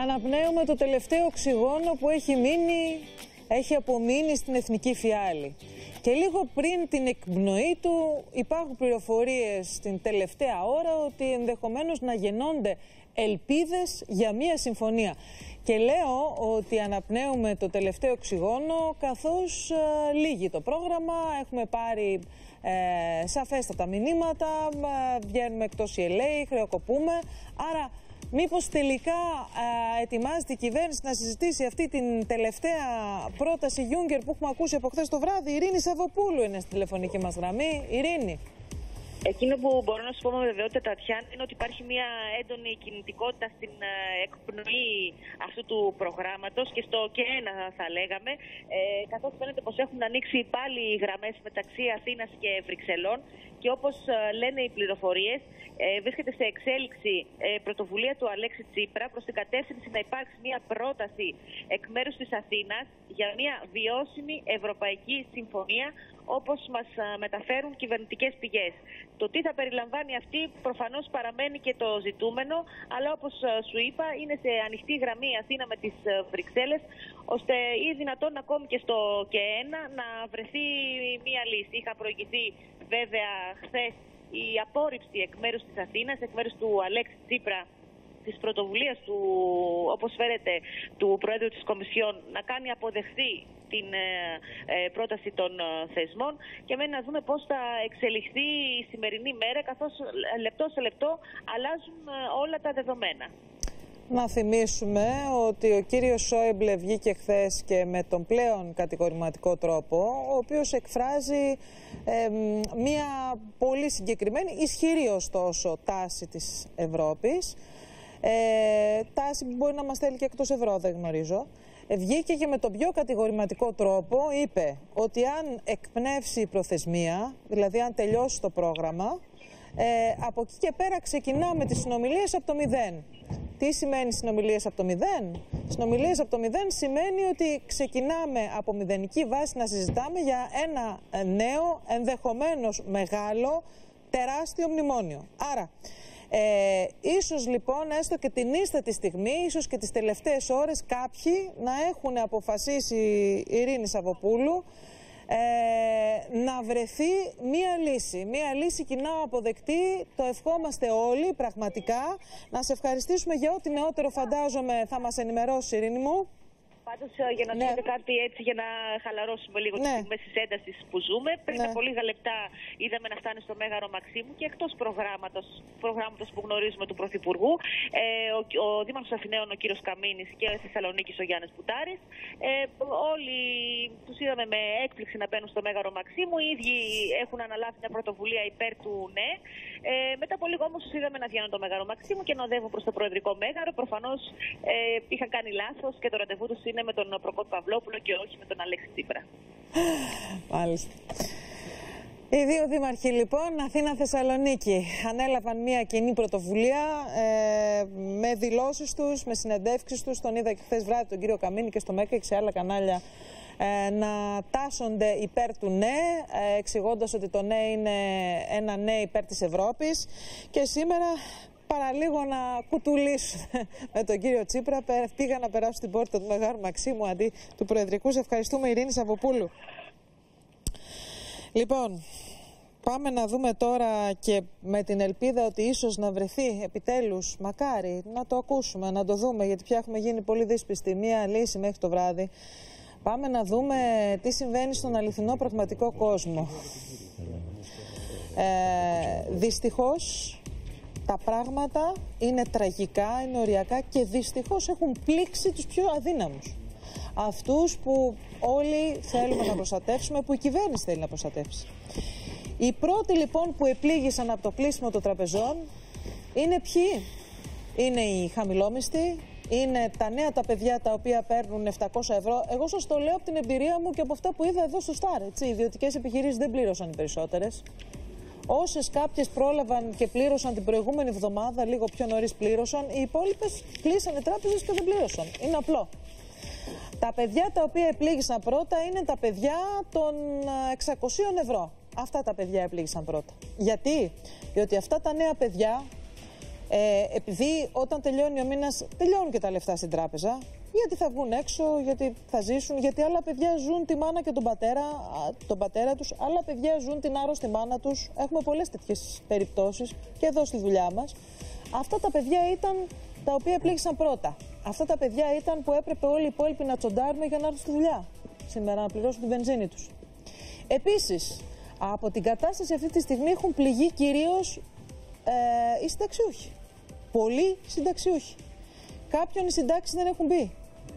Αναπνέουμε το τελευταίο οξυγόνο που έχει απομείνει στην Εθνική Φιάλη. Και λίγο πριν την εκπνοή του υπάρχουν πληροφορίες την τελευταία ώρα ότι ενδεχομένως να γεννώνται ελπίδες για μία συμφωνία. Και λέω ότι αναπνέουμε το τελευταίο οξυγόνο καθώς λύγει το πρόγραμμα, έχουμε πάρει σαφέστατα μηνύματα, βγαίνουμε εκτός LA, χρεοκοπούμε, άρα μήπως τελικά ετοιμάζεται η κυβέρνηση να συζητήσει αυτή την τελευταία πρόταση Γιούγκερ που έχουμε ακούσει από χθες το βράδυ. Η Ειρήνη Σαββοπούλου είναι στη τηλεφωνική μας γραμμή. Ειρήνη. Εκείνο που μπορώ να σου πω με βεβαιότητα, Τατιάνα, είναι ότι υπάρχει μια έντονη κινητικότητα στην εκπνοή αυτού του προγράμματος και στο ΚΕΕΝΑ θα λέγαμε, καθώς φαίνεται πως έχουν ανοίξει πάλι οι γραμμές μεταξύ Αθήνας και Βρυξελών και όπως λένε οι πληροφορίες, βρίσκεται σε εξέλιξη πρωτοβουλία του Αλέξη Τσίπρα προς την κατεύθυνση να υπάρξει μια πρόταση εκ μέρους της Αθήνας για μια βιώσιμη ευρωπαϊκή συμφωνία, όπως μας μεταφέρουν κυβερνητικές πηγές. Το τι θα περιλαμβάνει αυτή προφανώς παραμένει και το ζητούμενο, αλλά όπως σου είπα είναι σε ανοιχτή γραμμή Αθήνα με τις Βρυξέλλες, ώστε ή δυνατόν ακόμη και στο ΚΕΕΝΑ να βρεθεί μία λύση. Είχα προηγηθεί βέβαια χθες η απόρριψη εκ μέρους της Αθήνας, εκ μέρους του Αλέξη Τσίπρα, της πρωτοβουλίας του, όπως φέρεται, του Προέδρου της Κομισιόν να κάνει αποδεχθεί την πρόταση των θεσμών και μένει να δούμε πώς θα εξελιχθεί η σημερινή μέρα, καθώς λεπτό σε λεπτό αλλάζουν όλα τα δεδομένα. Να θυμίσουμε ότι ο κύριος Σόιμπλε βγήκε χθες και με τον πλέον κατηγορηματικό τρόπο, ο οποίος εκφράζει μία πολύ συγκεκριμένη, ισχυρή ωστόσο τάση της Ευρώπης, τάση που μπορεί να μας θέλει και εκτός ευρώ, δεν γνωρίζω. Βγήκε και με τον πιο κατηγορηματικό τρόπο είπε ότι αν εκπνεύσει η προθεσμία, δηλαδή αν τελειώσει το πρόγραμμα, από εκεί και πέρα ξεκινάμε τις συνομιλίες από το 0. Τι σημαίνει συνομιλίες από το 0? Συνομιλίες από το 0 σημαίνει ότι ξεκινάμε από μηδενική βάση να συζητάμε για ένα νέο, ενδεχομένως μεγάλο, τεράστιο μνημόνιο. Άρα, ίσως λοιπόν έστω και την ίστατη στιγμή, ίσως και τις τελευταίες ώρες κάποιοι να έχουν αποφασίσει, η Ειρήνη Σαββοπούλου, να βρεθεί μία λύση. Μία λύση κοινά αποδεκτή, το ευχόμαστε όλοι πραγματικά. Να σε ευχαριστήσουμε για ό,τι νεότερο φαντάζομαι θα μας ενημερώσει, Ειρήνη μου. Πάντως, για να δείτε κάτι έτσι, για να χαλαρώσουμε λίγο τις στιγμές της έντασης που ζούμε. Πριν από λίγα λεπτά είδαμε να φτάνει στο Μέγαρο Μαξίμου και εκτός προγράμματος που γνωρίζουμε του Πρωθυπουργού, ο Δήμαρχος Αθηναίων, ο κύριος Καμίνης, και Θεσσαλονίκης, ο Γιάννης Πουτάρης. Όλοι τους είδαμε με έκπληξη να μπαίνουν στο Μέγαρο Μαξίμου. Οι ίδιοι έχουν αναλάβει μια πρωτοβουλία υπέρ του ναι. Μετά από λίγο όμως τους είδαμε να βγαίνουν το Μέγαρο Μαξίμου και να οδεύουν προς το Προεδρικό Μέγαρο. Προφανώς είχαν κάνει λάθος και το ραντεβού τους είναι με τον Προκόπη Παυλόπουλο και όχι με τον Αλέξη Τσίπρα. Μάλιστα. Οι δύο δήμαρχοι λοιπόν, Αθήνα-Θεσσαλονίκη, ανέλαβαν μια κοινή πρωτοβουλία με δηλώσεις τους, με συνεντεύξεις τους. Τον είδα και χθες βράδυ τον κύριο Καμίνη και στο ΜΕΚΑ και σε άλλα κανάλια να τάσσονται υπέρ του ναι, εξηγώντας ότι το ναι είναι ένα ναι υπέρ της Ευρώπης. Και σήμερα, παραλίγο να κουτουλήσουν με τον κύριο Τσίπρα, πήγαν να περάσουν την πόρτα του Μεγάρου Μαξίμου αντί του Προεδρικού. Σε ευχαριστούμε, Ειρήνη Σαββοπούλου. Λοιπόν, πάμε να δούμε τώρα και με την ελπίδα ότι ίσως να βρεθεί επιτέλους, μακάρι να το ακούσουμε, να το δούμε, γιατί πια έχουμε γίνει πολύ δύσπιστοι, μία λύση μέχρι το βράδυ. Πάμε να δούμε τι συμβαίνει στον αληθινό πραγματικό κόσμο. Δυστυχώς τα πράγματα είναι τραγικά, είναι οριακά και δυστυχώς έχουν πλήξει τους πιο αδύναμους. Αυτούς που όλοι θέλουμε να προστατεύσουμε, που η κυβέρνηση θέλει να προστατεύσει. Οι πρώτοι λοιπόν που επλήγησαν από το κλείσιμο των τραπεζών είναι ποιοι? Είναι οι χαμηλόμισθοι, είναι τα νέα τα παιδιά τα οποία παίρνουν 700 ευρώ. Εγώ σας το λέω από την εμπειρία μου και από αυτά που είδα εδώ στο Σταρ. Οι ιδιωτικές επιχειρήσεις δεν πλήρωσαν οι περισσότερες. Όσες κάποιες πρόλαβαν και πλήρωσαν την προηγούμενη εβδομάδα, λίγο πιο νωρίς πλήρωσαν, οι υπόλοιπες κλείσανε τράπεζες και δεν πλήρωσαν. Είναι απλό. Τα παιδιά τα οποία επλήγησαν πρώτα είναι τα παιδιά των 600 ευρώ. Αυτά τα παιδιά επλήγησαν πρώτα. Γιατί? Διότι αυτά τα νέα παιδιά Επειδή όταν τελειώνει ο μήνας, τελειώνουν και τα λεφτά στην τράπεζα, γιατί θα βγουν έξω, γιατί θα ζήσουν, γιατί άλλα παιδιά ζουν τη μάνα και τον πατέρα τους, άλλα παιδιά ζουν την άρρωστη μάνα τους. Έχουμε πολλές τέτοιες περιπτώσεις και εδώ στη δουλειά μας. Αυτά τα παιδιά ήταν τα οποία πλήγησαν πρώτα. Αυτά τα παιδιά ήταν που έπρεπε όλοι οι υπόλοιποι να τσοντάρουν για να έρθουν στη δουλειά σήμερα, να πληρώσουν τη βενζίνη τους. Επίσης, από την κατάσταση αυτή τη στιγμή έχουν πληγεί κυρίως οι συνταξιούχοι. Πολλοί συνταξιούχοι. Κάποιον οι συντάξεις δεν έχουν μπει.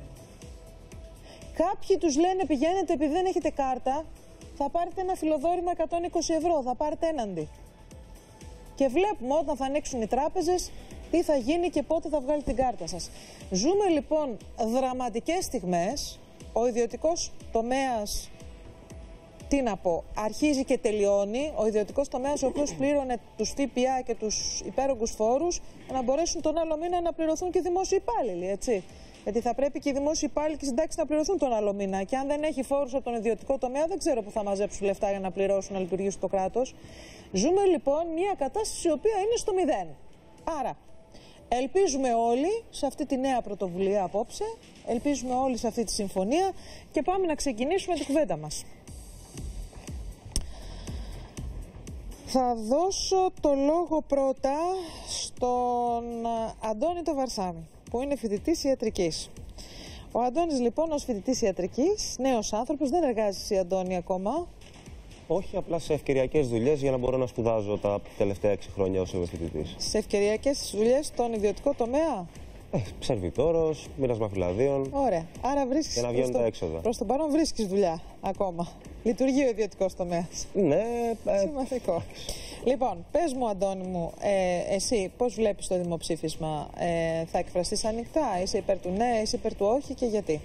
Κάποιοι τους λένε πηγαίνετε επειδή δεν έχετε κάρτα, θα πάρετε ένα φιλοδόρημα 120 ευρώ, θα πάρετε έναντι. Και βλέπουμε όταν θα ανοίξουν οι τράπεζες τι θα γίνει και πότε θα βγάλει την κάρτα σας. Ζούμε λοιπόν δραματικές στιγμές. Ο ιδιωτικός τομέας, τι να πω, αρχίζει και τελειώνει. Ο ιδιωτικός τομέας ο οποίος πλήρωνε τους ΦΠΑ και τους υπέρογκους φόρους για να μπορέσουν τον άλλο μήνα να πληρωθούν και οι δημόσιοι υπάλληλοι, έτσι. Γιατί θα πρέπει και οι δημόσιοι υπάλληλοι και οι συντάξεις να πληρωθούν τον άλλο μήνα. Και αν δεν έχει φόρους από τον ιδιωτικό τομέα, δεν ξέρω που θα μαζέψουν λεφτά για να πληρώσουν, να λειτουργήσουν το κράτος. Ζούμε λοιπόν μια κατάσταση η οποία είναι στο μηδέν. Άρα, ελπίζουμε όλοι σε αυτή τη νέα πρωτοβουλία απόψε, ελπίζουμε όλοι σε αυτή τη συμφωνία και πάμε να ξεκινήσουμε την κουβέντα μας. Θα δώσω το λόγο πρώτα στον Αντώνη το Βαρσάμι, που είναι φοιτητής ιατρικής. Ο Αντώνης λοιπόν ως φοιτητής ιατρικής, νέος άνθρωπος, δεν εργάζεσαι Αντώνη ακόμα? Όχι, απλά σε ευκαιριακές δουλειές για να μπορώ να σπουδάζω τα τελευταία 6 χρόνια ως φοιτητής. Σε ευκαιριακές δουλειές στον ιδιωτικό τομέα? Σερβιτόρος, μοίρασμα φυλαδίων. Ωραία. Άρα βρίσκεις. Και να βγαίνουν τα έξοδα. Προς τον παρόν βρίσκεις δουλειά ακόμα. Λειτουργεί ο ιδιωτικός τομέας. Ναι. Σημαντικό. Λοιπόν, πες μου, Αντώνη μου, εσύ πώς βλέπεις το δημοψήφισμα? Θα εκφραστείς ανοιχτά? Είσαι υπέρ του ναι, είσαι υπέρ του όχι και γιατί?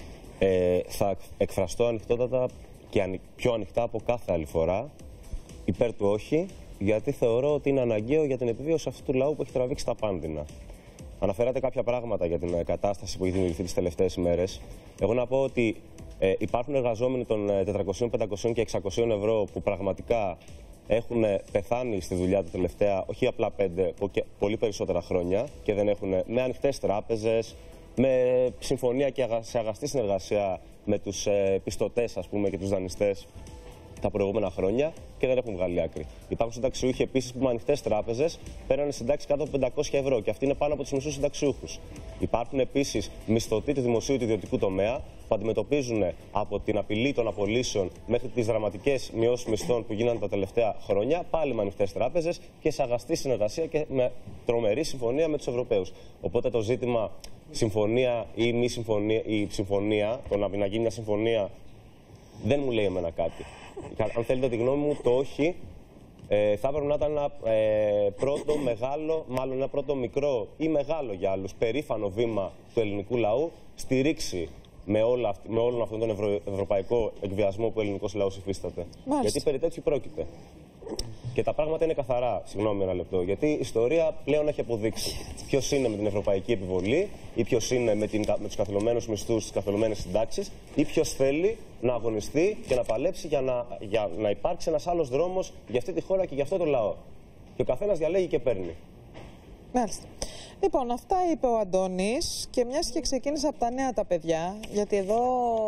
Θα εκφραστώ ανοιχτότατα και πιο ανοιχτά από κάθε άλλη φορά υπέρ του όχι, γιατί θεωρώ ότι είναι αναγκαίο για την επιβίωση αυτού του λαού που έχει τραβήξει τα πάνδυνα. Αναφέρατε κάποια πράγματα για την κατάσταση που έχει δημιουργηθεί τις τελευταίες ημέρες. Εγώ να πω ότι υπάρχουν εργαζόμενοι των 400, 500 και 600 ευρώ που πραγματικά έχουν πεθάνει στη δουλειά τα τελευταία, όχι απλά 5, πολύ περισσότερα χρόνια και δεν έχουν, με ανοιχτές τράπεζες, με συμφωνία και σε αγαστή συνεργασία με τους πιστωτές, ας πούμε, και τους δανειστές τα προηγούμενα χρόνια και δεν έχουν βγάλει άκρη. Υπάρχουν συνταξιούχοι επίσης που με ανοιχτές τράπεζες παίρνουν συντάξεις κάτω από 500 ευρώ και αυτοί είναι πάνω από τους μισούς συνταξιούχους. Υπάρχουν επίσης μισθωτοί του δημοσίου και του ιδιωτικού τομέα που αντιμετωπίζουν από την απειλή των απολύσεων μέχρι τις δραματικές μειώσεις μισθών που γίνανε τα τελευταία χρόνια πάλι με ανοιχτές τράπεζες και σε αγαστή συνεργασία και με τρομερή συμφωνία με τους Ευρωπαίους. Οπότε το ζήτημα συμφωνία ή μη συμφωνία, η συμφωνία, το να γίνει μια συμφωνία, δεν μου λέει εμένα κάτι. Αν θέλετε τη γνώμη μου, το όχι θα έπρεπε να ήταν ένα πρώτο μεγάλο, μάλλον ένα πρώτο μικρό ή μεγάλο για άλλους, περήφανο βήμα του ελληνικού λαού στη ρήξη με όλον αυτόν τον ευρωπαϊκό εκβιασμό που ο ελληνικός λαός υφίσταται. Μάλιστα. Γιατί περί τέτοιου πρόκειται. Και τα πράγματα είναι καθαρά, συγγνώμη ένα λεπτό, γιατί η ιστορία πλέον έχει αποδείξει ποιος είναι με την ευρωπαϊκή επιβολή ή ποιος είναι με τους καθυλωμένους μισθούς, τις καθυλωμένες συντάξεις ή ποιος θέλει να αγωνιστεί και να παλέψει για να υπάρξει ένας άλλος δρόμος για αυτή τη χώρα και για αυτό το λαό. Και ο καθένας διαλέγει και παίρνει. Μάλιστα. Λοιπόν, αυτά είπε ο Αντώνης και μιας και ξεκίνησα από τα νέα τα παιδιά, γιατί εδώ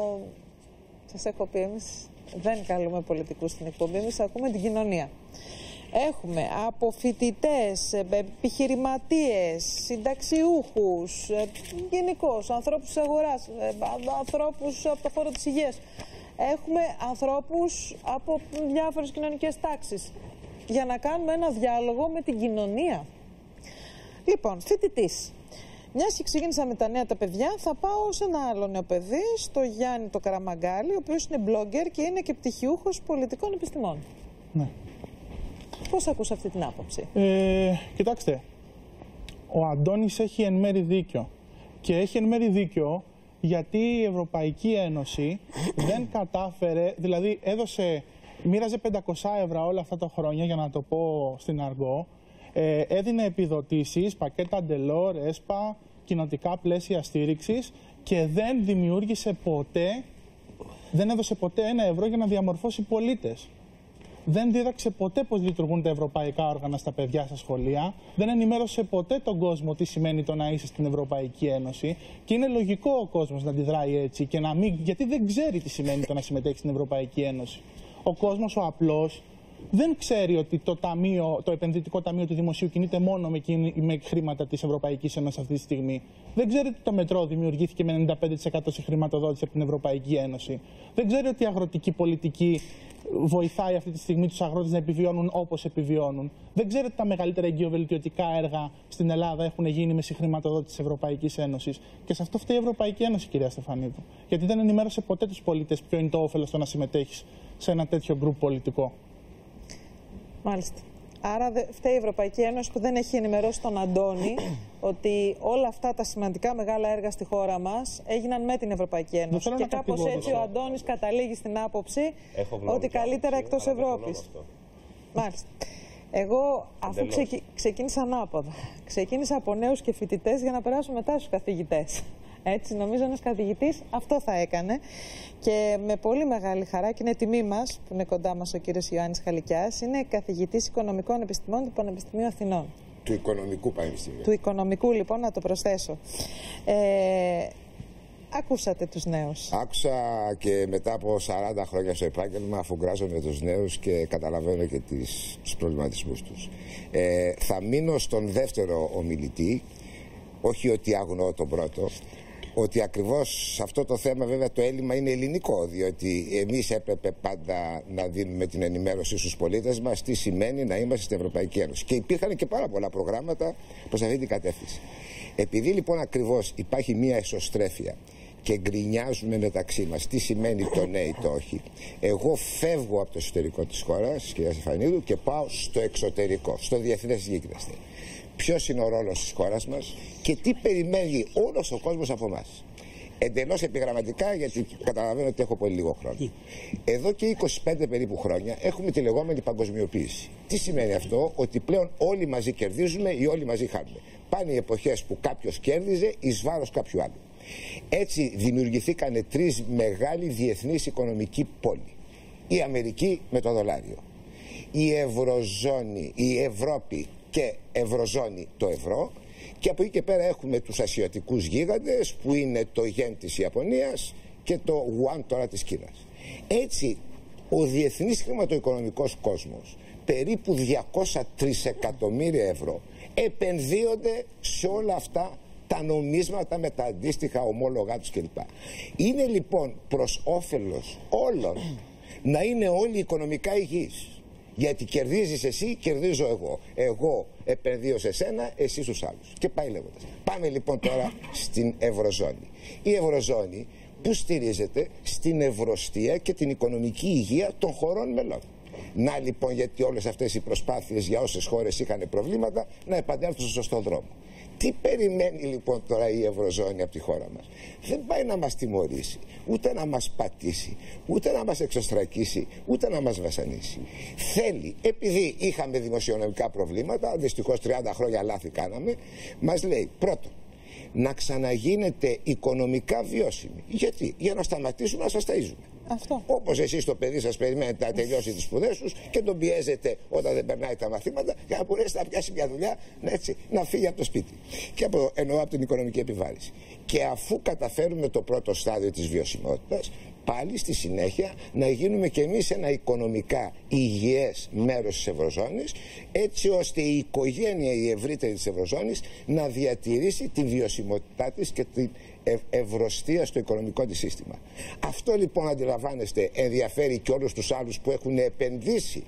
σας έχω πει εμείς δεν καλούμε πολιτικούς στην εκπομπή, εμείς ακούμε την κοινωνία. Έχουμε από φοιτητές, επιχειρηματίες, συνταξιούχους, γενικώς ανθρώπους της αγοράς, ανθρώπους από το χώρο της υγείας. Έχουμε ανθρώπους από διάφορες κοινωνικές τάξεις για να κάνουμε ένα διάλογο με την κοινωνία. Λοιπόν, φοιτητής. Μιας και ξεκίνησα με τα νέα τα παιδιά, θα πάω σε ένα άλλο νέο παιδί, στο Γιάννη το Καραμαγκάλι, ο οποίος είναι blogger και είναι και πτυχιούχος πολιτικών επιστημών. Ναι. Πώς ακούς αυτή την άποψη? Κοιτάξτε, ο Αντώνης έχει εν μέρει δίκιο. Και έχει εν μέρει δίκιο γιατί η Ευρωπαϊκή Ένωση δεν κατάφερε, δηλαδή μοίραζε 500 ευρώ όλα αυτά τα χρόνια, για να το πω στην αργό, έδινε επιδοτήσεις, πακέτα Ντελόρ, ΕΣΠΑ, κοινοτικά πλαίσια στήριξης και δεν δημιούργησε ποτέ, δεν έδωσε ποτέ 1 ευρώ για να διαμορφώσει πολίτες. δεν δίδαξε ποτέ πώς λειτουργούν τα ευρωπαϊκά όργανα στα παιδιά στα σχολεία, δεν ενημέρωσε ποτέ τον κόσμο τι σημαίνει το να είσαι στην Ευρωπαϊκή Ένωση και είναι λογικό ο κόσμος να αντιδράει έτσι και να μην, γιατί δεν ξέρει τι σημαίνει το να συμμετέχει στην Ευρωπαϊκή Ένωση. Ο κόσμος, ο απλός, δεν ξέρει ότι το επενδυτικό ταμείο του Δημοσίου κινείται μόνο με χρήματα της Ευρωπαϊκής Ένωσης αυτή τη στιγμή. Δεν ξέρει ότι το μετρό δημιουργήθηκε με 95% σε χρηματοδότηση από την Ευρωπαϊκή Ένωση. Δεν ξέρει ότι η αγροτική πολιτική βοηθάει αυτή τη στιγμή τους αγρότες να επιβιώνουν όπως επιβιώνουν. Δεν ξέρει ότι τα μεγαλύτερα εγκυοβελτιωτικά έργα στην Ελλάδα έχουν γίνει με συγχρηματοδότηση της Ευρωπαϊκής Ένωσης. Και σε αυτό φταίει η Ευρωπαϊκή Ένωση, κυρία Στεφανίδου. Γιατί δεν ενημέρωσε ποτέ τους πολίτες ποιο είναι το όφελος το να συμμετέχεις σε ένα τέτοιο γκρουπ πολιτικό. Μάλιστα. Άρα φταίει η Ευρωπαϊκή Ένωση που δεν έχει ενημερώσει τον Αντώνη ότι όλα αυτά τα σημαντικά μεγάλα έργα στη χώρα μας έγιναν με την Ευρωπαϊκή Ένωση. Και κάπως έτσι ο Αντώνης καταλήγει στην άποψη ότι καλύτερα εκτός Ευρώπης. Μάλιστα. Εγώ, αφού ξεκίνησα ανάποδα, ξεκίνησα από νέους και φοιτητές για να περάσω μετά στους καθηγητές. Έτσι, νομίζω ένας καθηγητής αυτό θα έκανε. Και με πολύ μεγάλη χαρά, και είναι τιμή μας που είναι κοντά μας ο κύριος Ιωάννης Χαλικιάς, είναι καθηγητής Οικονομικών Επιστημών του Πανεπιστημίου Αθηνών. Του Οικονομικού Πανεπιστημίου. Του Οικονομικού, λοιπόν, να το προσθέσω. Ακούσατε τους νέους. Άκουσα και μετά από 40 χρόνια στο επάγγελμα, αφουγκράζομαι τους νέους και καταλαβαίνω και τους προβληματισμούς τους. Θα μείνω στον δεύτερο ομιλητή, όχι ότι αγνοώ τον πρώτο, ότι ακριβώς σε αυτό το θέμα βέβαια το έλλειμμα είναι ελληνικό, διότι εμείς έπρεπε πάντα να δίνουμε την ενημέρωση στους πολίτες μας τι σημαίνει να είμαστε στην Ευρωπαϊκή Ένωση. Και υπήρχαν και πάρα πολλά προγράμματα προς αυτή την κατεύθυνση. Επειδή λοιπόν ακριβώς υπάρχει μία εσωστρέφεια και γκρινιάζουμε μεταξύ μας τι σημαίνει το ναι ή το όχι, εγώ φεύγω από το εσωτερικό της χώρας, κυρία Στεφανίδου, και πάω στο εξωτερικό, στο διεθνές γίγνεσθε. Ποιος είναι ο ρόλος της χώρας μας και τι περιμένει όλος ο κόσμος από εμάς. Εντελώς επιγραμματικά, γιατί καταλαβαίνω ότι έχω πολύ λίγο χρόνο. Εδώ και 25 περίπου χρόνια έχουμε τη λεγόμενη παγκοσμιοποίηση. Τι σημαίνει αυτό? Ότι πλέον όλοι μαζί κερδίζουμε ή όλοι μαζί χάνουμε. Πάνε οι εποχές που κάποιος κέρδιζε εις βάρος κάποιου άλλου. Έτσι δημιουργηθήκαν τρεις μεγάλοι διεθνείς οικονομικοί πόλοι. Η Αμερική με το δολάριο, η Ευρωζώνη, η Ευρώπη και Ευρωζώνη το ευρώ, και από εκεί και πέρα έχουμε τους ασιατικούς γίγαντες που είναι το γεν της Ιαπωνίας και το Ουάν τώρα της Κίνας. Έτσι ο διεθνής χρηματοοικονομικός κόσμος, περίπου 200 τρισεκατομμύρια ευρώ, επενδύονται σε όλα αυτά τα νομίσματα με τα αντίστοιχα ομόλογά τους κλπ. Είναι λοιπόν προς όφελος όλων να είναι όλοι οικονομικά υγιείς. Γιατί κερδίζεις εσύ, κερδίζω εγώ. Εγώ επενδύω σε σένα, εσύ στους άλλους. Και πάει λέγοντας. Πάμε λοιπόν τώρα στην Ευρωζώνη. Η Ευρωζώνη που στηρίζεται στην ευρωστία και την οικονομική υγεία των χωρών μελών. Να λοιπόν γιατί όλες αυτές οι προσπάθειες για όσες χώρες είχαν προβλήματα να επανέλθουν στο σωστό δρόμο. Τι περιμένει λοιπόν τώρα η Ευρωζώνη από τη χώρα μας? Δεν πάει να μας τιμωρήσει, ούτε να μας πατήσει, ούτε να μας εξωστρακίσει, ούτε να μας βασανίσει. Θέλει, επειδή είχαμε δημοσιονομικά προβλήματα, δυστυχώς 30 χρόνια λάθη κάναμε, μας λέει πρώτον, να ξαναγίνετε οικονομικά βιώσιμοι. Γιατί? Για να σταματήσουμε να σας ταΐζουμε. Όπως εσείς το παιδί σας περιμένετε να τελειώσει τις σπουδές τους και τον πιέζετε όταν δεν περνάει τα μαθήματα για να μπορέσει να πιάσει μια δουλειά, έτσι, να φύγει από το σπίτι. Και εννοώ από την οικονομική επιβάρηση. Και αφού καταφέρουμε το πρώτο στάδιο της βιωσιμότητας, πάλι στη συνέχεια να γίνουμε κι εμείς ένα οικονομικά υγιές μέρος της Ευρωζώνης, έτσι ώστε η οικογένεια, η ευρύτερη της Ευρωζώνης, να διατηρήσει τη βιωσιμότητά της και την ευρωστία στο οικονομικό της σύστημα. Αυτό λοιπόν, αντιλαμβάνεστε, ενδιαφέρει και όλους τους άλλους που έχουν επενδύσει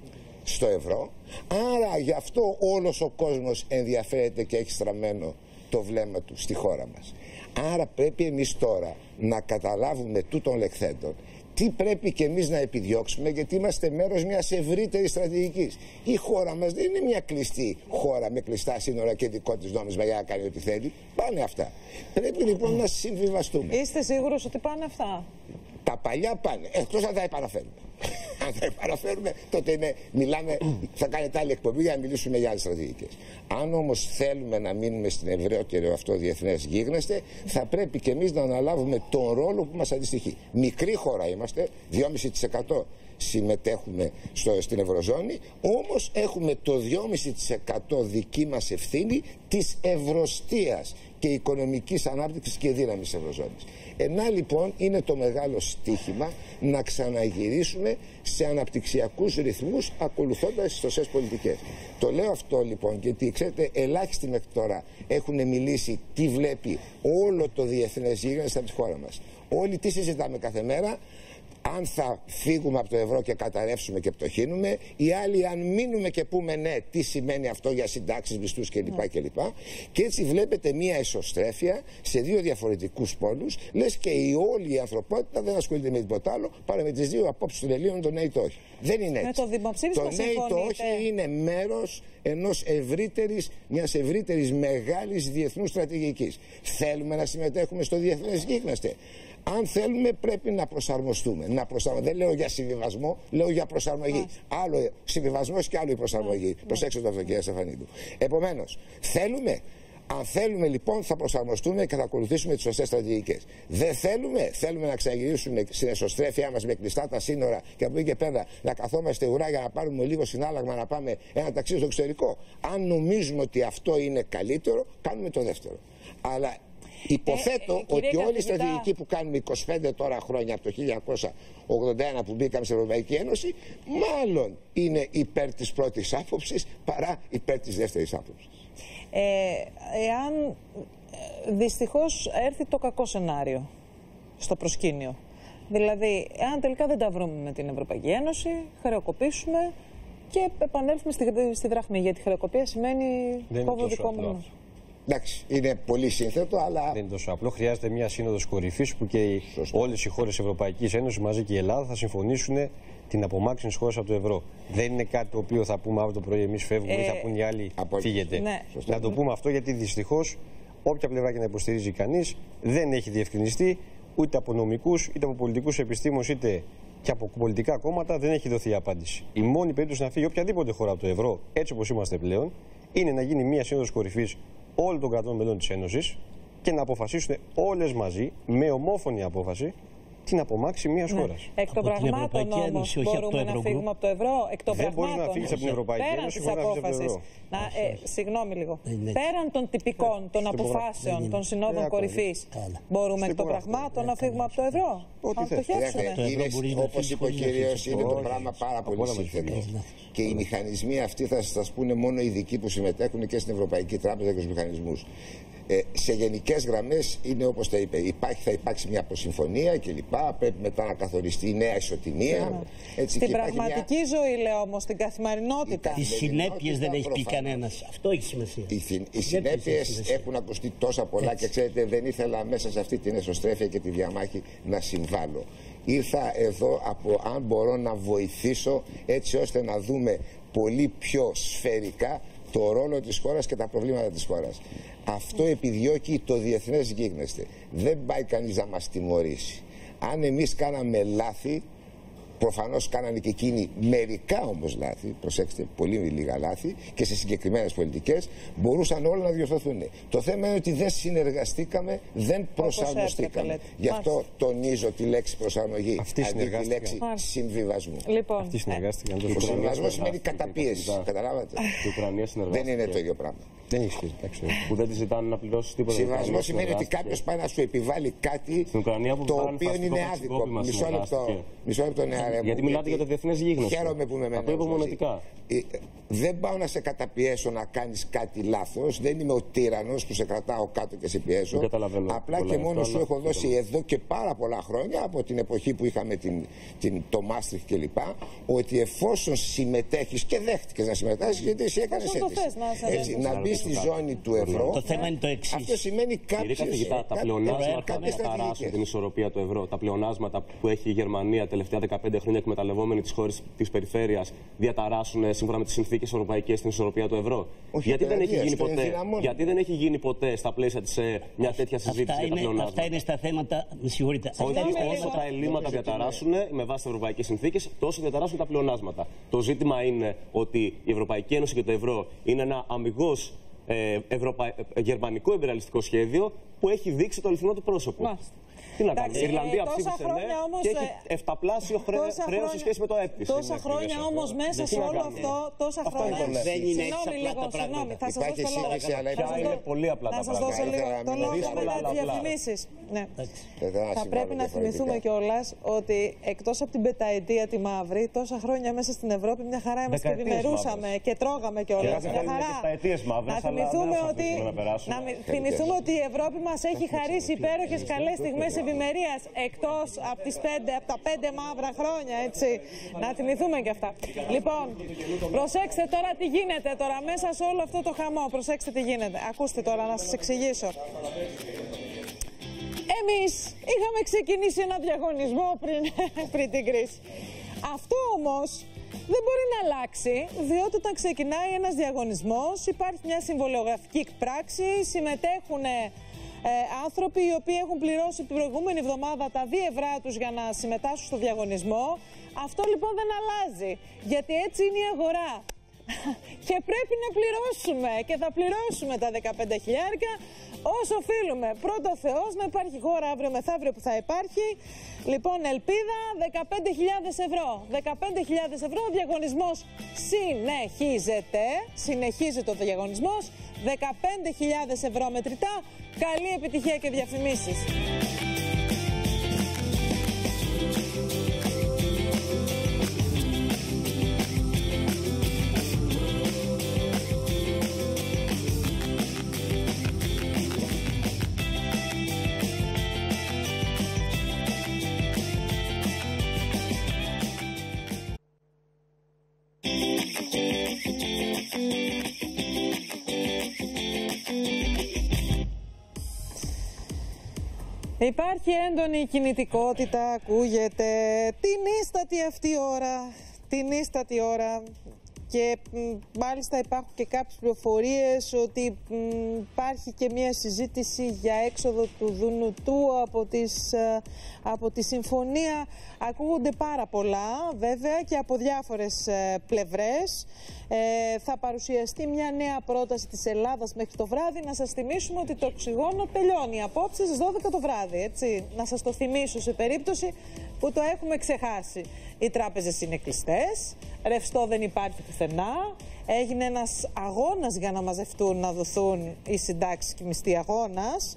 στο ευρώ. Άρα γι' αυτό όλος ο κόσμος ενδιαφέρεται και έχει στραμμένο το βλέμμα του στη χώρα μας. Άρα πρέπει εμείς τώρα να καταλάβουμε τούτων λεχθέντων τι πρέπει και εμείς να επιδιώξουμε, γιατί είμαστε μέρος μιας ευρύτερης στρατηγικής. Η χώρα μας δεν είναι μια κλειστή χώρα με κλειστά σύνορα και δικό της νόμισμα για να κάνει ό,τι θέλει. Πάνε αυτά. Πρέπει λοιπόν να συμβιβαστούμε. Είστε σίγουρος ότι πάνε αυτά? Τα παλιά πάνε, εκτός αν τα επαναφέρουμε. Αν τα επαναφέρουμε, τότε μιλάμε, θα κάνετε άλλη εκπομπή για να μιλήσουμε για άλλες στρατηγικές. Αν όμως θέλουμε να μείνουμε στην ευρύτερο αυτό διεθνές γίγνεσθε, θα πρέπει και εμείς να αναλάβουμε τον ρόλο που μας αντιστοιχεί. Μικρή χώρα είμαστε, 2,5% συμμετέχουμε στην Ευρωζώνη, όμως έχουμε το 2,5% δική μας ευθύνη της ευρωστίας και οικονομικής ανάπτυξης και δύναμης της Ευρωζώνης. Λοιπόν είναι το μεγάλο στίχημα να ξαναγυρίσουμε σε αναπτυξιακούς ρυθμούς ακολουθώντας τις σωστές πολιτικές. Το λέω αυτό λοιπόν γιατί ξέρετε ελάχιστοι μέχρι τώρα έχουν μιλήσει τι βλέπει όλο το διεθνές γίγνεσθε από τη χώρα μας. Όλοι τι συζητάμε κάθε μέρα? Αν θα φύγουμε από το ευρώ και καταρρεύσουμε και πτωχύνουμε, οι άλλοι αν μείνουμε και πούμε ναι, τι σημαίνει αυτό για συντάξεις, μισθούς κλπ. Και έτσι βλέπετε μία ισοστρέφεια σε δύο διαφορετικούς πόλους, λες και όλη η ανθρωπότητα δεν ασχολείται με τίποτα άλλο παρά με τις δύο απόψεις των Ελλήνων, το ναι ή το όχι. Δεν είναι έτσι. Το δημοψήφισμα το ναι ή το όχι είναι μέρος μιας ευρύτερης μεγάλης διεθνούς στρατηγικής. Θέλουμε να συμμετέχουμε στο διεθνές γίγνεσθε? Αν θέλουμε πρέπει να προσαρμοστούμε. Δεν λέω για συμβιβασμό, λέω για προσαρμογή. Άλλο συμβιβασμός και άλλο η προσαρμογή. Προσέξτε το αυτό, κυρία Στεφανίδου. Επομένως, αν θέλουμε λοιπόν θα προσαρμοστούμε και θα ακολουθήσουμε τις σωστές στρατηγικές. Δεν θέλουμε να ξαναγυρίσουμε στην εσωστρέφειά μας με κλειστά τα σύνορα και από εκεί και πέρα να καθόμαστε ουρά για να πάρουμε λίγο συνάλλαγμα να πάμε ένα ταξίδι στο εξωτερικό. Αν νομίζουμε ότι αυτό είναι καλύτερο, κάνουμε το δεύτερο. Αλλά υποθέτω ότι όλη η στρατηγική που κάνουμε 25 τώρα χρόνια από το 1981 που μπήκαμε στην Ευρωπαϊκή Ένωση μάλλον είναι υπέρ της πρώτης άποψης παρά υπέρ της δεύτερης άποψης. Εάν δυστυχώς έρθει το κακό σενάριο στο προσκήνιο, δηλαδή εάν τελικά δεν τα βρούμε με την Ευρωπαϊκή Ένωση, χρεοκοπήσουμε και επανέλθουμε στη δραχμή, γιατί χρεοκοπία σημαίνει κόβω δικό μου. Εντάξει, είναι πολύ σύνθετο, αλλά. Δεν είναι τόσο απλό. Χρειάζεται μια σύνοδος κορυφής που και όλες οι χώρες της Ευρωπαϊκής Ένωσης μαζί και η Ελλάδα θα συμφωνήσουν την απομάκρυνση της χώρας από το ευρώ. Δεν είναι κάτι το οποίο θα πούμε αύριο το πρωί εμείς φεύγουμε ή θα πούν οι άλλοι φύγετε. Ναι. Να το πούμε αυτό γιατί δυστυχώς όποια πλευρά και να υποστηρίζει κανείς δεν έχει διευκρινιστεί ούτε από νομικούς είτε από πολιτικούς επιστήμονες είτε και από πολιτικά κόμματα δεν έχει δοθεί απάντηση. Η μόνη περίπτωση να φύγει οποιαδήποτε χώρα από το ευρώ, έτσι όπως είμαστε πλέον, είναι να γίνει μια σύνοδος κορυφής όλων των κρατών μελών της Ένωσης και να αποφασίσουν όλες μαζί, με ομόφωνη απόφαση, την απομάκρυνση μιας χώρας. Εκ των πραγμάτων όμως μπορούμε να φύγουμε από το ευρώ. Δεν μπορείς να φύγεις από την Ευρωπαϊκή Ένωση χωρίς να φύγεις από το ευρώ. Συγγνώμη λίγο. Πέραν των τυπικών, των αποφάσεων, των συνόδων κορυφής, μπορούμε εκ των πραγμάτων να φύγουμε από το ευρώ? Να πτωχεύσουμε? Όπως είπε ο κύριος, είναι το πράγμα πάρα πολύ σύνθετο. Και οι μηχανισμοί αυτοί θα σας πούνε μόνο οι ειδικοί που συμμετέχουν και στην Ευρωπαϊκή Τράπεζα και στους μηχανισμούς. Σε γενικές γραμμές είναι όπως τα είπε. Θα υπάρξει μια αποσυμφωνία κλπ. Πρέπει μετά να καθοριστεί η νέα ισοτιμία. Στην πραγματική ζωή, λέω όμως, στην καθημερινότητα. Τις συνέπειες δεν έχει πει κανένας. Αυτό έχει σημασία. Οι συνέπειες έχουν ακουστεί τόσα πολλά και ξέρετε, δεν ήθελα μέσα σε αυτή την εσωστρέφεια και τη διαμάχη να συμβάλλω. Ήρθα εδώ από αν μπορώ να βοηθήσω έτσι ώστε να δούμε πολύ πιο σφαιρικά το ρόλο της χώρας και τα προβλήματα της χώρας. Αυτό επιδιώκει το διεθνές γίγνεσθε. Δεν πάει κανείς να μας τιμωρήσει. Αν εμείς κάναμε λάθη, προφανώς κάνανε και εκείνοι μερικά όμως λάθη, προσέξτε, πολύ λίγα λάθη και σε συγκεκριμένες πολιτικές, μπορούσαν όλα να διορθωθούν. Το θέμα είναι ότι δεν συνεργαστήκαμε, δεν προσαρμοστήκαμε. Γι' αυτό τονίζω τη λέξη προσαρμογή αντί τη λέξη συμβιβασμού. Λοιπόν, αυτοί συνεργάστηκαν. Ο συμβιβασμός σημαίνει καταπίεση. Καταλάβατε. Δεν είναι το ίδιο πράγμα. Δεν ισχύει. Που δεν τη ζητάνε να πληρώσει τίποτα. Συμβιβασμό σημαίνει ότι κάποιο πάει να σου επιβάλλει κάτι το οποίο είναι άδικο. Μισό λεπτό, γιατί μιλάτε για το διεθνές γίγνεσθε. Χαίρομαι που με μένετε. Δεν πάω να σε καταπιέσω να κάνεις κάτι λάθος. Δεν είμαι ο τύραννος που σε κρατάω κάτω και σε πιέσω. Απλά και μόνο σου έχω δώσει εδώ και πάρα πολλά χρόνια, από την εποχή που είχαμε το Μάστριχτ κλπ., ότι εφόσον συμμετέχεις και δέχτηκες να συμμετάσχεις, γιατί εσύ έκανες αίτηση. Να μπει στη ζώνη του ευρώ. Το θέμα είναι το εξής. Αυτό σημαίνει κάποιες. Τα πλεονάσματα που διαταράσσουν την ισορροπία του ευρώ, τα πλεονάσματα που έχει η Γερμανία τελευταία 15 χρόνια εκμεταλλευόμενη τις χώρες της περιφέρειας, διαταράσσουν σύμφωνα με τις συνθήκες ευρωπαϊκές στην ισορροπία του ευρώ. Γιατί δεν έχει γίνει ποτέ στα πλαίσια της μια τέτοια συζήτηση για τα πλεονάσματα? Αυτά είναι στα θέματα. Με συγχωρείτε. Όσο τα ελλείμματα διαταράσσουν με βάση τις ευρωπαϊκές συνθήκες, τόσο διαταράσσουν τα πλεονάσματα. Το ζήτημα είναι ότι η Ευρωπαϊκή Ένωση και το ευρώ είναι ένα αμιγώς γερμανικό εμπειριαλιστικό σχέδιο που έχει δείξει το αληθινό του πρόσωπο. Τι να κάνουμε, η Ιρλανδία ψήφισε ναι και έχει 7πλάσιο χρέος σε σχέση με το ΕΠ. Τόσα χρόνια όμως μέσα σε όλο αυτό, τόσα χρόνια. Δεν είναι έτσι απλά τα πράγματα. Θα σας δώσω το λόγο. Είναι πολύ απλά τα πράγματα. Να σας δώσω λίγο το λόγο μετά τις διαφημίσεις. Ναι. Θα πρέπει να θυμηθούμε κιόλας ότι εκτός από την πενταετία τη μαύρη, τόσα χρόνια μέσα στην Ευρώπη μια χαρά είμαστε και ευημερούσαμε και τρώγαμε κιόλας. Μια χαρά. Να θυμηθούμε ότι η Ευρώπη μας έχει χαρίσει υπέροχες καλές στιγμές ευημερίας εκτός από τα 5 μαύρα χρόνια, έτσι. Να θυμηθούμε και αυτά. Λοιπόν, προσέξτε τώρα τι γίνεται τώρα μέσα σε όλο αυτό το χαμό. Προσέξτε τι γίνεται. Ακούστε τώρα να σας εξηγήσω. Εμείς είχαμε ξεκινήσει ένα διαγωνισμό πριν την κρίση. Αυτό όμως δεν μπορεί να αλλάξει, διότι όταν ξεκινάει ένας διαγωνισμός υπάρχει μια συμβολιογραφική πράξη, συμμετέχουν άνθρωποι οι οποίοι έχουν πληρώσει την προηγούμενη εβδομάδα τα 2 ευρώ τους για να συμμετάσχουν στο διαγωνισμό. Αυτό λοιπόν δεν αλλάζει, γιατί έτσι είναι η αγορά. Και πρέπει να πληρώσουμε και θα πληρώσουμε τα 15 χιλιάρικα όσο οφείλουμε. Πρώτο Θεός να υπάρχει χώρα αύριο μεθαύριο που θα υπάρχει. Λοιπόν, ελπίδα 15.000 ευρώ. 15.000 ευρώ, ο διαγωνισμός συνεχίζεται ο διαγωνισμός. 15.000 ευρώ μετρητά. Καλή επιτυχία και διαφημίσεις. Υπάρχει έντονη κινητικότητα, ακούγεται την ίστατη αυτή ώρα, και μάλιστα υπάρχουν και κάποιες πληροφορίες ότι υπάρχει και μια συζήτηση για έξοδο του Δουνουτού από τη συμφωνία. Ακούγονται πάρα πολλά βέβαια και από διάφορες πλευρές. Θα παρουσιαστεί μια νέα πρόταση της Ελλάδας μέχρι το βράδυ. Να σας θυμίσουμε ότι το οξυγόνο τελειώνει απόψε στις 12 το βράδυ. Έτσι. Να σας το θυμίσω σε περίπτωση που το έχουμε ξεχάσει. Οι τράπεζες είναι κλειστές, ρευστό δεν υπάρχει πουθενά. Έγινε ένας αγώνας για να μαζευτούν, να δοθούν οι συντάξεις και οι μισθοί αγώνας.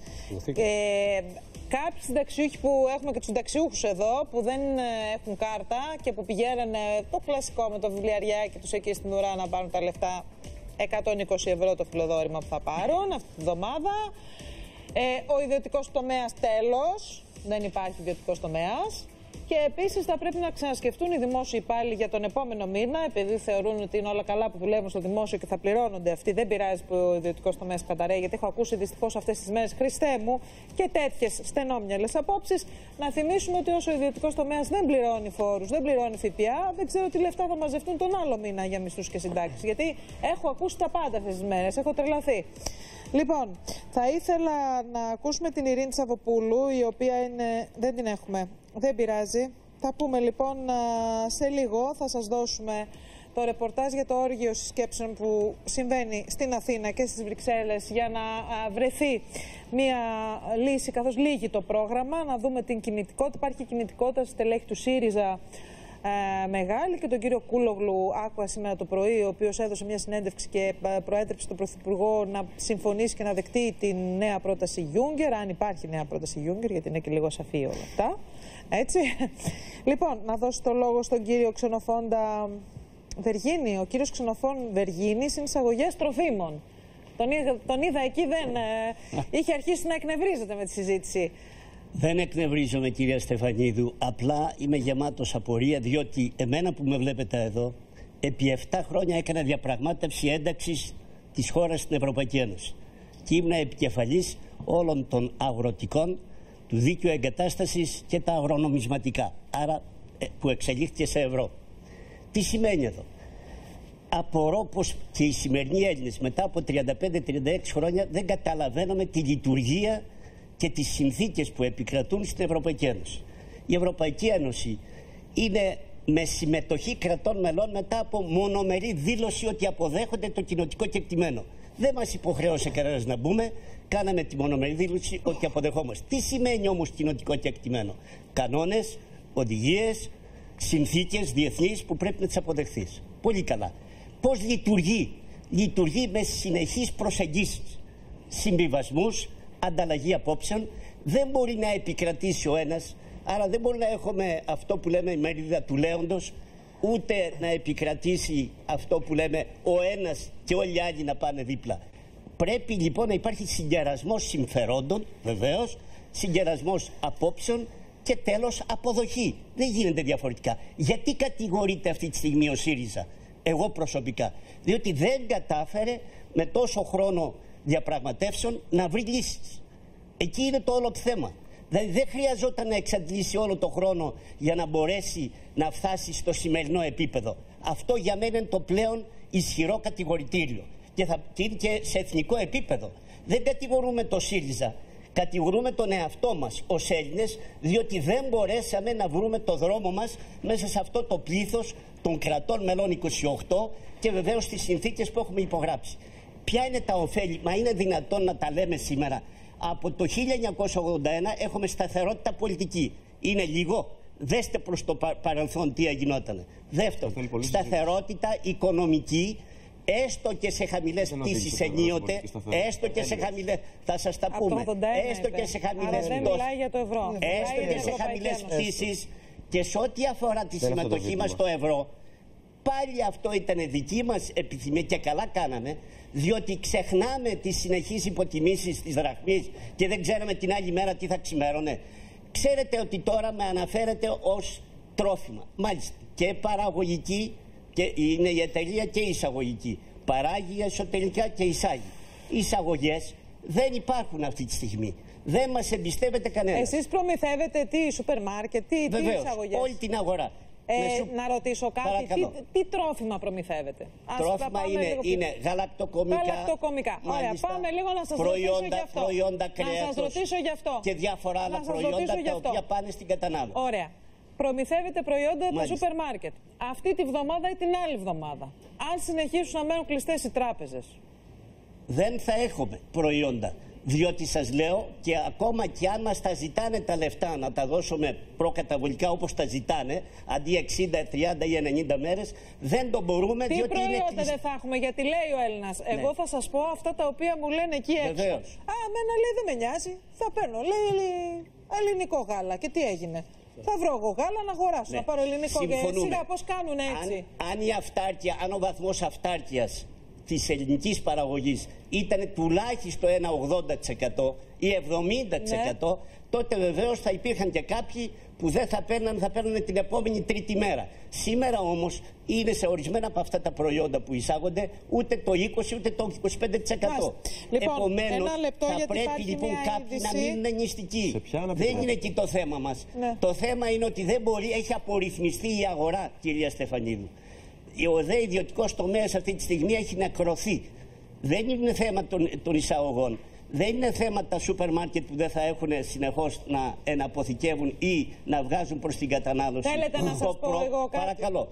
Κάποιοι συνταξιούχοι που έχουμε και τους συνταξιούχους εδώ που δεν έχουν κάρτα και που πηγαίνανε το κλασικό με το βιβλιαριάκι τους εκεί στην ουρά να πάρουν τα λεφτά, 120 ευρώ το φιλοδόρημα που θα πάρουν αυτή τη βδομάδα. Ο ιδιωτικός τομέας τέλος, δεν υπάρχει ιδιωτικός τομέας. Και επίσης θα πρέπει να ξανασκεφτούν οι δημόσιοι υπάλληλοι για τον επόμενο μήνα, επειδή θεωρούν ότι είναι όλα καλά που δουλεύουν στο δημόσιο και θα πληρώνονται αυτοί. Δεν πειράζει που ο ιδιωτικός τομέας καταραίει, γιατί έχω ακούσει δυστυχώς αυτές τις μέρες, Χριστέ μου, και τέτοιες στενόμυαλες απόψεις. Να θυμίσουμε ότι όσο ο ιδιωτικός τομέας δεν πληρώνει φόρους, δεν πληρώνει ΦΠΑ, δεν ξέρω τι λεφτά θα μαζευτούν τον άλλο μήνα για μισθούς και συντάξεις. Γιατί έχω ακούσει τα πάντα αυτές τις μέρες, έχω τρελαθεί. Λοιπόν, θα ήθελα να ακούσουμε την Ειρήνη Σαββοπούλου, η οποία δεν την έχουμε. Δεν πειράζει. Θα πούμε λοιπόν σε λίγο, θα σας δώσουμε το ρεπορτάζ για το όργιο συσκέψεων που συμβαίνει στην Αθήνα και στις Βρυξέλλες για να βρεθεί μια λύση καθώς λύγει το πρόγραμμα, να δούμε την κινητικότητα. Υπάρχει κινητικότητα στη στελέχη του ΣΥΡΙΖΑ μεγάλη και τον κύριο Κούλογλου άκουγα σήμερα το πρωί, ο οποίος έδωσε μια συνέντευξη και προέτρεψε τον Πρωθυπουργό να συμφωνήσει και να δεκτεί τη νέα πρόταση Juncker, αν υπάρχει νέα πρόταση Juncker, γιατί είναι και λίγο ασαφή όλα αυτά. Έτσι. Λοιπόν, να δώσω το λόγο στον κύριο Ξενοφόντα Βεργίνη. Ο κύριος Ξενοφών Βεργίνης είναι εισαγωγές τροφίμων. Τον είδα εκεί, είχε αρχίσει να εκνευρίζεται με τη συζήτηση. Δεν εκνευρίζομαι, κυρία Στεφανίδου, απλά είμαι γεμάτος απορία, διότι εμένα που με βλέπετε εδώ, επί 7 χρόνια έκανα διαπραγμάτευση ένταξης της χώρας στην Ευρωπαϊκή Ένωση. Και ήμουν επικεφαλής όλων των αγροτικών, του δίκαιου εγκατάστασης και τα αγρονομισματικά, άρα που εξελίχθηκε σε ευρώ. Τι σημαίνει εδώ? Απορώ πως και οι σημερινοί Έλληνες μετά από 35-36 χρόνια δεν καταλαβαίνουμε τη λειτουργία και τις συνθήκες που επικρατούν στην Ευρωπαϊκή Ένωση. Η Ευρωπαϊκή Ένωση είναι με συμμετοχή κρατών μελών μετά από μονομερή δήλωση ότι αποδέχονται το κοινοτικό κεκτημένο. Δεν μας υποχρέωσε κανένας να μπούμε. Κάναμε τη μονομερή δήλωση ότι αποδεχόμαστε. Τι σημαίνει όμως κοινοτικό κεκτημένο? Κανόνες, οδηγίες, συνθήκες διεθνείς που πρέπει να τις αποδεχθείς. Πολύ καλά. Πώς λειτουργεί? Λειτουργεί με συνεχείς προσεγγίσεις, συμβιβασμούς, ανταλλαγή απόψεων. Δεν μπορεί να επικρατήσει ο ένας, άρα δεν μπορεί να έχουμε αυτό που λέμε η μερίδα του λέοντος, ούτε να επικρατήσει αυτό που λέμε ο ένας και όλοι οι άλλοι να πάνε δίπλα. Πρέπει λοιπόν να υπάρχει συγκερασμός συμφερόντων, βεβαίως, συγκερασμός απόψεων και τέλος αποδοχή. Δεν γίνεται διαφορετικά. Γιατί κατηγορείται αυτή τη στιγμή ο ΣΥΡΙΖΑ? Εγώ προσωπικά. Διότι δεν κατάφερε με τόσο χρόνο διαπραγματεύσεων να βρει λύσεις. Εκεί είναι το όλο το θέμα. Δηλαδή δεν χρειαζόταν να εξαντλήσει όλο το χρόνο για να μπορέσει να φτάσει στο σημερινό επίπεδο. Αυτό για μένα είναι το πλέον ισχυρό κατηγορητήριο. Και θα είναι και σε εθνικό επίπεδο. Δεν κατηγορούμε το ΣΥΡΙΖΑ. Κατηγορούμε τον εαυτό μας ως Έλληνες, διότι δεν μπορέσαμε να βρούμε το δρόμο μας μέσα σε αυτό το πλήθος των κρατών μελών 28 και βεβαίως τις συνθήκες που έχουμε υπογράψει. Ποια είναι τα ωφέλη? Μα είναι δυνατόν να τα λέμε σήμερα? Από το 1981 έχουμε σταθερότητα πολιτική. Είναι λίγο? Δέστε προς το παρελθόν τι γινόταν. Δεύτερον, σταθερότητα οικονομική, έστω και σε χαμηλές πτήσεις ενίοτε, έστω και σε χαμηλές, θα σας τα πούμε, έστω και σε χαμηλές έστω και σε χαμηλές πτήσεις, και σε ό,τι αφορά τη συμμετοχή μας στο ευρώ, πάλι αυτό ήταν δική μας επιθυμία και καλά κάναμε, διότι ξεχνάμε τις συνεχείς υποτιμήσεις της δραχμής και δεν ξέραμε την άλλη μέρα τι θα ξημέρωνε. Ξέρετε ότι τώρα με αναφέρεται ως τρόφιμα. Μάλιστα, και παραγωγική, και είναι η εταιρεία και η εισαγωγική. Παράγει εσωτερικά και εισάγει. Οι εισαγωγές δεν υπάρχουν αυτή τη στιγμή. Δεν μας εμπιστεύεται κανένας. Εσείς προμηθεύετε τι, σούπερ μάρκετ, τι εισαγωγές? Όλη την αγορά. Να ρωτήσω κάτι, τι τρόφιμα προμηθεύετε? Τρόφιμα είναι γαλακτοκομικά. Ωραία, πάμε λίγο να σας ρωτήσω γι' αυτό. Προϊόντα κρέατος και διάφορα άλλα προϊόντα τα οποία πάνε στην κατανάλωση. Ωραία. Προμηθεύετε προϊόντα από το σούπερ μάρκετ αυτή τη βδομάδα ή την άλλη βδομάδα. Αν συνεχίσουν να μένουν κλειστές οι τράπεζες, δεν θα έχουμε προϊόντα. Διότι σας λέω, και ακόμα και αν μας τα ζητάνε τα λεφτά να τα δώσουμε προκαταβολικά όπως τα ζητάνε, αντί 60, 30 ή 90 μέρες, δεν το μπορούμε. Τι προϊόντα δεν θα έχουμε? Γιατί λέει ο Έλληνας, εγώ θα σας πω αυτά τα οποία μου λένε εκεί έξω. Βεβαίως. Εμένα λέει δεν με νοιάζει, θα παίρνω λέει ελληνικό γάλα. Και τι έγινε? Θα βρω εγώ γάλα να αγοράσω, να πάρω ελληνικό. Και σιγά πώς κάνουν έτσι? Αν ο βαθμός αυτάρκειας της ελληνικής παραγωγής ήταν τουλάχιστον ένα 80% ή 70%, τότε βεβαίως θα υπήρχαν και κάποιοι που δεν θα παίρνανε την επόμενη τρίτη μέρα. Σήμερα όμως είναι σε ορισμένα από αυτά τα προϊόντα που εισάγονται ούτε το 20% ούτε το 25%. Λοιπόν, επομένως θα πρέπει λοιπόν κάποιοι να μείνουν νηστικοί. Δεν είναι εκεί το θέμα μας. Το θέμα είναι ότι δεν μπορεί, έχει απορριθμιστεί η αγορά, κυρία Στεφανίδου. Ο δε ιδιωτικός τομέας αυτή τη στιγμή έχει νεκρωθεί. Δεν είναι θέμα των εισαγωγών. Δεν είναι θέμα τα σούπερ μάρκετ που δεν θα έχουν συνεχώς να εναποθηκεύουν ή να βγάζουν προς την κατανάλωση. Θέλετε να σας πω εγώ κάτι? Παρακαλώ.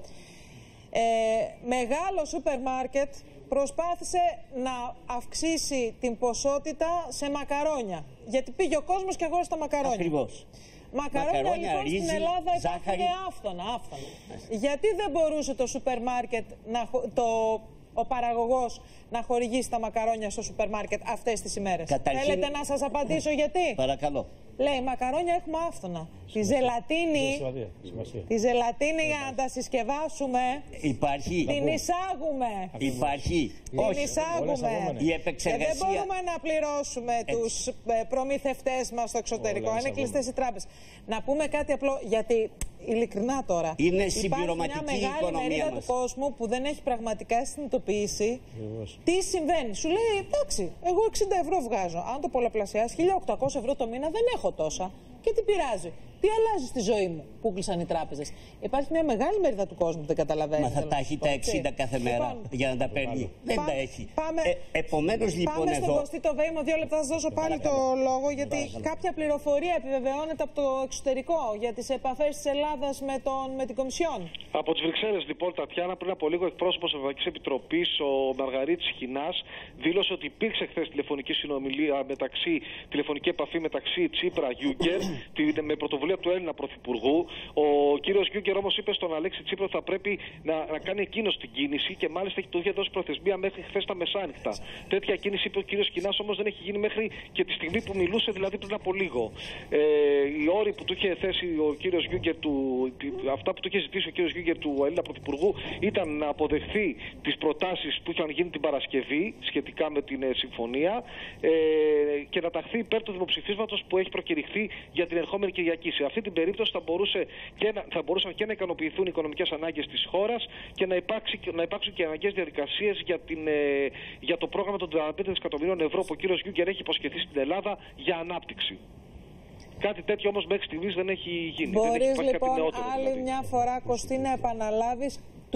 Μεγάλο σούπερ μάρκετ προσπάθησε να αυξήσει την ποσότητα σε μακαρόνια. Γιατί πήγε ο κόσμος και αγόρασε τα μακαρόνια. Ακριβώς. Μακαρόνια λοιπόν ρύζι, στην Ελλάδα υπάρχουν άφθονα. Γιατί δεν μπορούσε το σούπερ μάρκετ, ο παραγωγός, να χορηγήσει τα μακαρόνια στο σούπερ μάρκετ αυτές τις ημέρες? Θέλετε να σας απαντήσω γιατί? Παρακαλώ. Λέει, μακαρόνια έχουμε άφθονα. Τη ζελατίνη για να τα συσκευάσουμε την εισάγουμε. Υπάρχει. Την εισάγουμε. Η επεξεργασία. Και δεν μπορούμε να πληρώσουμε τους προμηθευτές μας στο εξωτερικό. Είναι κλειστές οι τράπεζες. Να πούμε κάτι απλό, γιατί ειλικρινά τώρα είναι συμπληρωματική η οικονομία μας. Υπάρχει μια μεγάλη μερίδα του κόσμου που δεν έχει πραγματικά συνειδητοποιήσει τι συμβαίνει. Σου λέει, εντάξει, εγώ 60 ευρώ βγάζω. Αν το πολλαπλασιάσει, 1.800 ευρώ το μήνα δεν έχω τόσα. Και τι πειράζει. Τι αλλάζει στη ζωή μου που κλείσαν οι τράπεζες. Υπάρχει μια μεγάλη μερίδα του κόσμου που δεν καταλαβαίνει. Μα θα τα έχει τα 60 κάθε μέρα για να τα παίρνει. Δεν τα έχει. Επομένως λοιπόν πάμε εδώ. Στον Κωστή το Βέιμο, 2 λεπτά θα σας δώσω πάλι το λόγο, γιατί κάποια πληροφορία επιβεβαιώνεται από το εξωτερικό για τις επαφές της Ελλάδας με την Κομισιόν. Από τις Βρυξέλλες λοιπόν, Τατιάνα, πριν από λίγο εκπρόσωπος της Ευρωπαϊκής Επιτροπής, ο Μαργαρίτης Χινάς, δήλωσε ότι υπήρξε χθες τηλεφωνική επαφή μεταξύ Τσίπρα-Γιούγκερ με πρωτοβουλία του Έλληνα Πρωθυπουργού. Ο κύριος Γιούγκερ όμως είπε στον Αλέξη Τσίπρα ότι θα πρέπει να κάνει εκείνος την κίνηση και μάλιστα του είχε δώσει προθεσμία μέχρι χθες τα μεσάνυχτα. Τέτοια κίνηση, είπε ο κύριος Κινάς, όμως δεν έχει γίνει μέχρι και τη στιγμή που μιλούσε, δηλαδή πριν από λίγο. Οι όροι που του είχε θέσει ο κύριος Γιούγκερ, αυτά που του είχε ζητήσει ο κύριος Γιούγκερ του Έλληνα Πρωθυπουργού ήταν να αποδεχθεί τις προτάσεις που είχαν γίνει την Παρασκευή σχετικά με την συμφωνία και να ταχθεί υπέρ του δημοψηφίσματος που έχει προκηρυχθεί για την ερχόμενη Κυριακή. Σε αυτή την περίπτωση θα μπορούσαν και να ικανοποιηθούν οι οικονομικές ανάγκες της χώρας και να υπάρξουν και αναγκαίες διαδικασίες για το πρόγραμμα των 35 δισεκατομμυρίων ευρώ που ο κύριος Γιούγκερ έχει υποσχεθεί στην Ελλάδα για ανάπτυξη. Κάτι τέτοιο όμως μέχρι στιγμής δεν έχει γίνει. Μπορείς λοιπόν άλλη μια φορά, Κωστή, να επαναλάβεις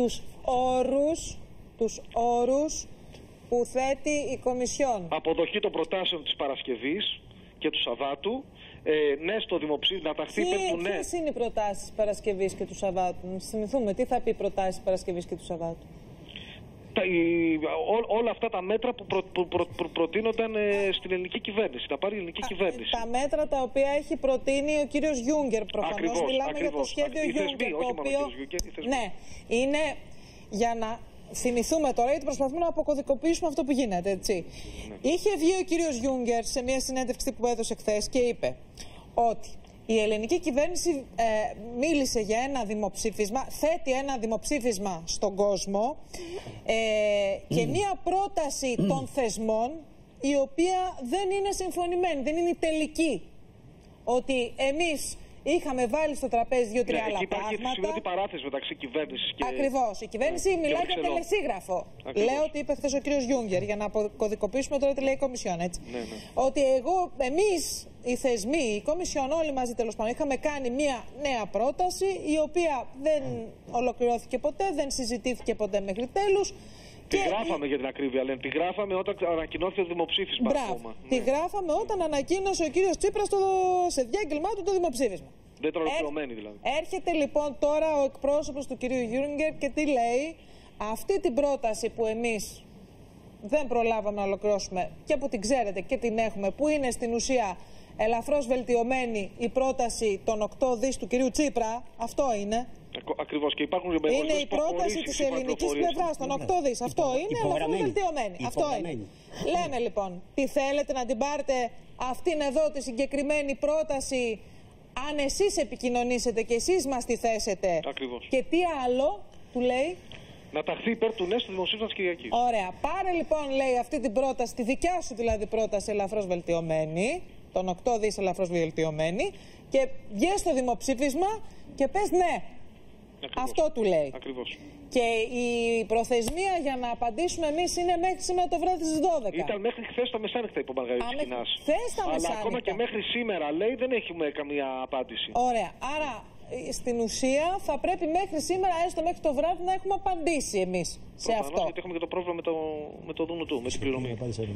τους όρους που θέτει η Κομισιόν? Αποδοχή των προτάσεων της Παρασκευής και του Σαββάτου. Ναι, στο δημοψήφισμα να ταχθεί υπέρ του ναι. Ποιες είναι οι προτάσεις της Παρασκευής και του Σαββάτου? Να θυμηθούμε, τι θα πει προτάσεις της Παρασκευής και του Σαββάτου? Όλα αυτά τα μέτρα που προτείνονταν στην ελληνική κυβέρνηση, να πάρει η ελληνική κυβέρνηση. Τα μέτρα τα οποία έχει προτείνει ο κύριος Γιούγκερ, προφανώς μιλάμε για το σχέδιο Γιούγκερ. Ναι, είναι για να θυμηθούμε τώρα, γιατί προσπαθούμε να αποκωδικοποιήσουμε αυτό που γίνεται, έτσι. Ναι. Είχε βγει ο κύριος Γιούγκερ σε μια συνέντευξη που έδωσε χθες και είπε ότι η ελληνική κυβέρνηση μίλησε για ένα δημοψήφισμα, θέτει ένα δημοψήφισμα στον κόσμο και μια πρόταση των θεσμών η οποία δεν είναι συμφωνημένη, δεν είναι τελική. Ότι εμείς είχαμε βάλει στο τραπέζι 2-3 άλλα πράγματα. Υπάρχει παράθεση μεταξύ κυβέρνησης και. Ακριβώς. Η κυβέρνηση μιλάει για τελεσίγραφο. Λέω ότι είπε χθες ο κύριος Γιούγκερ, για να αποκωδικοποιήσουμε τώρα τι λέει η Κομισιόν. Έτσι. Ναι. Ότι εμείς, οι θεσμοί, η Κομισιόν, όλοι μαζί τέλος πάντων, είχαμε κάνει μια νέα πρόταση, η οποία δεν ολοκληρώθηκε ποτέ, δεν συζητήθηκε ποτέ μέχρι τέλους. Τη γράφαμε για την ακρίβεια, λένε. Τη γράφαμε όταν ανακοινώθηκε το δημοψήφισμα. Μπράβο. Τη γράφαμε όταν ανακοίνωσε ο κύριος Τσίπρας σε διάγγελμά του το δημοψήφισμα. Δεν ήταν ολοκληρωμένη δηλαδή. Έρχεται λοιπόν τώρα ο εκπρόσωπος του κυρίου Γιούγκερ και τι λέει? Αυτή την πρόταση που εμείς δεν προλάβαμε να ολοκληρώσουμε και που την ξέρετε και την έχουμε, που είναι στην ουσία ελαφρώς βελτιωμένη η πρόταση των 8 δις του κυρίου Τσίπρα, αυτό είναι. Ακριβώς, και υπάρχουν είναι η πρόταση της ελληνικής πλευράς των 8 δις. Αυτό είναι ελαφρώς βελτιωμένη. Αυτό είναι. Λέμε λοιπόν, τι θέλετε να την πάρετε αυτήν εδώ τη συγκεκριμένη πρόταση, αν εσείς επικοινωνήσετε και εσείς μας τη θέσετε. Ακριβώς. Και τι άλλο του λέει? Να ταχθεί υπέρ του ναι στο δημοψήφισμα της Κυριακής. Ωραία. Πάρε λοιπόν, λέει, αυτή την πρόταση, τη δικιά σου δηλαδή πρόταση ελαφρώς βελτιωμένη, των 8 δις ελαφρώς βελτιωμένη, και βγες στο δημοψήφισμα και πες ναι. Ακριβώς. Αυτό του λέει. Ακριβώς. Και η προθεσμία για να απαντήσουμε εμείς είναι μέχρι σήμερα το βράδυ στις 12. Ήταν μέχρι χθες τα μεσάνυχτα, είπε ο Μαργαρίτης Χινάς. Αλλά ακόμα και μέχρι σήμερα, λέει, δεν έχουμε καμία απάντηση. Ωραία. Άρα στην ουσία θα πρέπει μέχρι σήμερα, έστω μέχρι το βράδυ, να έχουμε απαντήσει εμείς σε αυτό. Γιατί έχουμε και το πρόβλημα με το δούνου του, με την πληρωμή.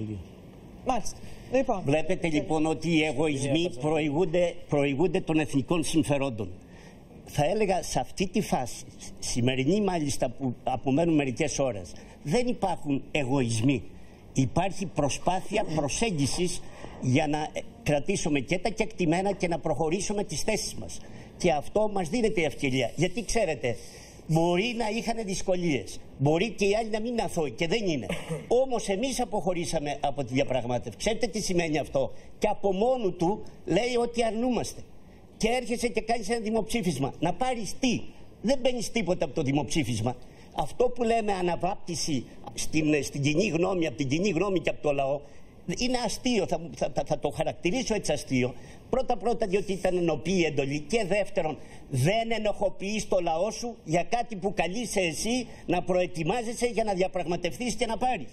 Μάλιστα. Λοιπόν. Βλέπετε λοιπόν ότι οι εγωισμοί προηγούνται των εθνικών συμφερόντων. Θα έλεγα σε αυτή τη φάση, σημερινή μάλιστα που απομένουν μερικές ώρες, δεν υπάρχουν εγωισμοί. Υπάρχει προσπάθεια προσέγγισης για να κρατήσουμε και τα κεκτημένα και να προχωρήσουμε τις θέσεις μας. Και αυτό μας δίνεται η ευκαιρία. Γιατί ξέρετε, μπορεί να είχαν δυσκολίες, μπορεί και οι άλλοι να μην είναι αθώοι και δεν είναι. Όμως εμείς αποχωρήσαμε από τη διαπραγμάτευση. Ξέρετε τι σημαίνει αυτό? Και από μόνο του λέει ότι αρνούμαστε. Και έρχεσαι και κάνεις ένα δημοψήφισμα. Να πάρεις τι? Δεν παίρνεις τίποτα από το δημοψήφισμα. Αυτό που λέμε αναβάπτιση στην κοινή γνώμη, από την κοινή γνώμη και από το λαό, είναι αστείο. Θα το χαρακτηρίσω έτσι αστείο. Πρώτα διότι ήταν ενωπή η εντολή, και δεύτερον δεν ενοχοποιείς το λαό σου για κάτι που καλείσαι εσύ να προετοιμάζεσαι για να διαπραγματευτείς και να πάρεις.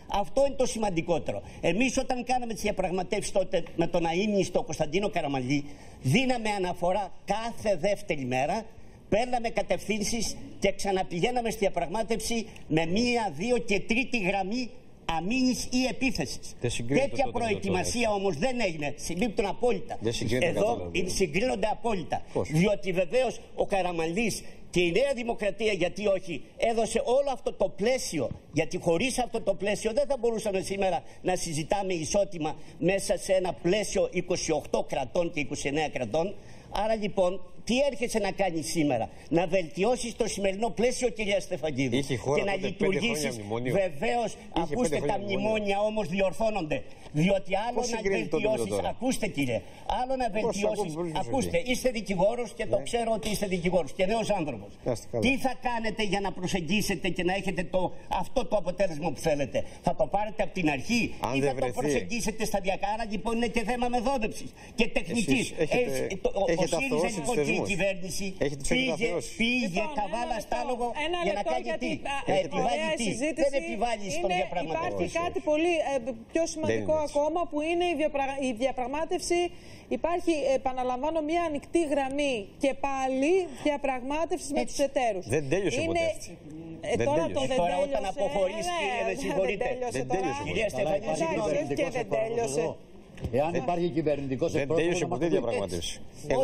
Αυτό είναι το σημαντικότερο. Εμείς όταν κάναμε τις διαπραγματεύσεις τότε με τον αείμνηστο Κωνσταντίνο Καραμανλή, δίναμε αναφορά κάθε δεύτερη μέρα, παίρναμε κατευθύνσεις και ξαναπηγαίναμε στη διαπραγμάτευση με 1, 2 και τρίτη γραμμή αμήνης ή επίθεσης. Τέτοια προετοιμασία όμως δεν έγινε. Συμπίπτουν απόλυτα. Εδώ συγκρίνονται απόλυτα. Διότι βεβαίως ο Καραμανλής και η Νέα Δημοκρατία, γιατί όχι, έδωσε όλο αυτό το πλαίσιο. Γιατί χωρίς αυτό το πλαίσιο δεν θα μπορούσαμε σήμερα να συζητάμε ισότιμα μέσα σε ένα πλαίσιο 28 κρατών και 29 κρατών. Άρα λοιπόν, τι έρχεσαι να κάνεις σήμερα? Να βελτιώσεις το σημερινό πλαίσιο, κυρία Στεφανίδου, και να λειτουργήσεις. Βεβαίως, ακούστε, τα μνημόνια όμως διορθώνονται. Διότι άλλο να βελτιώσεις, ακούστε κύριε, άλλο να βελτιώσεις, ακούστε, είστε δικηγόρος και το ξέρω ότι είστε δικηγόρος και νέος άνθρωπος. Τι θα κάνετε για να προσεγγίσετε και να έχετε αυτό το αποτέλεσμα που θέλετε? Θα το πάρετε από την αρχή ή θα το προσεγγίσετε σταδιακά? Άρα λοιπόν είναι και θέμα μεθόδευσης και τεχνικής. Ο ΣΥΡΙΖΑ λοιπόν και η κυβέρνηση πήγε καβάλα στάλογο για να κάνει τι? Δεν επιβάλλει στον διαπραγματευτή. Υπάρχει κάτι πολύ πιο σημαντικό ακόμα, που είναι η διαπραγμάτευση. Υπάρχει, επαναλαμβάνω, μια ανοιχτή γραμμή και πάλι διαπραγμάτευση με τους εταίρους. Δεν τέλειωσε ποτέ αυτή. Τώρα όταν αποχωρείς, κύριε, με συγχωρείτε. Κυρία Στεφανίδου, και δεν τέλειωσε. Εάν υπάρχει κυβερνητικό εκπρόσωπο. Δεν τέλειωσε ποτέ η διαπραγμάτευση.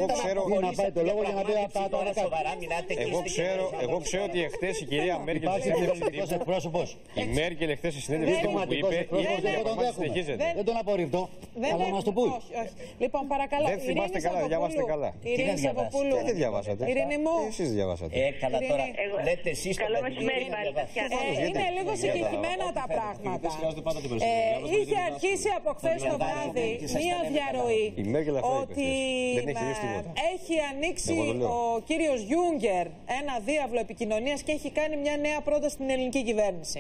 Εγώ ξέρω ότι εχθές η κυρία Μέρκελ η Μέρκελ εχθές στη συνέντευξη που είπε δεν τον απορριφτώ, αλλά μας το πούν. Λοιπόν, παρακαλώ. Δεν θυμάστε καλά, διαβάστε καλά. Ειρήνη Σαββοπούλου. Δεν διαβάσατε. Ειρήνη μου. Εσείς διαβάσατε. Καλά τώρα, λέτε εσείς. Καλό μεσημέρι πάλι. Είναι λίγο συγκεκριμένα τα πράγματα. Είχε αρχίσει από χθες το βράδυ μία διαρροή ότι έχει ανοίξει ο κύριος Γιούγκερ ένα διάβλο επικοινωνίας και έχει κάνει μια νέα πρόταση στην ελληνική κυβέρνηση.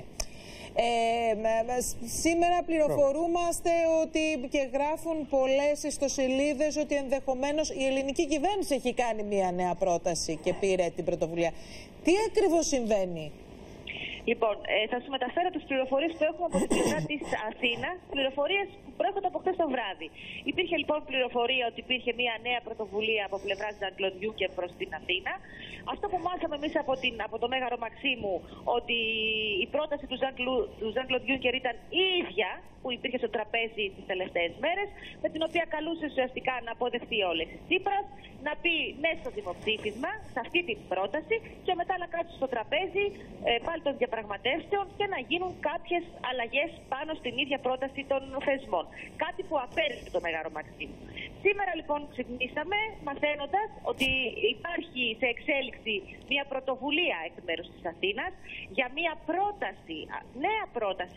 Σήμερα πληροφορούμαστε ότι και γράφουν πολλές ιστοσελίδες ότι ενδεχομένως η ελληνική κυβέρνηση έχει κάνει μια νέα πρόταση και πήρε την πρωτοβουλία. Τι ακριβώς συμβαίνει? Λοιπόν, θα σου μεταφέρω τις πληροφορίες που έχουμε από την πλευρά της Αθήνας, πληροφορίες που προέρχονται από χθες το βράδυ. Υπήρχε λοιπόν πληροφορία ότι υπήρχε μια νέα πρωτοβουλία από πλευράς Jean-Claude Juncker προς την Αθήνα. Αυτό που μάθαμε εμείς από το Μέγαρο Μαξίμου, ότι η πρόταση του Jean-Claude Juncker ήταν η ίδια που υπήρχε στο τραπέζι τις τελευταίες μέρες, με την οποία καλούσε ουσιαστικά να αποδεχτεί ο Αλέξης Τσίπρας, να πει ναι στο δημοψήφισμα, σε αυτή την πρόταση, και μετά να κάτσει στο τραπέζι πάλι των διαπραγματεύσεων και να γίνουν κάποιες αλλαγές πάνω στην ίδια πρόταση των θεσμών. Κάτι που απέρριψε το Μέγαρο Μαξίμου. Σήμερα λοιπόν ξυπνήσαμε μαθαίνοντας ότι υπάρχει σε εξέλιξη μια πρωτοβουλία εκ μέρους της Αθήνας για μια πρόταση, νέα πρόταση.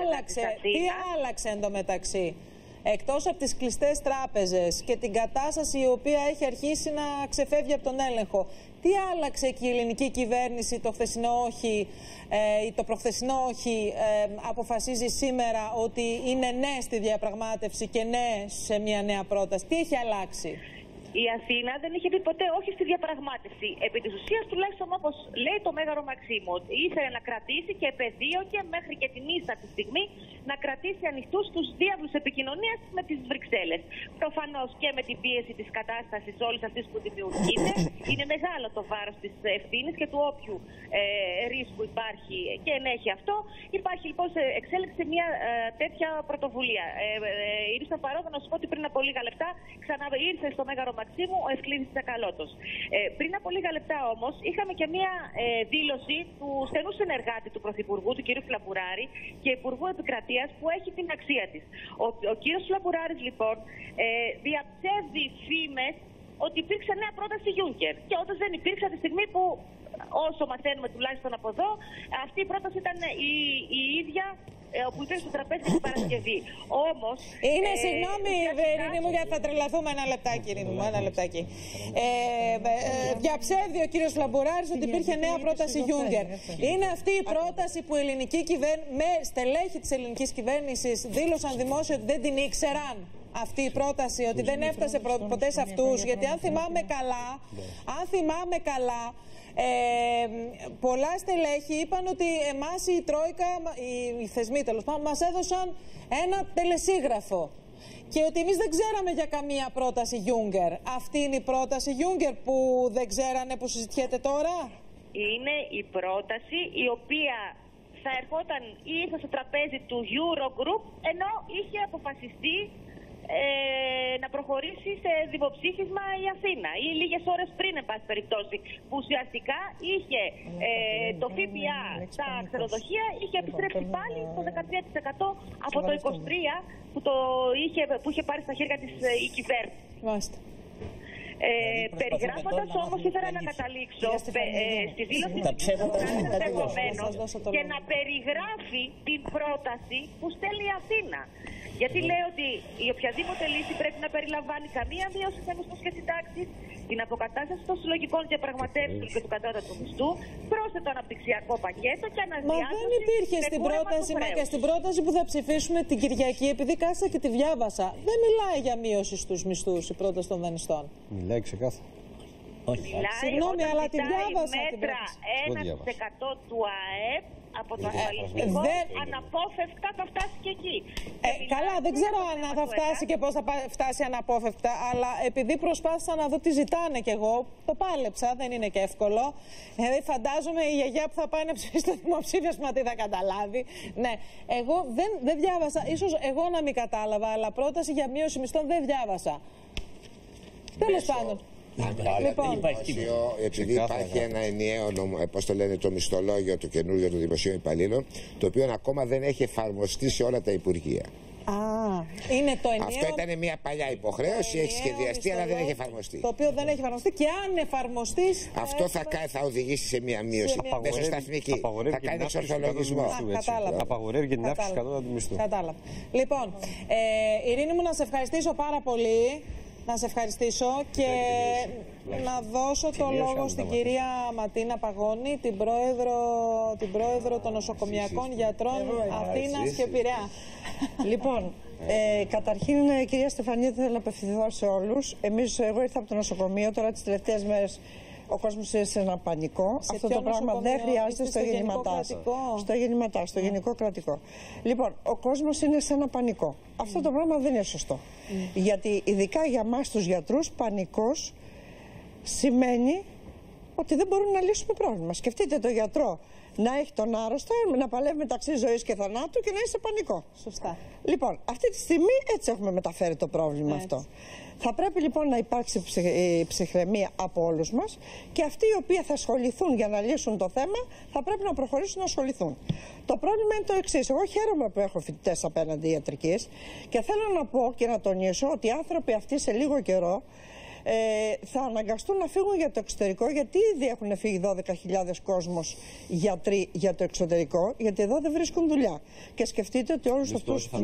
Τι άλλαξε εντωμεταξύ? Εκτός από τις κλειστές τράπεζες και την κατάσταση η οποία έχει αρχίσει να ξεφεύγει από τον έλεγχο, τι άλλαξε και η ελληνική κυβέρνηση το χθεσινό όχι ή το προχθεσινό όχι αποφασίζει σήμερα ότι είναι ναι στη διαπραγμάτευση και ναι σε μια νέα πρόταση? Τι έχει αλλάξει? Η Αθήνα δεν είχε πει ποτέ όχι στη διαπραγμάτευση. Επί της ουσίας, τουλάχιστον όπως λέει το Μέγαρο Μαξίμου, ήθελε να κρατήσει και επεδίωκε μέχρι και την ίσα τη στιγμή να κρατήσει ανοιχτούς τους διάβλους επικοινωνίας με τις Βρυξέλλες. Προφανώς και με την πίεση της κατάστασης όλης αυτής που δημιουργείται, είναι μεγάλο το βάρος της ευθύνης και του όποιου ρίσκου υπάρχει και ενέχει αυτό. Υπάρχει λοιπόν σε εξέλιξη μια τέτοια πρωτοβουλία. Ήρθα παρόδο να σου πω ότι πριν από λίγα λεπτά ξαναήρθε στο Μέγαρο Μαξίμου ο Ευκλήδης Τσακαλώτος. Πριν από λίγα λεπτά όμως είχαμε και μια δήλωση του στενού συνεργάτη του Πρωθυπουργού, του κ. Φλαμπουράρη, και Υπουργού Επικρατείας, που έχει την αξία της. Ο κ. Φλαμπουράρης λοιπόν διαψεύδει φήμες ότι υπήρξε νέα πρόταση Juncker. Και όντως δεν υπήρξε από τη στιγμή που, όσο μαθαίνουμε τουλάχιστον από εδώ, αυτή η πρόταση ήταν η ίδια όπου υπήρξε στο τραπέζι την Παρασκευή. Όμως. Είναι, συγγνώμη, Ειρήνη μου, γιατί θα τρελαθούμε. Ένα λεπτάκι, Ειρήνη μου, ένα λεπτάκι. Διαψεύδει ο κύριος Φλαμπουράρης ότι υπήρχε νέα πρόταση Juncker. Είναι αυτή η πρόταση που η ελληνική κυβέρνηση, με στελέχη της ελληνικής κυβέρνησης, δήλωσαν δημόσια ότι δεν την ήξεραν. Αυτή η πρόταση, ότι δεν έφτασε ποτέ σε αυτούς. Γιατί αν θυμάμαι καλά, πολλά στελέχη είπαν ότι εμάς η Τρόικα, οι θεσμοί τέλος πάντων, μας έδωσαν ένα τελεσίγραφο και ότι εμείς δεν ξέραμε για καμία πρόταση Juncker. Αυτή είναι η πρόταση Juncker που δεν ξέρανε, που συζητιέται τώρα? Είναι η πρόταση η οποία θα ερχόταν ή ήρθε στο τραπέζι του Eurogroup, ενώ είχε αποφασιστεί να προχωρήσει σε δημοψήφισμα η Αθήνα ή λίγες ώρες πριν, εν πάση περιπτώσει, που ουσιαστικά είχε το ΦΠΑ στα ξενοδοχεία είχε επιστρέψει πάλι στο 13% από το 23% που είχε πάρει στα χέρια της η κυβέρνηση. Περιγράφοντας όμως, ήθελα να καταλήξω στη δήλωση και να περιγράφει την πρόταση που στέλνει η Αθήνα. Γιατί λέει ότι η οποιαδήποτε λύση πρέπει να περιλαμβάνει καμία μείωση σε μισθούς και συντάξεις, την αποκατάσταση των συλλογικών διαπραγματεύσεων και του κατώτατου μισθού, πρόσθετο αναπτυξιακό πακέτο και αναδιάρθρωση. Μα δεν υπήρχε στην πρόταση, μα και στην πρόταση που θα ψηφίσουμε την Κυριακή, επειδή κάθισα και τη διάβασα, δεν μιλάει για μείωση στους μισθούς η πρόταση των δανειστών. Μιλάει ξεκάθαρα. Συγγνώμη, αλλά τη διάβασα. Μέτρα 1% του ΑΕΠ από το ασφαλιστικό, αναπόφευκτα θα φτάσει και εκεί. Καλά, δεν ξέρω αν θα φτάσει και πώς θα φτάσει αναπόφευκτα, αλλά επειδή προσπάθησα να δω τι ζητάνε κι εγώ, το πάλεψα, δεν είναι και εύκολο. Φαντάζομαι η γιαγιά που θα πάει να ψηφίσει το δημοψήφισμα τι θα καταλάβει. Ναι, εγώ δεν διάβασα, ίσως εγώ να μην κατάλαβα, αλλά πρόταση για μείωση μισθών δεν διάβασα. Τέλος πάντων. Λοιπόν, επειδή υπάρχει ένα ενιαίο, πώς το λένε, το μισθολόγιο, το καινούργιο των δημοσίων υπαλλήλων, το οποίο ακόμα δεν έχει εφαρμοστεί σε όλα τα υπουργεία. Είναι το ενιαίο... Αυτό ήταν μια παλιά υποχρέωση, έχει σχεδιαστεί, αλλά δεν έχει εφαρμοστεί. Το οποίο δεν έχει εφαρμοστεί και αν εφαρμοστεί. Αυτό θα οδηγήσει σε μια μείωση μεσοσταθμική. Θα κάνει εξορθολογισμό. Απαγορεύει και την αύξηση κατώτατου μισθού. Κατάλαβα. Λοιπόν, Ειρήνη μου, να σε ευχαριστήσω πάρα πολύ. Να σε ευχαριστήσω και να δώσω το λόγο στην κυρία Ματίνα Παγώνη, την πρόεδρο των νοσοκομιακών γιατρών Αθήνας και Πειραιά. Λοιπόν, καταρχήν, κυρία Στεφανίδη, θέλω να απευθυνθώ σε όλους. Εγώ ήρθα από το νοσοκομείο, τώρα τις τελευταίες μέρες ο κόσμος είναι σε ένα πανικό. Αυτό το πράγμα δεν χρειάζεται στο γεννηματά, στο γενικό κρατικό. Λοιπόν, ο κόσμος είναι σε ένα πανικό. Αυτό το πράγμα δεν είναι σωστό. Γιατί ειδικά για μας τους γιατρούς, πανικός σημαίνει ότι δεν μπορούμε να λύσουμε πρόβλημα. Σκεφτείτε το γιατρό να έχει τον άρρωστο, να παλεύει μεταξύ ζωής και θανάτου και να είναι σε πανικό. Σωστά. Λοιπόν, αυτή τη στιγμή έτσι έχουμε μεταφέρει το πρόβλημα αυτό. Θα πρέπει λοιπόν να υπάρξει ψυχραιμία από όλους μας και αυτοί οι οποίοι θα ασχοληθούν για να λύσουν το θέμα θα πρέπει να προχωρήσουν να ασχοληθούν. Το πρόβλημα είναι το εξής. Εγώ χαίρομαι που έχω φοιτητές απέναντι ιατρικής και θέλω να πω και να τονίσω ότι οι άνθρωποι αυτοί σε λίγο καιρό θα αναγκαστούν να φύγουν για το εξωτερικό, γιατί ήδη έχουν φύγει 12.000 κόσμος γιατροί για το εξωτερικό, γιατί εδώ δεν βρίσκουν δουλειά. Και σκεφτείτε ότι όλους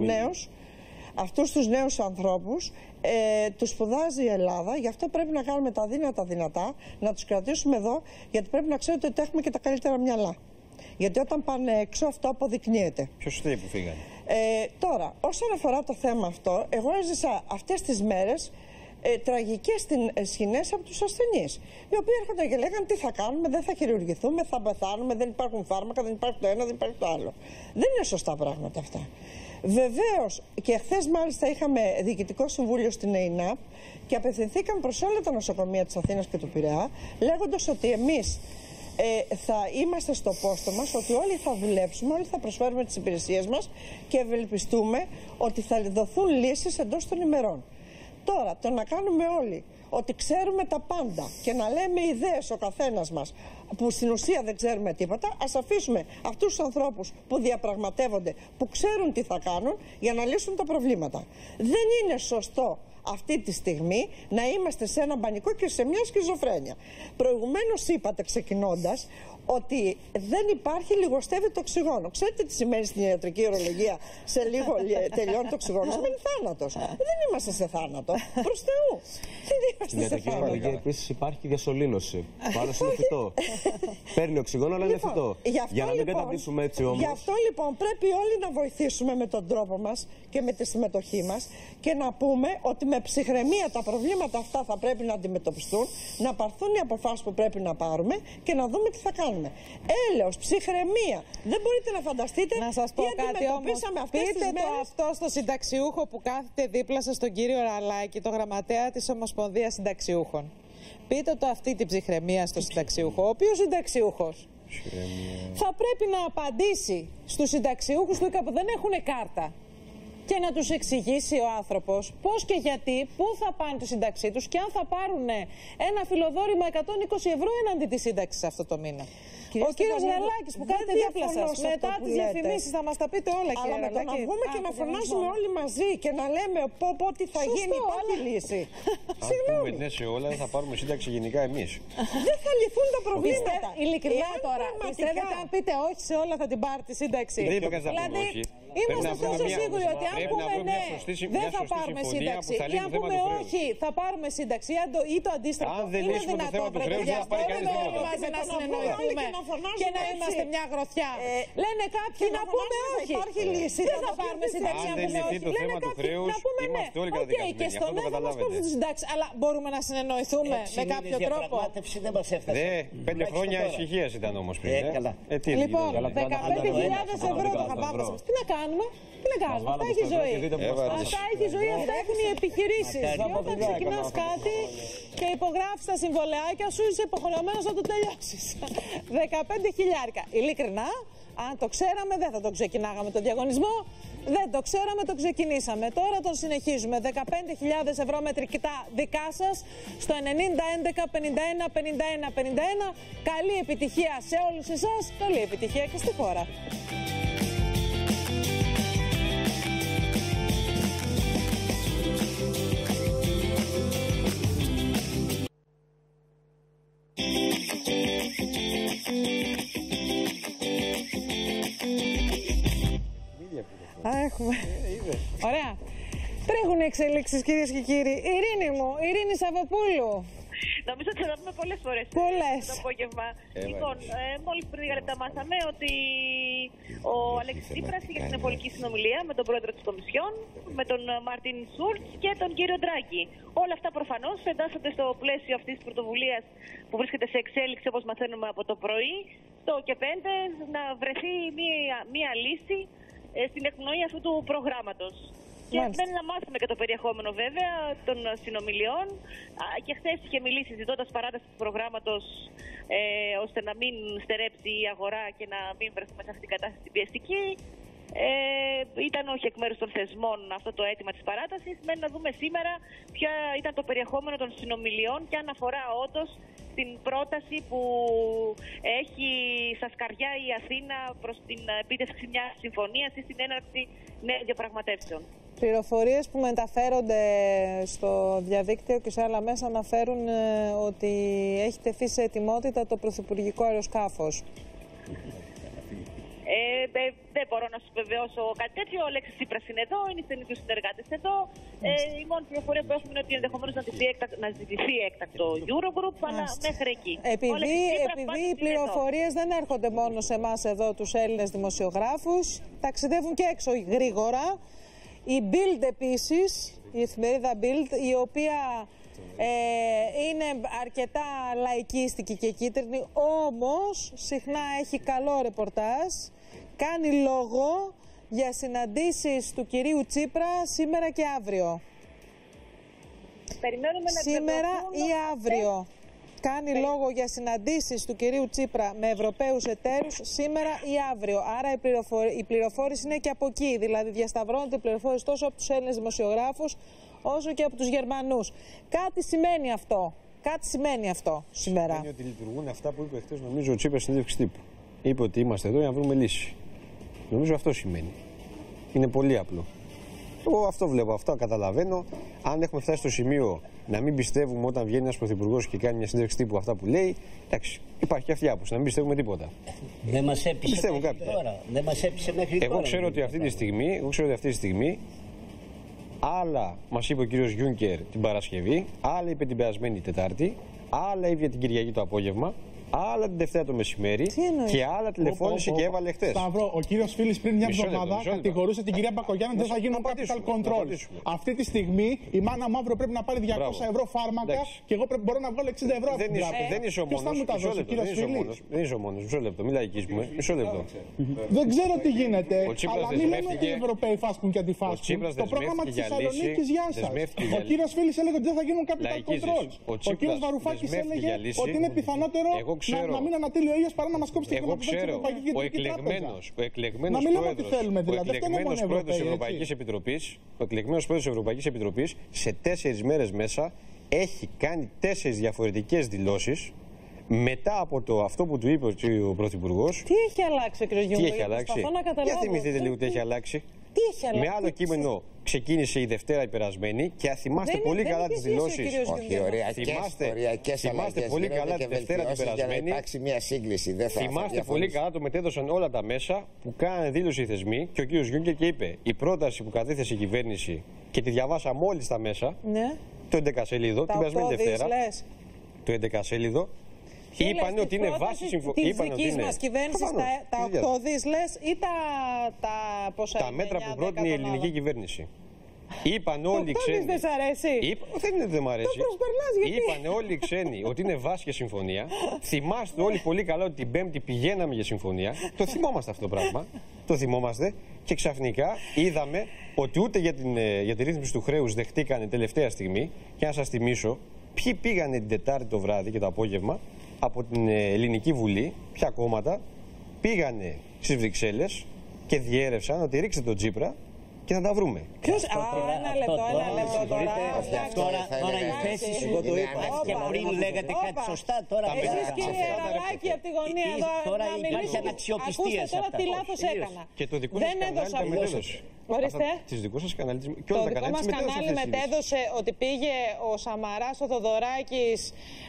αυτούς τους νέους ανθρώπους τους σπουδάζει η Ελλάδα, γι' αυτό πρέπει να κάνουμε τα δύνατα δυνατά, να τους κρατήσουμε εδώ, γιατί πρέπει να ξέρετε ότι έχουμε και τα καλύτερα μυαλά. Γιατί όταν πάνε έξω αυτό αποδεικνύεται. Ποιος θέλει που φύγανε? Τώρα, όσον αφορά το θέμα αυτό, εγώ έζησα αυτές τις μέρες τραγικές σκηνές από τους ασθενείς, οι οποίοι έρχονταν και λέγανε τι θα κάνουμε, δεν θα χειρουργηθούμε, θα πεθάνουμε, δεν υπάρχουν φάρμακα, δεν υπάρχει το ένα, δεν υπάρχει το άλλο. Δεν είναι σωστά πράγματα αυτά. Βεβαίως, και χθες μάλιστα είχαμε διοικητικό συμβούλιο στην ΕΙΝΑΠ και απευθυνθήκαμε προς όλα τα νοσοκομεία της Αθήνας και του Πειραιά, λέγοντας ότι εμείς θα είμαστε στο πόστο μας, ότι όλοι θα δουλέψουμε, όλοι θα προσφέρουμε τις υπηρεσίες μας και ευελπιστούμε ότι θα δοθούν λύσεις εντός των ημερών. Τώρα, το να κάνουμε όλοι ότι ξέρουμε τα πάντα και να λέμε ιδέες ο καθένας μας, που στην ουσία δεν ξέρουμε τίποτα, ας αφήσουμε αυτούς τους ανθρώπους που διαπραγματεύονται, που ξέρουν τι θα κάνουν για να λύσουν τα προβλήματα. Δεν είναι σωστό αυτή τη στιγμή να είμαστε σε ένα πανικό και σε μια σχιζοφρένεια. Προηγουμένως είπατε ξεκινώντας ότι δεν υπάρχει λιγοστεύεται οξυγόνο. Ξέρετε τι σημαίνει στην ιατρική ορολογία? Σε λίγο τελειώνει το οξυγόνο. Σημαίνει θάνατος. Δεν είμαστε σε θάνατο. Προς Θεού. Δεν είμαστε σε θάνατο. Στην ιατρική ορολογία επίσης υπάρχει διασωλήνωση. Πάνω είναι φυτό. Παίρνει οξυγόνο, αλλά είναι φυτό. Για να μην καταντήσουμε έτσι όμως. Γι' αυτό λοιπόν πρέπει όλοι να βοηθήσουμε με τον τρόπο μας και με τη συμμετοχή μας και να πούμε ότι με ψυχραιμία τα προβλήματα αυτά θα πρέπει να αντιμετωπιστούν, να πάρθουν οι αποφάσεις που πρέπει να πάρουμε και να δούμε τι θα κάνουμε. Έλεος, ψυχραιμία. Δεν μπορείτε να φανταστείτε. Να σας πω κάτι όμως. Πείτε το αυτό στο συνταξιούχο που κάθεται δίπλα σας, τον κύριο Ραλάκη, το γραμματέα της Ομοσπονδίας Συνταξιούχων. Πείτε το αυτή την ψυχραιμία στο συνταξιούχο. Ο οποίος συνταξιούχος θα πρέπει να απαντήσει στους συνταξιούχους του ΙΚΑ που δεν έχουν κάρτα και να τους εξηγήσει ο άνθρωπος πώς και γιατί, πού θα πάνε τη σύνταξή τους και αν θα πάρουν ένα φιλοδόρημα 120 ευρώ έναντι της σύνταξης αυτό το μήνα. Ο κύριος Ραλάκης που κάθεται δίπλα σας, μετά τις διαφημίσεις θα μας τα πείτε όλα, κύριε Ραλάκη. Αλλά με το να βγούμε και να φωνάζουμε όλοι μαζί και να λέμε πω τι θα γίνει, υπάρχει λύση. Συγγνώμη. Αν πούμε ναι σε όλα, θα πάρουμε σύνταξη γενικά εμείς. Δεν θα λυθούν τα προβλήματα. Ειλικρινά τώρα, πιστεύετε αν πείτε όχι σε όλα θα την πάρει τη σύνταξη? Δεν είπε κανείς να πούμε όχι. Είμαστε τόσο σίγουροι ότι αν πούμε ναι, δεν θα πάρουμε σύνταξη. Ή αν πούμε όχι, θα πάρουμε σύνταξη. Ή το αντίστοιχο. Είναι δυνατό, πρέπει όλοι μαζί να συνεννοηθούμε και να είμαστε μια γροθιά. Λένε κάποιοι να πούμε όχι. Δεν θα πάρουμε σύνταξη να πούμε όχι. Λένε κάποιοι να πούμε ναι. Οκ, και στο ναι θα μας πάρουν τη σύνταξη. Αλλά μπορούμε να συνεννοηθούμε με κάποιο τρόπο? 5 χρόνια ησυχίας ήταν όμως πριν. Λοιπόν, 15.000 ευρώ το χαμπάμε. Τι να κάνουμε? Τι να κάνουμε? Αυτά έχει ζωή. Αυτά έχει ζωή, αυτά έχουν οι επιχειρήσεις. Και όταν ξεκινάς κάτι και υπογράφεις τα συμβολαιάκια σου, είσαι υποχρεωμένος να το τελειώσεις. 15.000. Ειλικρινά, αν το ξέραμε, δεν θα το ξεκινάγαμε το διαγωνισμό. Δεν το ξέραμε, το ξεκινήσαμε. Τώρα τον συνεχίζουμε. 15.000 ευρώ μετρητά δικά σας στο 90 11 51 51 51. Καλή επιτυχία σε όλους εσάς. Καλή επιτυχία και στη χώρα. Έχουμε. Ωραία. Τρέχουν εξελίξεις, κυρίες και κύριοι. Ειρήνη μου, Ειρήνη Σαββοπούλου. Νομίζω ότι θα τα πούμε πολλές φορές το απόγευμα. Λοιπόν, μόλις πριν λίγα λεπτά μάθαμε ότι ο Αλέξης Τσίπρας είχε τηλεφωνική συνομιλία με τον πρόεδρο της Κομισιόν, με τον Μάρτιν Σούλτς και τον κύριο Ντράγκη. Όλα αυτά προφανώς εντάσσονται στο πλαίσιο αυτής της πρωτοβουλίας που βρίσκεται σε εξέλιξη, όπως μαθαίνουμε από το πρωί, στο ΚΕ5, να βρεθεί μία λύση στην εκπνοή αυτού του προγράμματος. Και μένει να μάθουμε και το περιεχόμενο βέβαια των συνομιλιών. Και χθες είχε μιλήσει ζητώντας παράταση του προγράμματος ώστε να μην στερέψει η αγορά και να μην βρεθούμε σε αυτή την κατάσταση την πιεστική. Ήταν όχι εκ μέρους των θεσμών αυτό το αίτημα της παράτασης. Μένει να δούμε σήμερα ποια ήταν το περιεχόμενο των συνομιλιών και αν αφορά όντως την πρόταση που έχει στα σκαριά η Αθήνα προς την επίτευξη μιας συμφωνίας ή στην έναρξη νέων διαπραγματεύσεων. Πληροφορίες που μεταφέρονται στο διαδίκτυο και σε άλλα μέσα αναφέρουν ότι έχει τεθεί σε ετοιμότητα το πρωθυπουργικό αεροσκάφος. Δεν μπορώ να σου βεβαιώσω κάτι τέτοιο. Ο Αλέξης Τσίπρας είναι εδώ, είναι οι στενοί του συνεργάτες εδώ. Η μόνη πληροφορία που έχουμε είναι ότι ενδεχομένως να ζητηθεί έκτακτο Eurogroup, αλλά μέχρι εκεί. Επειδή οι πληροφορίες δεν έρχονται μόνο σε εμάς εδώ, τους Έλληνες δημοσιογράφους, ταξιδεύουν και έξω γρήγορα. Η Bild επίσης, η εφημερίδα Bild, η οποία είναι αρκετά λαϊκίστικη και κίτρινη, όμως συχνά έχει καλό ρεπορτάζ, κάνει λόγο για συναντήσεις του κυρίου Τσίπρα σήμερα και αύριο. Περιμένουμε να σήμερα ή αύριο. Κάνει λόγο για συναντήσεις του κυρίου Τσίπρα με Ευρωπαίους εταίρους σήμερα ή αύριο. Άρα η πληροφόρηση είναι και από εκεί. Δηλαδή διασταυρώνεται η πληροφόρηση τόσο από τους Έλληνες δημοσιογράφους όσο και από τους Γερμανούς. Κάτι σημαίνει αυτό. Κάτι σημαίνει αυτό σήμερα. Σημαίνει ότι λειτουργούν αυτά που είπε χθες, νομίζω, ο Τσίπρας στην συνέντευξη τύπου. Είπε ότι είμαστε εδώ για να βρούμε λύση. Νομίζω αυτό σημαίνει. Είναι πολύ απλό. Εγώ αυτό βλέπω, αυτό καταλαβαίνω. Αν έχουμε φτάσει στο σημείο να μην πιστεύουμε όταν βγαίνει ένας πρωθυπουργός και κάνει μια συνέντευξη τύπου αυτά που λέει. Εντάξει, υπάρχει και αυτή η άποψη, να μην πιστεύουμε τίποτα. Δεν μας έπεισε μέχρι τώρα. Δεν μας έπεισε μέχρι τώρα. Εγώ ξέρω ότι αυτή τη στιγμή, άλλα μας είπε ο κύριος Γιούνκερ την Παρασκευή, άλλα είπε την περασμένη Τετάρτη, άλλα είπε την Κυριακή το απόγευμα, άλλα την Δευτέρα το μεσημέρι και άλλα τηλεφώνησε και έβαλε χτες. Σταύρο, ο κύριος Φίλης πριν μια εβδομάδα κατηγορούσε την κυρία Μπακογιάννη ότι δεν θα γίνουν capital control. Αυτή τη στιγμή η Μάνα Μαύρο πρέπει να πάρει 200 ευρώ φάρμακα και εγώ μπορώ να βγάλω 60 ευρώ από την τράπεζα. Δεν είσαι ο μόνος. Δεν είσαι ο μόνος. Μισό λεπτό, μην λαϊκίσουμε. Μισό λεπτό. Δεν ξέρω τι γίνεται, αλλά μην λέμε ότι οι Ευρωπαίοι φάσκουν και αντιφάσκουν. Το πρόγραμμα της Θεσσαλονίκης, γεια σας. Ο κύριος Φίλης έλεγε ότι δεν θα γίνουν capital control. Ο κύριος Βαρουφάκης έλεγε ότι είναι πιθανότερο να μην ανατείλει ο ήλιος παρά να μας κόψει τη χρηματοδότηση της Ευρωπαϊκής Κεντρικής Τράπεζας. Ο εκλεγμένος πρόεδρος της Ευρωπαϊκής Επιτροπής σε 4 μέρες μέσα έχει κάνει 4 διαφορετικές δηλώσεις μετά από αυτό που του είπε ο Πρωθυπουργός. Τι έχει αλλάξει ο κ. Γιούγκερ? Τι έχει αλλάξει? Για θυμηθείτε λίγο τι έχει αλλάξει. Με άλλο κείμενο ξεκίνησε η Δευτέρα η περασμένη και θυμάστε πολύ καλά τις δηλώσεις. Θυμάστε πολύ καλά τη Δευτέρα την περασμένη. Θυμάστε πολύ καλά, το μετέδωσαν όλα τα μέσα που κάνανε δήλωση οι θεσμοί και ο κ. Γιούγκερ και είπε η πρόταση που κατέθεσε η κυβέρνηση και τη διαβάσαμε όλοι στα μέσα, το 11 σελίδο, την περασμένη Δευτέρα. Το 11 σελίδο. Είπανε ότι είναι βάση συμφωνία. Τη δική μα κυβέρνηση, τα 8 δις λες ή τα μέτρα που πρότεινε η ελληνική κυβέρνηση. Είπαν όλοι οι ξένοι. Δεν σ' αρέσει? Δεν είναι ότι δεν μ' αρέσει. Είπαν όλοι οι ξένοι ότι είναι βάση για συμφωνία. Θυμάστε όλοι πολύ καλά ότι την Πέμπτη πηγαίναμε για συμφωνία. Το θυμόμαστε αυτό το πράγμα. Το θυμόμαστε. Και ξαφνικά είδαμε ότι ούτε για τη ρύθμιση του χρέους δεχτήκανε τελευταία στιγμή. Και να σας θυμίσω ποιοι πήγανε την Τετάρτη το βράδυ και το απόγευμα από την Ελληνική Βουλή, ποια κόμματα πήγανε στις Βρυξέλλες και διέρευσαν ότι ρίξτε τον Τσίπρα και θα τα βρούμε. Ποιος? Ένα λεπτό τώρα. Τώρα η θέση σου το είπα. Και πριν λέγατε κάτι σωστά, τώρα εσείς κύριε Ραλάκη από τη γωνία εδώ τώρα υπάρχει αναξιοπιστία σε αυτά. Ακούστε τώρα τι λάθος έκανα. Και το δικό σας κανάλι τα μετέδωσε. Ορίστε. Τις δικό σας κανάλι, και το όλα τα δικό μας κανάλι μετέδωσε ότι πήγε ο Σαμαράς, ο Θοδωράκης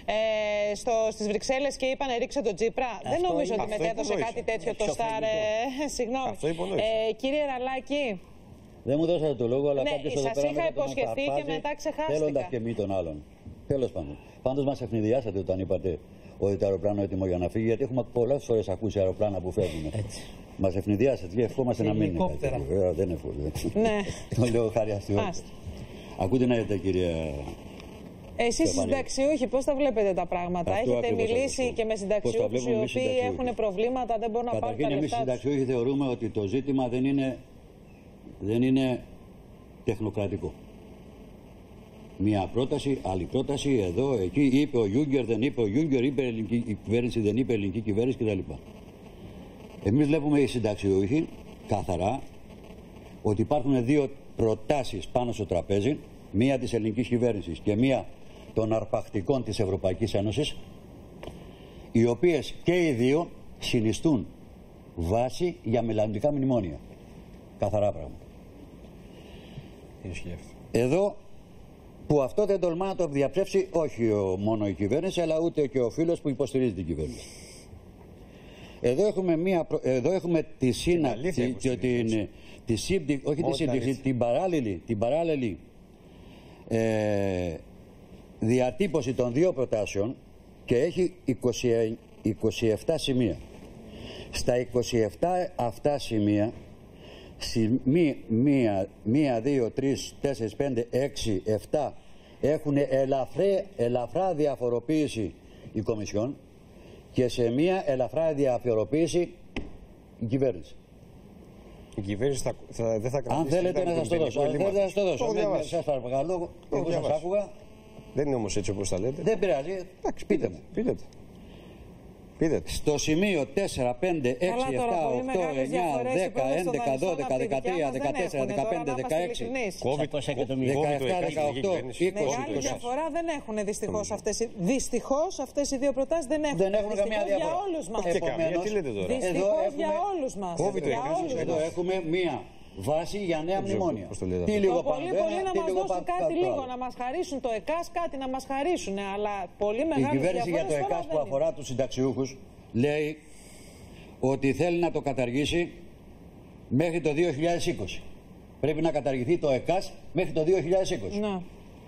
στις Βρυξέλλες και είπαν ρίξε τον Τσίπρα. Δεν νομίζω ότι μετέδωσε κάτι τέτοιο το Σταρ. Συγγνώμη. Κύριε Ραλάκη. Δεν μου δώσατε το λόγο, αλλά κάποιος εδώ πέρα σας είχα υποσχεθεί και μετά ξεχάστηκα. Θέλοντας και μη των άλλων. Τέλος πάντων. Πάντως μας ευνηδιάσατε όταν είπατε ότι το αεροπλάνο έτοιμο για να φύγει, γιατί έχουμε πολλές φορές ακούσει αεροπλάνα που φεύγουν. Μας ευνηδιάσατε και ευχόμαστε να μην είναι κάτι. Δεν ευχόμαστε. Ναι. Το λέω χάρη αστιότητα. Ακούτε να δείτε, κυρία. Εσείς οι συνταξιούχοι, πώς τα βλέπετε τα πράγματα? Έχετε μιλήσει και με συνταξιούχους οι οποίοι έχουν προβλήματα, δεν μπορούν να πάρουν τα λεφτά τους? Εμείς οι συνταξιούχοι θεωρούμε ότι το ζήτημα δεν είναι τεχνοκρατικό. Μία πρόταση, άλλη πρόταση, εδώ, εκεί, είπε ο Γιούγκερ, δεν είπε ο Γιούγκερ, είπε η ελληνική κυβέρνηση, δεν είπε η ελληνική κυβέρνηση κτλ. Εμείς βλέπουμε οι συνταξιούχοι καθαρά ότι υπάρχουν 2 προτάσεις πάνω στο τραπέζι, μία της ελληνικής κυβέρνησης και μία των αρπακτικών της Ευρωπαϊκής Ένωσης, οι οποίες και οι 2 συνιστούν βάση για μελλοντικά μνημόνια. Καθαρά πράγματα. Εδώ που αυτό δεν τολμά να το διαψεύσει όχι μόνο η κυβέρνηση, αλλά ούτε και ο φίλος που υποστηρίζει την κυβέρνηση. Εδώ έχουμε τη σύναξη, την παράλληλη διατύπωση των 2 προτάσεων και έχει 27 σημεία. Στα 27 αυτά σημεία, 1, 2, 3, 4, 5, 6, 7 έχουν ελαφρά διαφοροποίηση η Κομισιόν και σε μία ελαφρά διαφοροποίηση η κυβέρνηση. Η κυβέρνηση δεν θα κρατήσει. Αν θέλετε να σας το δώσω. Αν θέλετε να σας το δώσω. Σας παρακαλώ, εγώ σας άκουγα. Δεν είναι όμως έτσι όπως τα λέτε. Δεν πειράζει. Εντάξει, πείτε μου. Στο σημείο 4, 5, 6, 7, 8, 9, 10, 11, 12, 13, 14, 15, 16, 17, 18, 20. Μεγάλη διαφορά δεν έχουν δυστυχώς αυτές. Δυστυχώς αυτές οι 2 προτάσεις δεν έχουν. Δεν έχουν καμία διαφορά. Για όλους μας. Τι λέτε τώρα? Δυστυχώς για όλους μας. Εδώ έχουμε μία βάση για νέα μνημόνια. Τι λίγο πολύ να μας δώσουν κάτι λίγο, να μας χαρίσουν το ΕΚΑΣ, κάτι να μας χαρίσουν, αλλά πολύ μεγάλη διαφορά. Η κυβέρνηση για το ΕΚΑΣ που αφορά τους συνταξιούχους λέει ότι θέλει να το καταργήσει μέχρι το 2020. Πρέπει να καταργηθεί το ΕΚΑΣ μέχρι το 2020. Να.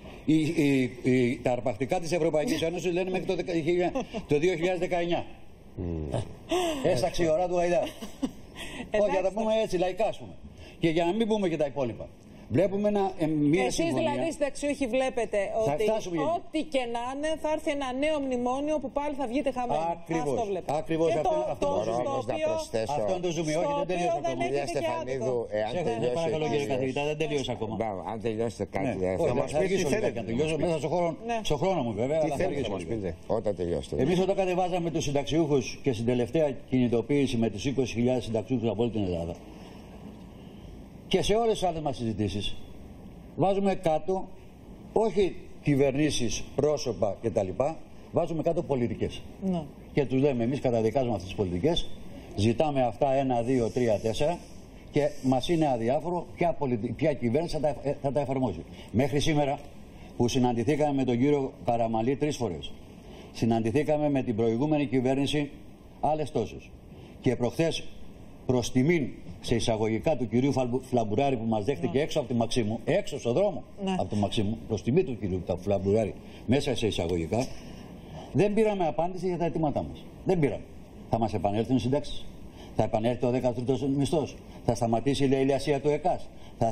Τα αρπακτικά της Ευρωπαϊκής Ένωσης λένε μέχρι το 2019. Έσταξε η ώρα του Γαϊδά. Όχι, θα τα πούμε έτσι, λαϊκά, ας πούμε. Και για να μην πούμε και τα υπόλοιπα. Βλέπουμε μία Εσείς συμφωνία. δηλαδή συνταξιούχοι βλέπετε ότι ό,τι και να είναι θα έρθει ένα νέο μνημόνιο που πάλι θα βγείτε χαμένοι. Ακριβώς. Αυτό είναι το ζουμί. Όχι, δεν τελείωσε ακόμα. Κυρία Στεφανίδου, εάν τελειώσει. Παρακαλώ κύριε καθηγητά, δεν τελείωσε ακόμα. Αν τελειώσετε κάτι, θα μας πείτε τι θέλετε να τελειώσω μέσα στο χρόνο μου βέβαια. Τι θέλετε να μας πείτε. Όταν τελειώσετε. Εμείς όταν κατεβάζαμε τους συνταξιούχους και στην τελευταία κινητοποίηση με τους 20.000 συνταξιούχους από όλη την Ελλάδα, και σε όλες τις άλλες μας συζητήσεις βάζουμε κάτω όχι κυβερνήσεις, πρόσωπα κτλ. Βάζουμε κάτω πολιτικές. Ναι. Και τους λέμε εμείς καταδικάζουμε αυτές τις πολιτικές, ζητάμε αυτά 1, 2, 3, 4 και μας είναι αδιάφορο ποια κυβέρνηση θα τα εφαρμόσει. Μέχρι σήμερα που συναντηθήκαμε με τον κύριο Καραμανλή 3 φορές, συναντηθήκαμε με την προηγούμενη κυβέρνηση άλλες τόσες και προχθές προς τιμήν σε εισαγωγικά του κυρίου Φλαμπουράρη που μας δέχτηκε έξω από τη Μαξίμου, έξω στον δρόμο από τη Μαξίμου, προς τιμή του κυρίου Φλαμπουράρη, μέσα σε εισαγωγικά, δεν πήραμε απάντηση για τα αιτήματά μας. Δεν πήραμε. Θα μας επανέλθουν οι συντάξεις. Θα επανέλθει ο 13ος μισθός. Θα σταματήσει η λαιλασία του ΕΚΑΣ.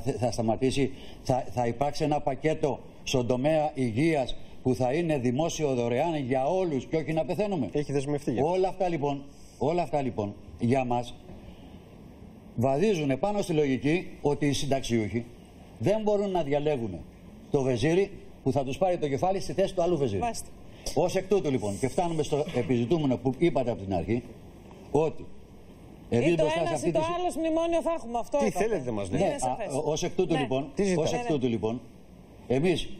Θα υπάρξει ένα πακέτο στον τομέα υγείας που θα είναι δημόσιο δωρεάν για όλους και όχι να πεθαίνουμε. Έχει δεσμευτεί. Όλα αυτά λοιπόν για μας βαδίζουν πάνω στη λογική ότι οι συνταξιούχοι δεν μπορούν να διαλέγουν το βεζίρι που θα τους πάρει το κεφάλι στη θέση του άλλου βεζίρι. Ως εκ τούτου λοιπόν, και φτάνουμε στο επιζητούμενο που είπατε από την αρχή, ότι ή το ένας ή το άλλος μνημόνιο θα έχουμε. Αυτό τι θέλετε να μας λέτε. Ως εκ τούτου λοιπόν, εμείς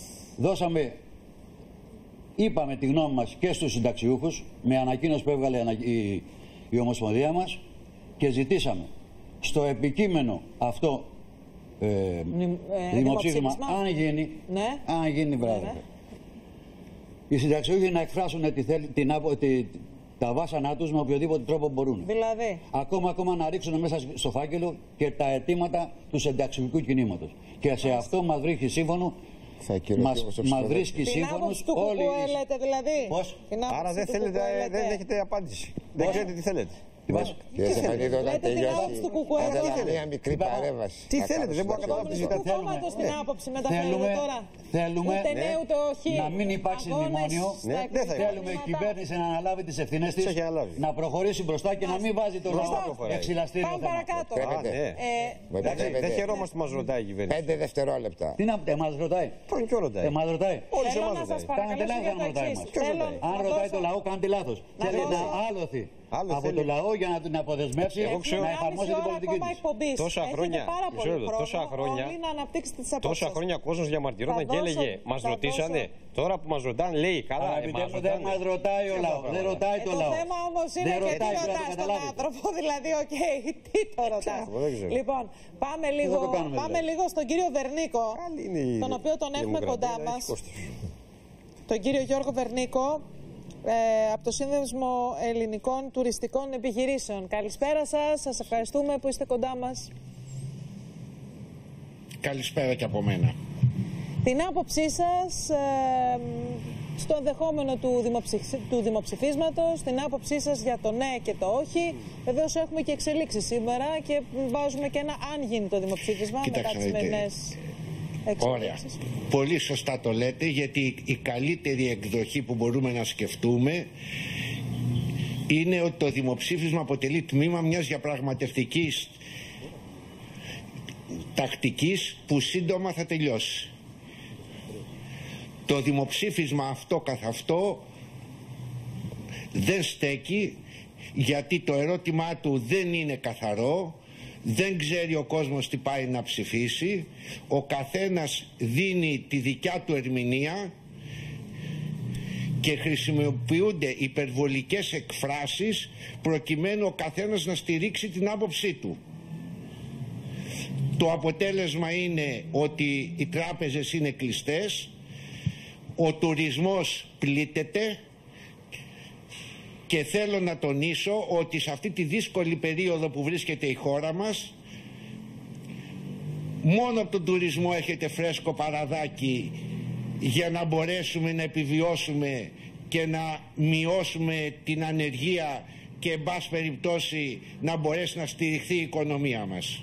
είπαμε τη γνώμη μας και στους συνταξιούχους με ανακοίνωση που έβγαλε η Ομοσπονδία μας και ζητήσαμε στο επικείμενο αυτό δημοψήφισμα, αν γίνει βράδυ, οι συνταξιούχοι να εκφράσουν τα βάσανά τους με οποιοδήποτε τρόπο μπορούν. Δηλαδή. Ακόμα να ρίξουν μέσα στο φάκελο και τα αιτήματα του συνταξιούχου κινήματος. Και σε αυτό μας βρίσκει σύμφωνο. Μας βρίσκει σύμφωνος όλοι. Λέτε δηλαδή. Πώς? Άρα δεν έχετε απάντηση. Δεν ξέρετε τι θέλετε. Κύριε Στεφανίδου, όταν τελειώσει μια μικρή παρέμβαση. Τι θέλετε, δεν μπορώ να καταλάβω τι ζητάτε. Την άποψη μεταφέρετε τώρα. Θέλουμε να μην υπάρξει μνημόνιο. Θέλουμε η κυβέρνηση να αναλάβει τις ευθύνες της, να προχωρήσει μπροστά και να μην βάζει το λαό εξυλαστήριο. Πάμε παρακάτω. Δεν χαιρόμαστε που μας ρωτάει η κυβέρνηση. 5 δευτερόλεπτα. Τι να μας ρωτάει. Ποιο ρωτάει. Εμάς ρωτάει. Όλους εμάς ρωτάει. Κάνετε λάθος να ρωτάει μας. Αν ρωτάει το λαό, κάνετε λάθος. Θέλει να άλωθει από το λαό για να την αποδεσμεύσει, να εφαρμόσει την πολιτική της. Τόσα χρόνια ο κόσμος διαμαρτυρόταν και έλεγε μας ρωτήσανε. Τώρα που μας ρωτάνε λέει καλά. Δεν μας ρωτάει ο λαός. Δεν ρωτάει το λαό. Το θέμα όμως είναι και τι ρωτάς τον άνθρωπο. Δηλαδή, τι το ρωτάς. Λοιπόν, πάμε λίγο στον κύριο Βερνίκο, τον οποίο τον έχουμε κοντά μας. Τον κύριο Γιώργο Βερνίκο, από το Σύνδεσμο Ελληνικών Τουριστικών Επιχειρήσεων. Καλησπέρα σας, σας ευχαριστούμε που είστε κοντά μας. Καλησπέρα και από μένα. Την άποψή σας στο ενδεχόμενο του δημοψηφίσματος, την άποψή σας για το ναι και το όχι. Βεβαίως έχουμε και εξελίξεις σήμερα και βάζουμε και ένα αν γίνει το δημοψήφισμα μετά τις σημερινές εξελίξεις. Ωραία. Πολύ σωστά το λέτε, γιατί η καλύτερη εκδοχή που μπορούμε να σκεφτούμε είναι ότι το δημοψήφισμα αποτελεί τμήμα μιας διαπραγματευτικής τακτικής που σύντομα θα τελειώσει. Το δημοψήφισμα αυτό καθ' αυτό δεν στέκει, γιατί το ερώτημά του δεν είναι καθαρό, δεν ξέρει ο κόσμος τι πάει να ψηφίσει, ο καθένας δίνει τη δικιά του ερμηνεία και χρησιμοποιούνται υπερβολικές εκφράσεις προκειμένου ο καθένας να στηρίξει την άποψή του. Το αποτέλεσμα είναι ότι οι τράπεζες είναι κλειστές, ο τουρισμός πλήττεται και θέλω να τονίσω ότι σε αυτή τη δύσκολη περίοδο που βρίσκεται η χώρα μας, μόνο από τον τουρισμό έχετε φρέσκο παραδάκι για να μπορέσουμε να επιβιώσουμε και να μειώσουμε την ανεργία και εν πάση περιπτώσει να μπορέσει να στηριχθεί η οικονομία μας.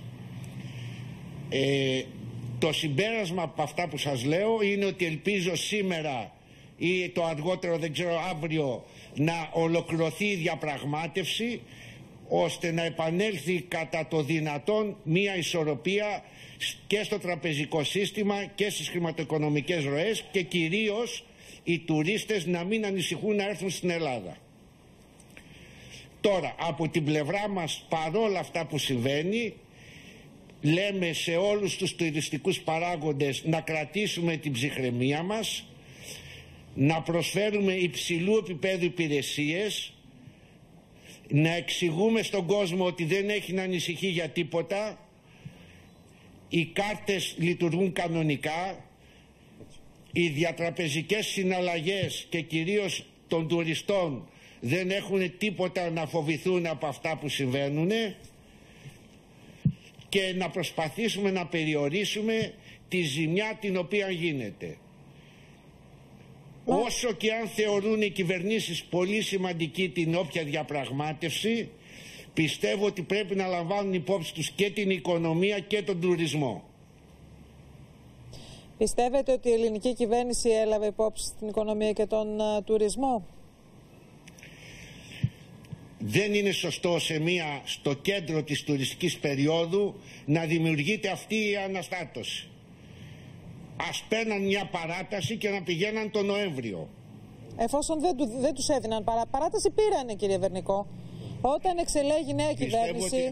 Το συμπέρασμα από αυτά που σας λέω είναι ότι ελπίζω σήμερα ή το αργότερο, δεν ξέρω, αύριο να ολοκληρωθεί η διαπραγμάτευση ώστε να επανέλθει κατά το δυνατόν μία ισορροπία και στο τραπεζικό σύστημα και στις χρηματοοικονομικές ροές και κυρίως οι τουρίστες να μην ανησυχούν να έρθουν στην Ελλάδα. Τώρα, από την πλευρά μας, παρόλα αυτά που συμβαίνει, λέμε σε όλους τους τουριστικούς παράγοντες να κρατήσουμε την ψυχραιμία μας, να προσφέρουμε υψηλού επίπεδου υπηρεσίες, να εξηγούμε στον κόσμο ότι δεν έχει να ανησυχεί για τίποτα, οι κάρτες λειτουργούν κανονικά, οι διατραπεζικές συναλλαγές και κυρίως των τουριστών δεν έχουν τίποτα να φοβηθούν από αυτά που συμβαίνουν και να προσπαθήσουμε να περιορίσουμε τη ζημιά την οποία γίνεται. Όσο και αν θεωρούν οι κυβερνήσεις πολύ σημαντική την όποια διαπραγμάτευση, πιστεύω ότι πρέπει να λαμβάνουν υπόψη τους και την οικονομία και τον τουρισμό. Πιστεύετε ότι η ελληνική κυβέρνηση έλαβε υπόψη την οικονομία και τον τουρισμό? Δεν είναι σωστό στο κέντρο της τουριστικής περίοδου να δημιουργείται αυτή η αναστάτωση. Ας παίρναν μια παράταση και να πηγαίναν τον Νοέμβριο. Εφόσον δεν τους έδιναν παράταση, πήρανε, κύριε Βερνικό. Όταν εξελέγει νέα κυβέρνηση,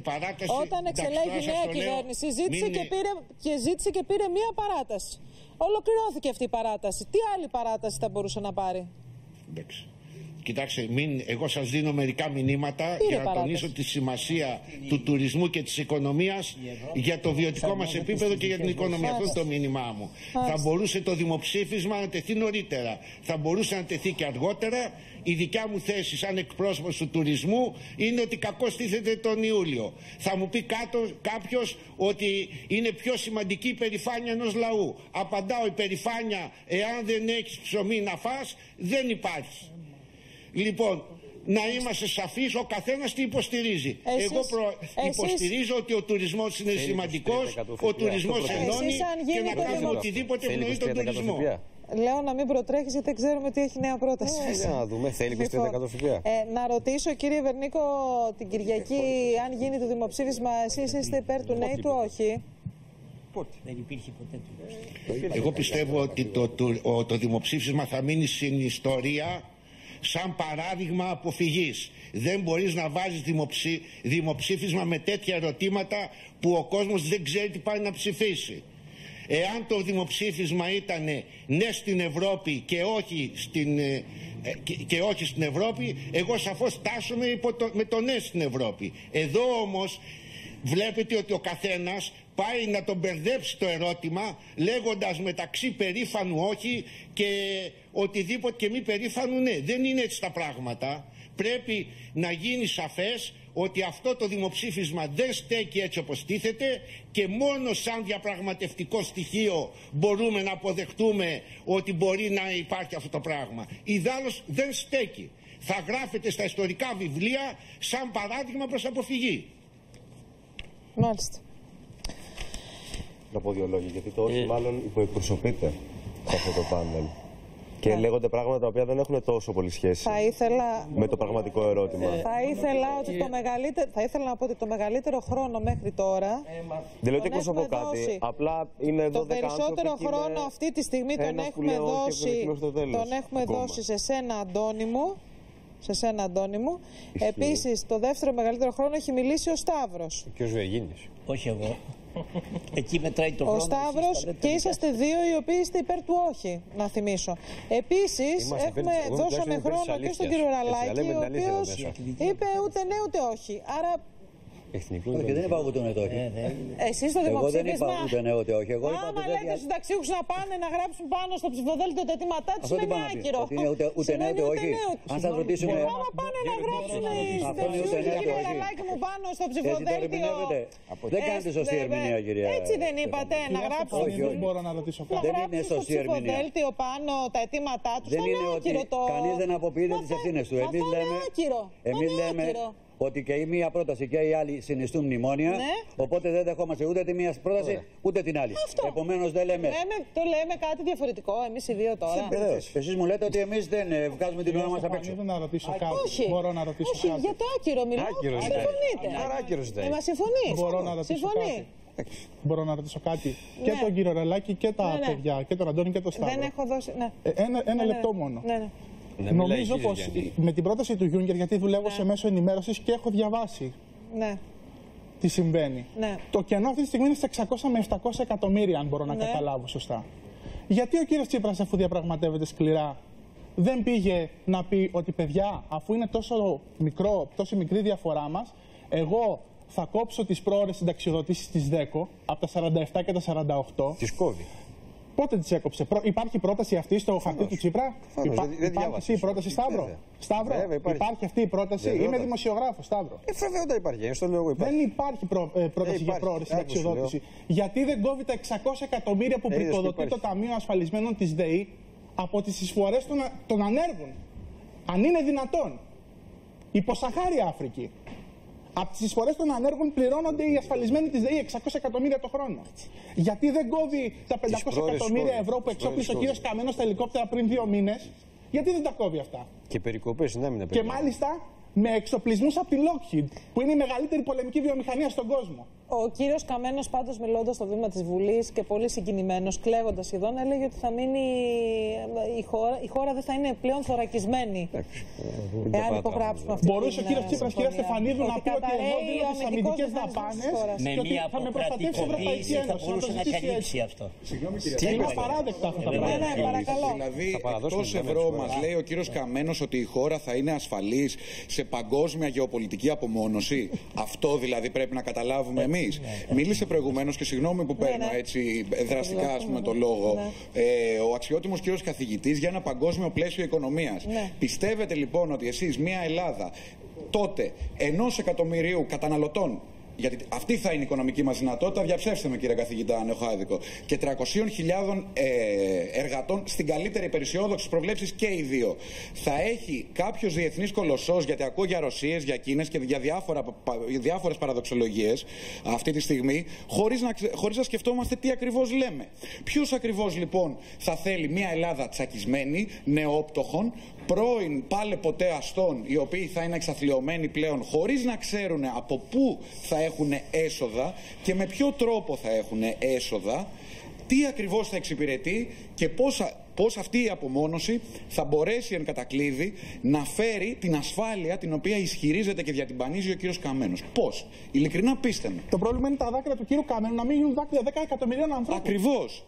ζήτησε και πήρε μία παράταση. Ολοκληρώθηκε αυτή η παράταση. Τι άλλη παράταση θα μπορούσε να πάρει? Εντάξει. Κοιτάξτε, εγώ σας δίνω μερικά μηνύματα για να τονίσω τη σημασία του τουρισμού και της οικονομίας για το βιωτικό μας επίπεδο και για την οικονομία. Αυτό είναι το μήνυμά μου. Θα μπορούσε το δημοψήφισμα να τεθεί νωρίτερα. Θα μπορούσε να τεθεί και αργότερα. Η δικιά μου θέση σαν εκπρόσωπος του τουρισμού είναι ότι κακώς τίθεται τον Ιούλιο. Θα μου πει κάποιος ότι είναι πιο σημαντική η περηφάνεια ενός λαού. Απαντάω, η περηφάνεια, εάν δεν έχεις ψωμί να φας, δεν υπάρχει. Λοιπόν, να είμαστε σαφείς, ο καθένας τι υποστηρίζει. Εγώ υποστηρίζω ότι ο τουρισμός είναι σημαντικός, ο τουρισμός ενώνει και να κάνουμε οτιδήποτε ευνοεί τον τουρισμό. Λέω να μην προτρέχεις γιατί δεν ξέρουμε τι έχει νέα πρόταση. Για να δούμε, θέλει και 30% ΦΠΑ. Να ρωτήσω, κύριε Βερνίκο, την Κυριακή, αν γίνει το δημοψήφισμα, εσείς είστε υπέρ του ναι ή του όχι? Δεν υπήρχε ποτέ. Εγώ πιστεύω ότι το δημοψήφισμα θα μείνει στην ιστορία σαν παράδειγμα αποφυγής. Δεν μπορείς να βάζεις δημοψήφισμα με τέτοια ερωτήματα που ο κόσμος δεν ξέρει τι πάει να ψηφίσει. Εάν το δημοψήφισμα ήταν ναι στην Ευρώπη και όχι στην Ευρώπη, εγώ σαφώς τάσσομαι με το ναι στην Ευρώπη. Εδώ όμως βλέπετε ότι ο καθένας πάει να τον μπερδέψει το ερώτημα λέγοντας μεταξύ περήφανου όχι και οτιδήποτε και μη περήφανου ναι. Δεν είναι έτσι τα πράγματα. Πρέπει να γίνει σαφές ότι αυτό το δημοψήφισμα δεν στέκει έτσι όπως τίθεται και μόνο σαν διαπραγματευτικό στοιχείο μπορούμε να αποδεχτούμε ότι μπορεί να υπάρχει αυτό το πράγμα. Ιδάλλως δεν στέκει. Θα γράφεται στα ιστορικά βιβλία σαν παράδειγμα προς αποφυγή. Μάλιστα. Να πω δύο λόγια, γιατί το όχι μάλλον υποεκπροσωπείται σε αυτό το πάνελ. Και λέγονται πράγματα τα οποία δεν έχουν τόσο πολύ σχέση με το πραγματικό ερώτημα. Θα ήθελα να πω ότι το μεγαλύτερο χρόνο μέχρι τώρα. Δεν λέω ότι εκπροσωπώ κάτι. Απλά είναι 12 το περισσότερο χρόνο αυτή τη στιγμή τον έχουμε δώσει σε σένα, Αντώνη μου. Επίσης, το δεύτερο μεγαλύτερο χρόνο έχει μιλήσει ο Σταύρος. Ο κ. Βεργίνης. Όχι εγώ. Εκεί μετράει το χρόνο. Ο Σταύρος και είσαστε δύο οι οποίοι είστε υπέρ του όχι, να θυμίσω. Επίσης, δώσαμε χρόνο και στον κύριο Ραλάκη, ο οποίος είπε ούτε ναι ούτε όχι. Άρα Όχι, δεν είπα ούτε ναι το όχι. Εσείς στο δημοψήφισμα. Εγώ δεν είπα ούτε ναι ούτε όχι. Άμα λέτε στους συνταξιούχους να πάνε να γράψουν πάνω στο ψηφοδέλτιο τα αιτήματά τους, είναι άκυρο. Ούτε ναι ούτε όχι. Αν σας ρωτήσουν. Άμα πάνε να γράψουν οι συνταξιούχοι, κύριε Ραλάκη μου, πάνω στο ψηφοδέλτιο. Δεν κάνετε σωστή ερμηνεία, κυρία. Έτσι δεν είπατε, να γράψουν. Δεν μπορώ να ρωτήσω κάτι. Δεν είναι σωστή ερμηνεία. Στο ψηφοδέλτιο πάνω τα αιτήματά τους. Δεν είναι ότι κανείς δεν αποποιείται τις ευθύνες του. Εμείς λέμε ότι και η μία πρόταση και οι άλλοι συνιστούν μνημόνια. Ναι. Οπότε δεν δεχόμαστε ούτε τη μία πρόταση ούτε την άλλη. Επομένως δεν λέμε. Το λέμε κάτι διαφορετικό εμείς οι δύο τώρα. Εσείς μου λέτε ότι εμείς δεν βγάζουμε την ώρα μας απ' έξω. Να ρωτήσω κάτι. Όχι. Μπορώ να ρωτήσω όχι, κάτι. για το άκυρο μιλάω. Συμφωνείτε. Μα συμφωνείς. Μπορώ να ρωτήσω κάτι. Μπορώ να ρωτήσω κάτι. Και τον κύριο Ραλάκη και τα παιδιά, και τον Αντώνη και τον Σταύρο. Δεν έχω δώσει. Ένα λεπτό μόνο. Νομίζω πως με την πρόταση του Γιούγκερ, γιατί δουλεύω σε μέσο ενημέρωσης και έχω διαβάσει τι συμβαίνει. Το κενό αυτή τη στιγμή είναι σε 600 με 700 εκατομμύρια, αν μπορώ να καταλάβω σωστά. Γιατί ο κύριος Τσίπρας, αφού διαπραγματεύεται σκληρά, δεν πήγε να πει ότι παιδιά, αφού είναι τόσο μικρή διαφορά μας, εγώ θα κόψω τις πρόορες συνταξιοδοτήσεις της ΔΕΚΟ από τα 47 και τα 48. Τις κόβει. Πότε τις έκοψε? Υπάρχει πρόταση αυτή στο χαρτί του Τσίπρα? Υπάρχει αυτή η πρόταση, Σταύρο? Υπάρχει αυτή η πρόταση? Είμαι δημοσιογράφος, Σταύρο. Βέβαια υπάρχει. Δεν υπάρχει πρόταση για πρόορη συνταξιοδότηση. Γιατί δεν κόβει τα 600 εκατομμύρια που πρικοδοτεί το Ταμείο Ασφαλισμένων της ΔΕΗ από τις εισφορές των ανέργων? Αν είναι δυνατόν. Υποσαχάρια Αφρική. Από τις εισφορές των ανέργων πληρώνονται οι ασφαλισμένοι της ΔΕΗ 600 εκατομμύρια το χρόνο. Γιατί δεν κόβει τα 500 εκατομμύρια ευρώ που εξόπλισε ο κύριος Καμένος στα ελικόπτερα πριν 2 μήνες? Γιατί δεν τα κόβει αυτά? Και περικοπές, να μην και μάλιστα με εξοπλισμούς από τη Lockheed, που είναι η μεγαλύτερη πολεμική βιομηχανία στον κόσμο. Ο κύριος Καμένος, πάντως, μιλώντας στο βήμα της Βουλής και πολύ συγκινημένος, κλαίγοντας σχεδόν, έλεγε ότι θα μείνει η χώρα δεν θα είναι πλέον θωρακισμένη. Εάν υπογράψουμε αυτό. Μπορούσε ο κύριος Τσίπρας, κυρία Στεφανίδου, να πει ότι εγώ δίνω τις αμυντικές δαπάνες και ότι θα με προστατεύσει η Ευρωπαϊκή Ένωση. Θα μπορούσε να καλύψει αυτό. Είναι απαράδεκτα αυτά τα πράγματα. Δηλαδή, εκτός ευρώ μας λέει ο κύριος Καμένος ότι η χώρα θα είναι ασφαλής σε παγκόσμια γεωπολιτική απομόνωση. Αυτό δηλαδή πρέπει να καταλάβουμε εμείς. Μίλησε προηγουμένως, και συγγνώμη που παίρνω έτσι δραστικά το λόγο, ο αξιότιμος κύριος καθηγητής για ένα παγκόσμιο πλαίσιο οικονομίας. Πιστεύετε λοιπόν ότι εσείς, μια Ελλάδα τότε 1 εκατομμυρίου καταναλωτών, γιατί αυτή θα είναι η οικονομική μας δυνατότητα, διαψεύστε με κύριε καθηγητά νεοχάδικο, και 300.000 εργατών, στην καλύτερη υπεραισιόδοξη προβλέψεις και οι δύο, θα έχει κάποιος διεθνής κολοσσός, γιατί ακούω για Ρωσίες, για Κίνες και για διάφορες παραδοξολογίες αυτή τη στιγμή, χωρίς να σκεφτόμαστε τι ακριβώς λέμε. Ποιος ακριβώς λοιπόν θα θέλει μια Ελλάδα τσακισμένη, νεόπτωχων, πρώην πάλε ποτέ αστών, οι οποίοι θα είναι εξαθλιωμένοι πλέον, χωρίς να ξέρουν από πού θα έχουν έσοδα και με ποιο τρόπο θα έχουν έσοδα, τι ακριβώς θα εξυπηρετεί και πώς αυτή η απομόνωση θα μπορέσει εν κατακλείδη να φέρει την ασφάλεια την οποία ισχυρίζεται και διατυμπανίζει ο κύριος Καμένος. Πώς? Ειλικρινά πείστε με. Το πρόβλημα είναι τα δάκρυα του κύριου Καμένου να μην γίνουν δάκρυα 10 εκατομμυρίων ανθρώπων. Ακριβώς.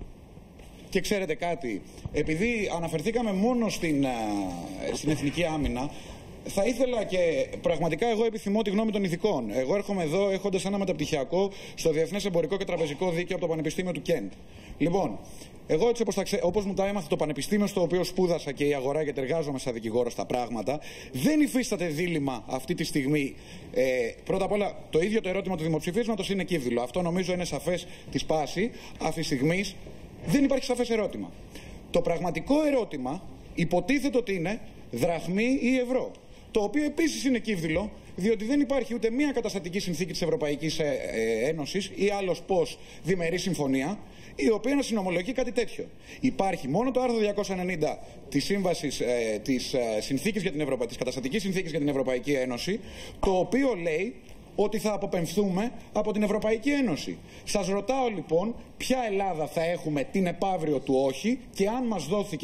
Και ξέρετε κάτι, επειδή αναφερθήκαμε μόνο στην εθνική άμυνα, θα ήθελα και πραγματικά εγώ επιθυμώ τη γνώμη των ηθικών. Εγώ έρχομαι εδώ έχοντας ένα μεταπτυχιακό στο Διεθνές Εμπορικό και Τραπεζικό Δίκαιο από το Πανεπιστήμιο του Κέντ. Λοιπόν, εγώ έτσι όπως μου τα έμαθε το πανεπιστήμιο στο οποίο σπούδασα και η αγορά, γιατί εργάζομαι σαν δικηγόρος στα πράγματα, δεν υφίσταται δίλημμα αυτή τη στιγμή. Πρώτα απ' όλα, το ίδιο το ερώτημα του δημοψηφίσματος είναι κύβδηλο. Αυτό νομίζω είναι σαφές τη πάση. Αυτή τη στιγμή δεν υπάρχει σαφές ερώτημα. Το πραγματικό ερώτημα υποτίθεται ότι είναι δραχμή ή ευρώ. Το οποίο επίσης είναι κύβδηλο, διότι δεν υπάρχει ούτε μία καταστατική συνθήκη της Ευρωπαϊκής Ένωσης ή άλλος πώς διμερή συμφωνία, η οποία να συνομολογεί κάτι τέτοιο. Υπάρχει μόνο το άρθρο 290 της Σύμβασης της Καταστατικής Συνθήκης για την Ευρωπαϊκή Ένωση, το οποίο λέει ότι θα αποπεμφθούμε από την Ευρωπαϊκή Ένωση. Σας ρωτάω λοιπόν ποια Ελλάδα θα έχουμε την επαύριο του όχι, και αν μας δόθηκε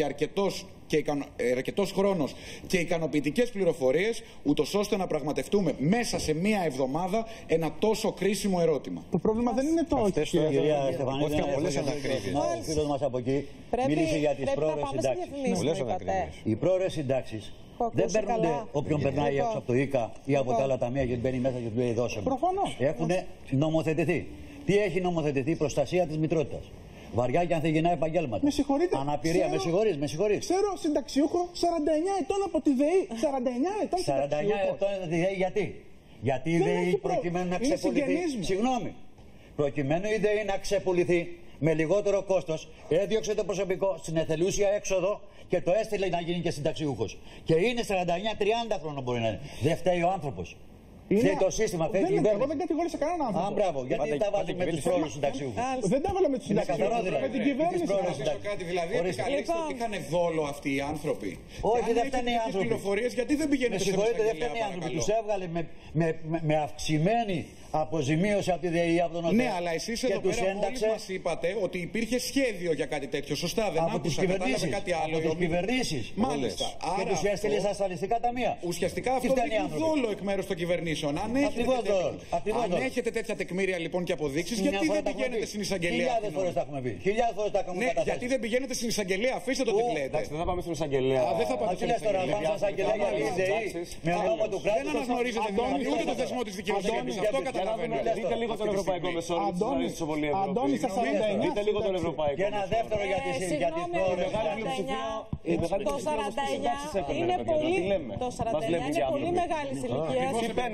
αρκετός χρόνος και ικανοποιητικές πληροφορίες, ούτως ώστε να πραγματευτούμε μέσα σε μία εβδομάδα ένα τόσο κρίσιμο ερώτημα. Το πρόβλημα δεν είναι το όχι. Κυρία Στεφανίδη, ο φίλος μας από εκεί μίλησε για τις πρόορες συντάξεις. Οι πρόορες συντάξεις Δεν παίρνουν όποιον περνάει έξω από το ΙΚΑ ή από τα άλλα ταμεία και μπαίνει μέσα και του λέει δώσε μου. Προφανώς. Έχουν νομοθετηθεί. Τι έχει νομοθετηθεί? Η προστασία της μητρότητας. Βαριά και ανθυγιεινά επαγγέλματα. Με συγχωρείτε. Αναπηρία, με συγχωρείς. Ξέρω συνταξιούχο 49 ετών από τη ΔΕΗ. 49 ετών 49 ετών από τη ΔΕΗ γιατί? Γιατί η ΔΕΗ προκειμένου να ξεπουληθεί. Συγγνώμη. Προκειμένου η ΔΕΗ να ξεπουληθεί με λιγότερο κόστος, έδιωξε το προσωπικό στην εθελούσια έξοδο και το έστειλε να γίνει και συνταξιούχος. Και είναι 49-30 χρόνια μπορεί να είναι. Δεν φταίει ο άνθρωπος. Φταίει το σύστημα, φταίει η κυβέρνηση. Εγώ δεν κατηγόρησα κανέναν άνθρωπο. Α, μπράβο. Γιατί τα βάζει με τους πρόωρους συνταξιούχους? Δεν τα βάλαμε με τους συνταξιούχους. Με την κυβέρνηση. Δηλαδή, επικαλείστε ότι είχαν δόλο αυτοί οι άνθρωποι. Όχι, δεν φταίνε οι άνθρωποι. Πληροφορίες, γιατί δεν πηγαίνετε σε εισαγγελέα? Δεν φταίνε οι άνθρωποι. Τους έβγαλε με αυξημένη αποζημίωση από τη ΔΕΗ, από τον ΟΤΕ. Ναι, αλλά εσείς εδώ πέρα μόλις μας είπατε ότι υπήρχε σχέδιο για κάτι τέτοιο. Σωστά, δεν άκουσα. Κατάλαβε κάτι άλλο. Από τις κυβερνήσεις. Μάλιστα. Και τους έστειλε στα ασφαλιστικά ταμεία. Ουσιαστικά αυτό δείχνει δόλο εκ μέρους των κυβερνήσεων. Αν έχετε τέτοια τεκμήρια λοιπόν και αποδείξεις, γιατί δεν πηγαίνετε στην εισαγγελία? Χιλιάδες φορές τα έχουμε πει. Χιλιάδες φορές τα έχουμε πει. Γιατί δεν πηγαίνετε στην εισαγγελία? Αφήστε το τι λέτε. Εντάξει, δεν θα πάμε στην εισαγγελία. Δεν θα πάμε στην εισαγγελία. Με όνομα του κράτους. Δεν αναγνωρίζετε δηλαδή ούτε το θεσμό της δικαιοσύνης. Αυτό καταλαβαίνω. Δείτε λίγο τον ευρωπαϊκό μεσόρο. Αντώνη, στα 49. Δείτε λίγο τον ευρωπαϊκό. Και ένα δεύτερο για τις το 49 είναι πολύ, το 49 είναι πολύ μεγάλη ηλικία.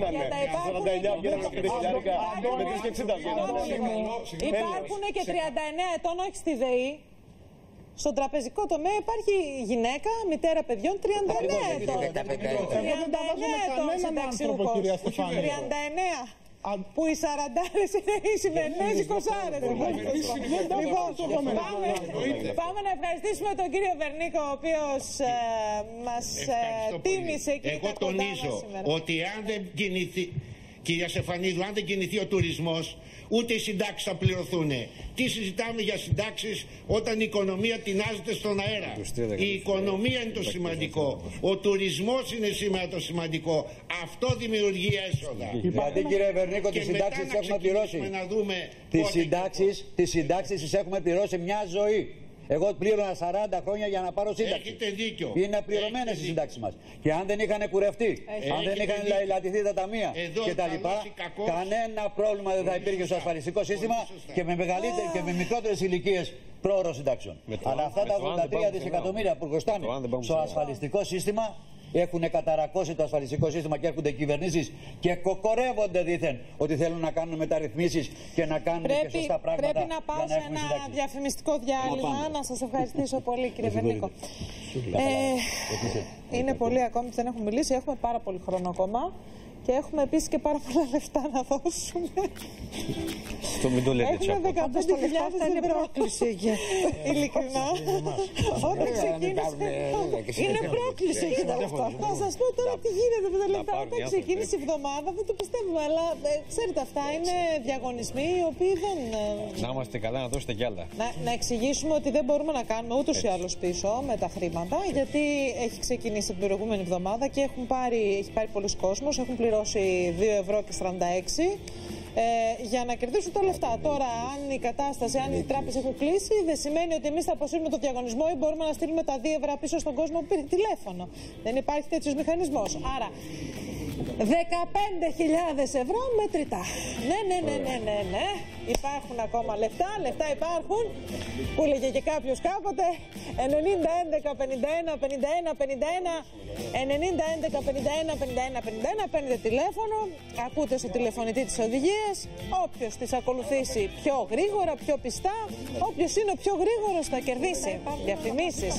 Υπάρχουν και 39 ετών, όχι στη ΔΕΗ. Στον τραπεζικό τομέα υπάρχει γυναίκα, μητέρα παιδιών, 39 ετών. 39 ετών συνταξιούχος. 39. Που οι 40άρες είναι οι σημερινές 20άρες. Πάμε να ευχαριστήσουμε τον κύριο Βερνίκο, ο οποίος μας τίμησε και εγώ τονίζω ότι αν δεν κινηθεί, κυρία Στεφανίδου, αν δεν κινηθεί ο τουρισμός, ούτε οι συντάξεις θα πληρωθούν. Τι συζητάμε για συντάξεις όταν η οικονομία τεινάζεται στον αέρα? Η οικονομία είναι το σημαντικό. Ο τουρισμός είναι σήμερα το σημαντικό. Αυτό δημιουργεί έσοδα. Γιατί κύριε Βερνίκο, τις συντάξεις τις έχουμε πληρώσει. Τις συντάξεις τις έχουμε πληρώσει μια ζωή. Εγώ πλήρωνα 40 χρόνια για να πάρω σύνταξη. Έχετε δίκιο. Είναι πληρωμένες οι συντάξεις μας. Και αν δεν είχαν κουρευτεί, αν δεν είχαν λαϊλατηθεί τα ταμεία κτλ., κανένα πρόβλημα δεν θα υπήρχε στο ασφαλιστικό σύστημα και με μεγαλύτερες και με μικρότερες ηλικίες πρόωρων συντάξεων. Αλλά αυτά τα 83 δισεκατομμύρια που χρωστάνε στο ασφαλιστικό σύστημα έχουν καταρακώσει το ασφαλιστικό σύστημα και έρχονται κυβερνήσεις και κοκορεύονται δήθεν ότι θέλουν να κάνουν μεταρρυθμίσεις και να κάνουν και σωστά πράγματα. Πρέπει να πάω σε ένα διαφημιστικό διάλειμμα. Να σας ευχαριστήσω πολύ, κύριε Βερνίκο. Είναι πολλοί ακόμη που δεν έχουν μιλήσει. Έχουμε πάρα πολύ χρόνο ακόμα. Και έχουμε επίσης και πάρα πολλά λεφτά να δώσουμε. Αυτό μην το λέτε, Τσάκο. Έχουμε 15.000 είναι πρόκληση. Ειλικρινά. Όταν ξεκίνησε. Είναι πρόκληση για τα λεφτά. Θα σας πω τώρα τι γίνεται με τα λεφτά. Όταν ξεκίνησε η εβδομάδα δεν το πιστεύουμε. Αλλά ξέρετε, αυτά είναι διαγωνισμοί οι οποίοι δεν. Να είμαστε καλά, να δώσετε κι άλλα. Να εξηγήσουμε ότι δεν μπορούμε να κάνουμε ούτως ή άλλως πίσω με τα χρήματα. Γιατί έχει ξεκινήσει την προηγούμενη εβδομάδα και έχει πάρει πολλούς κόσμος. Έχουν πληρώσει 2 ευρώ και 46 για να κερδίσουν τα λεφτά. Τώρα, αν η κατάσταση, αν οι τράπεζες έχουν κλείσει, δεν σημαίνει ότι εμείς θα αποσύρουμε το διαγωνισμό ή μπορούμε να στείλουμε τα 2 ευρώ πίσω στον κόσμο που πήρε τηλέφωνο. Δεν υπάρχει τέτοιος μηχανισμός. Άρα, 15.000 ευρώ μετρητά. Ναι. Υπάρχουν ακόμα λεφτά υπάρχουν. Που λέγε και κάποιος κάποτε. 90-11-51-51-51. Παίρνετε τηλέφωνο, ακούτε στο τηλεφωνητή τις οδηγίες. Όποιος τις ακολουθήσει πιο γρήγορα, πιο πιστά, όποιος είναι ο πιο γρήγορος θα κερδίσει. Διαφημίσεις.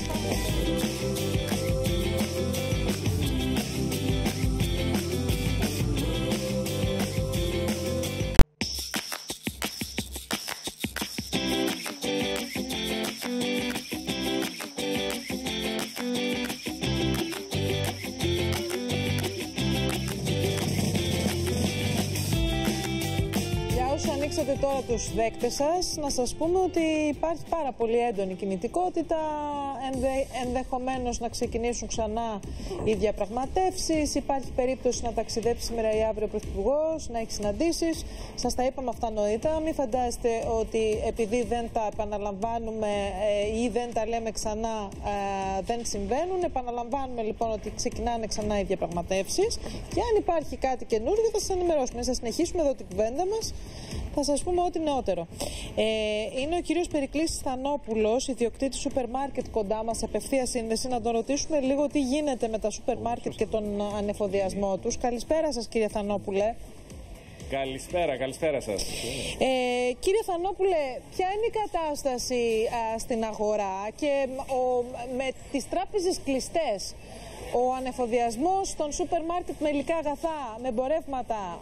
τώρα τους δέκτες σας, να σας πούμε ότι υπάρχει πάρα πολύ έντονη κινητικότητα, ενδεχομένως να ξεκινήσουν ξανά οι διαπραγματεύσεις, υπάρχει περίπτωση να ταξιδέψει σήμερα ή αύριο ο Πρωθυπουργός, να έχει συναντήσεις. Σας τα είπαμε αυτά νωρίτερα, μην φαντάζεστε ότι επειδή δεν τα επαναλαμβάνουμε ή δεν τα λέμε ξανά δεν συμβαίνουν. Επαναλαμβάνουμε λοιπόν ότι ξεκινάνε ξανά οι διαπραγματεύσεις και αν υπάρχει κάτι καινούργιο θα σας ενημερώσουμε. Θα συνεχίσουμε εδώ την κουβέντα μας, θα σας πούμε ό,τι νεότερο. Είναι ο κύριος Περικλής Θανόπουλος, ιδιοκτήτης σούπερ μάρκετ κοντά μας, απευθεία σύνδεση. Να τον ρωτήσουμε λίγο τι γίνεται με τα σούπερ μάρκετ και τον ανεφοδιασμό τους. Καλησπέρα σας, κύριε Θανόπουλε. Καλησπέρα σας. Κύριε Θανόπουλε, ποια είναι η κατάσταση στην αγορά και με τις τράπεζες κλειστές, ο ανεφοδιασμός στον σούπερ μάρκετ με υλικά αγαθά, με εμπορεύματα,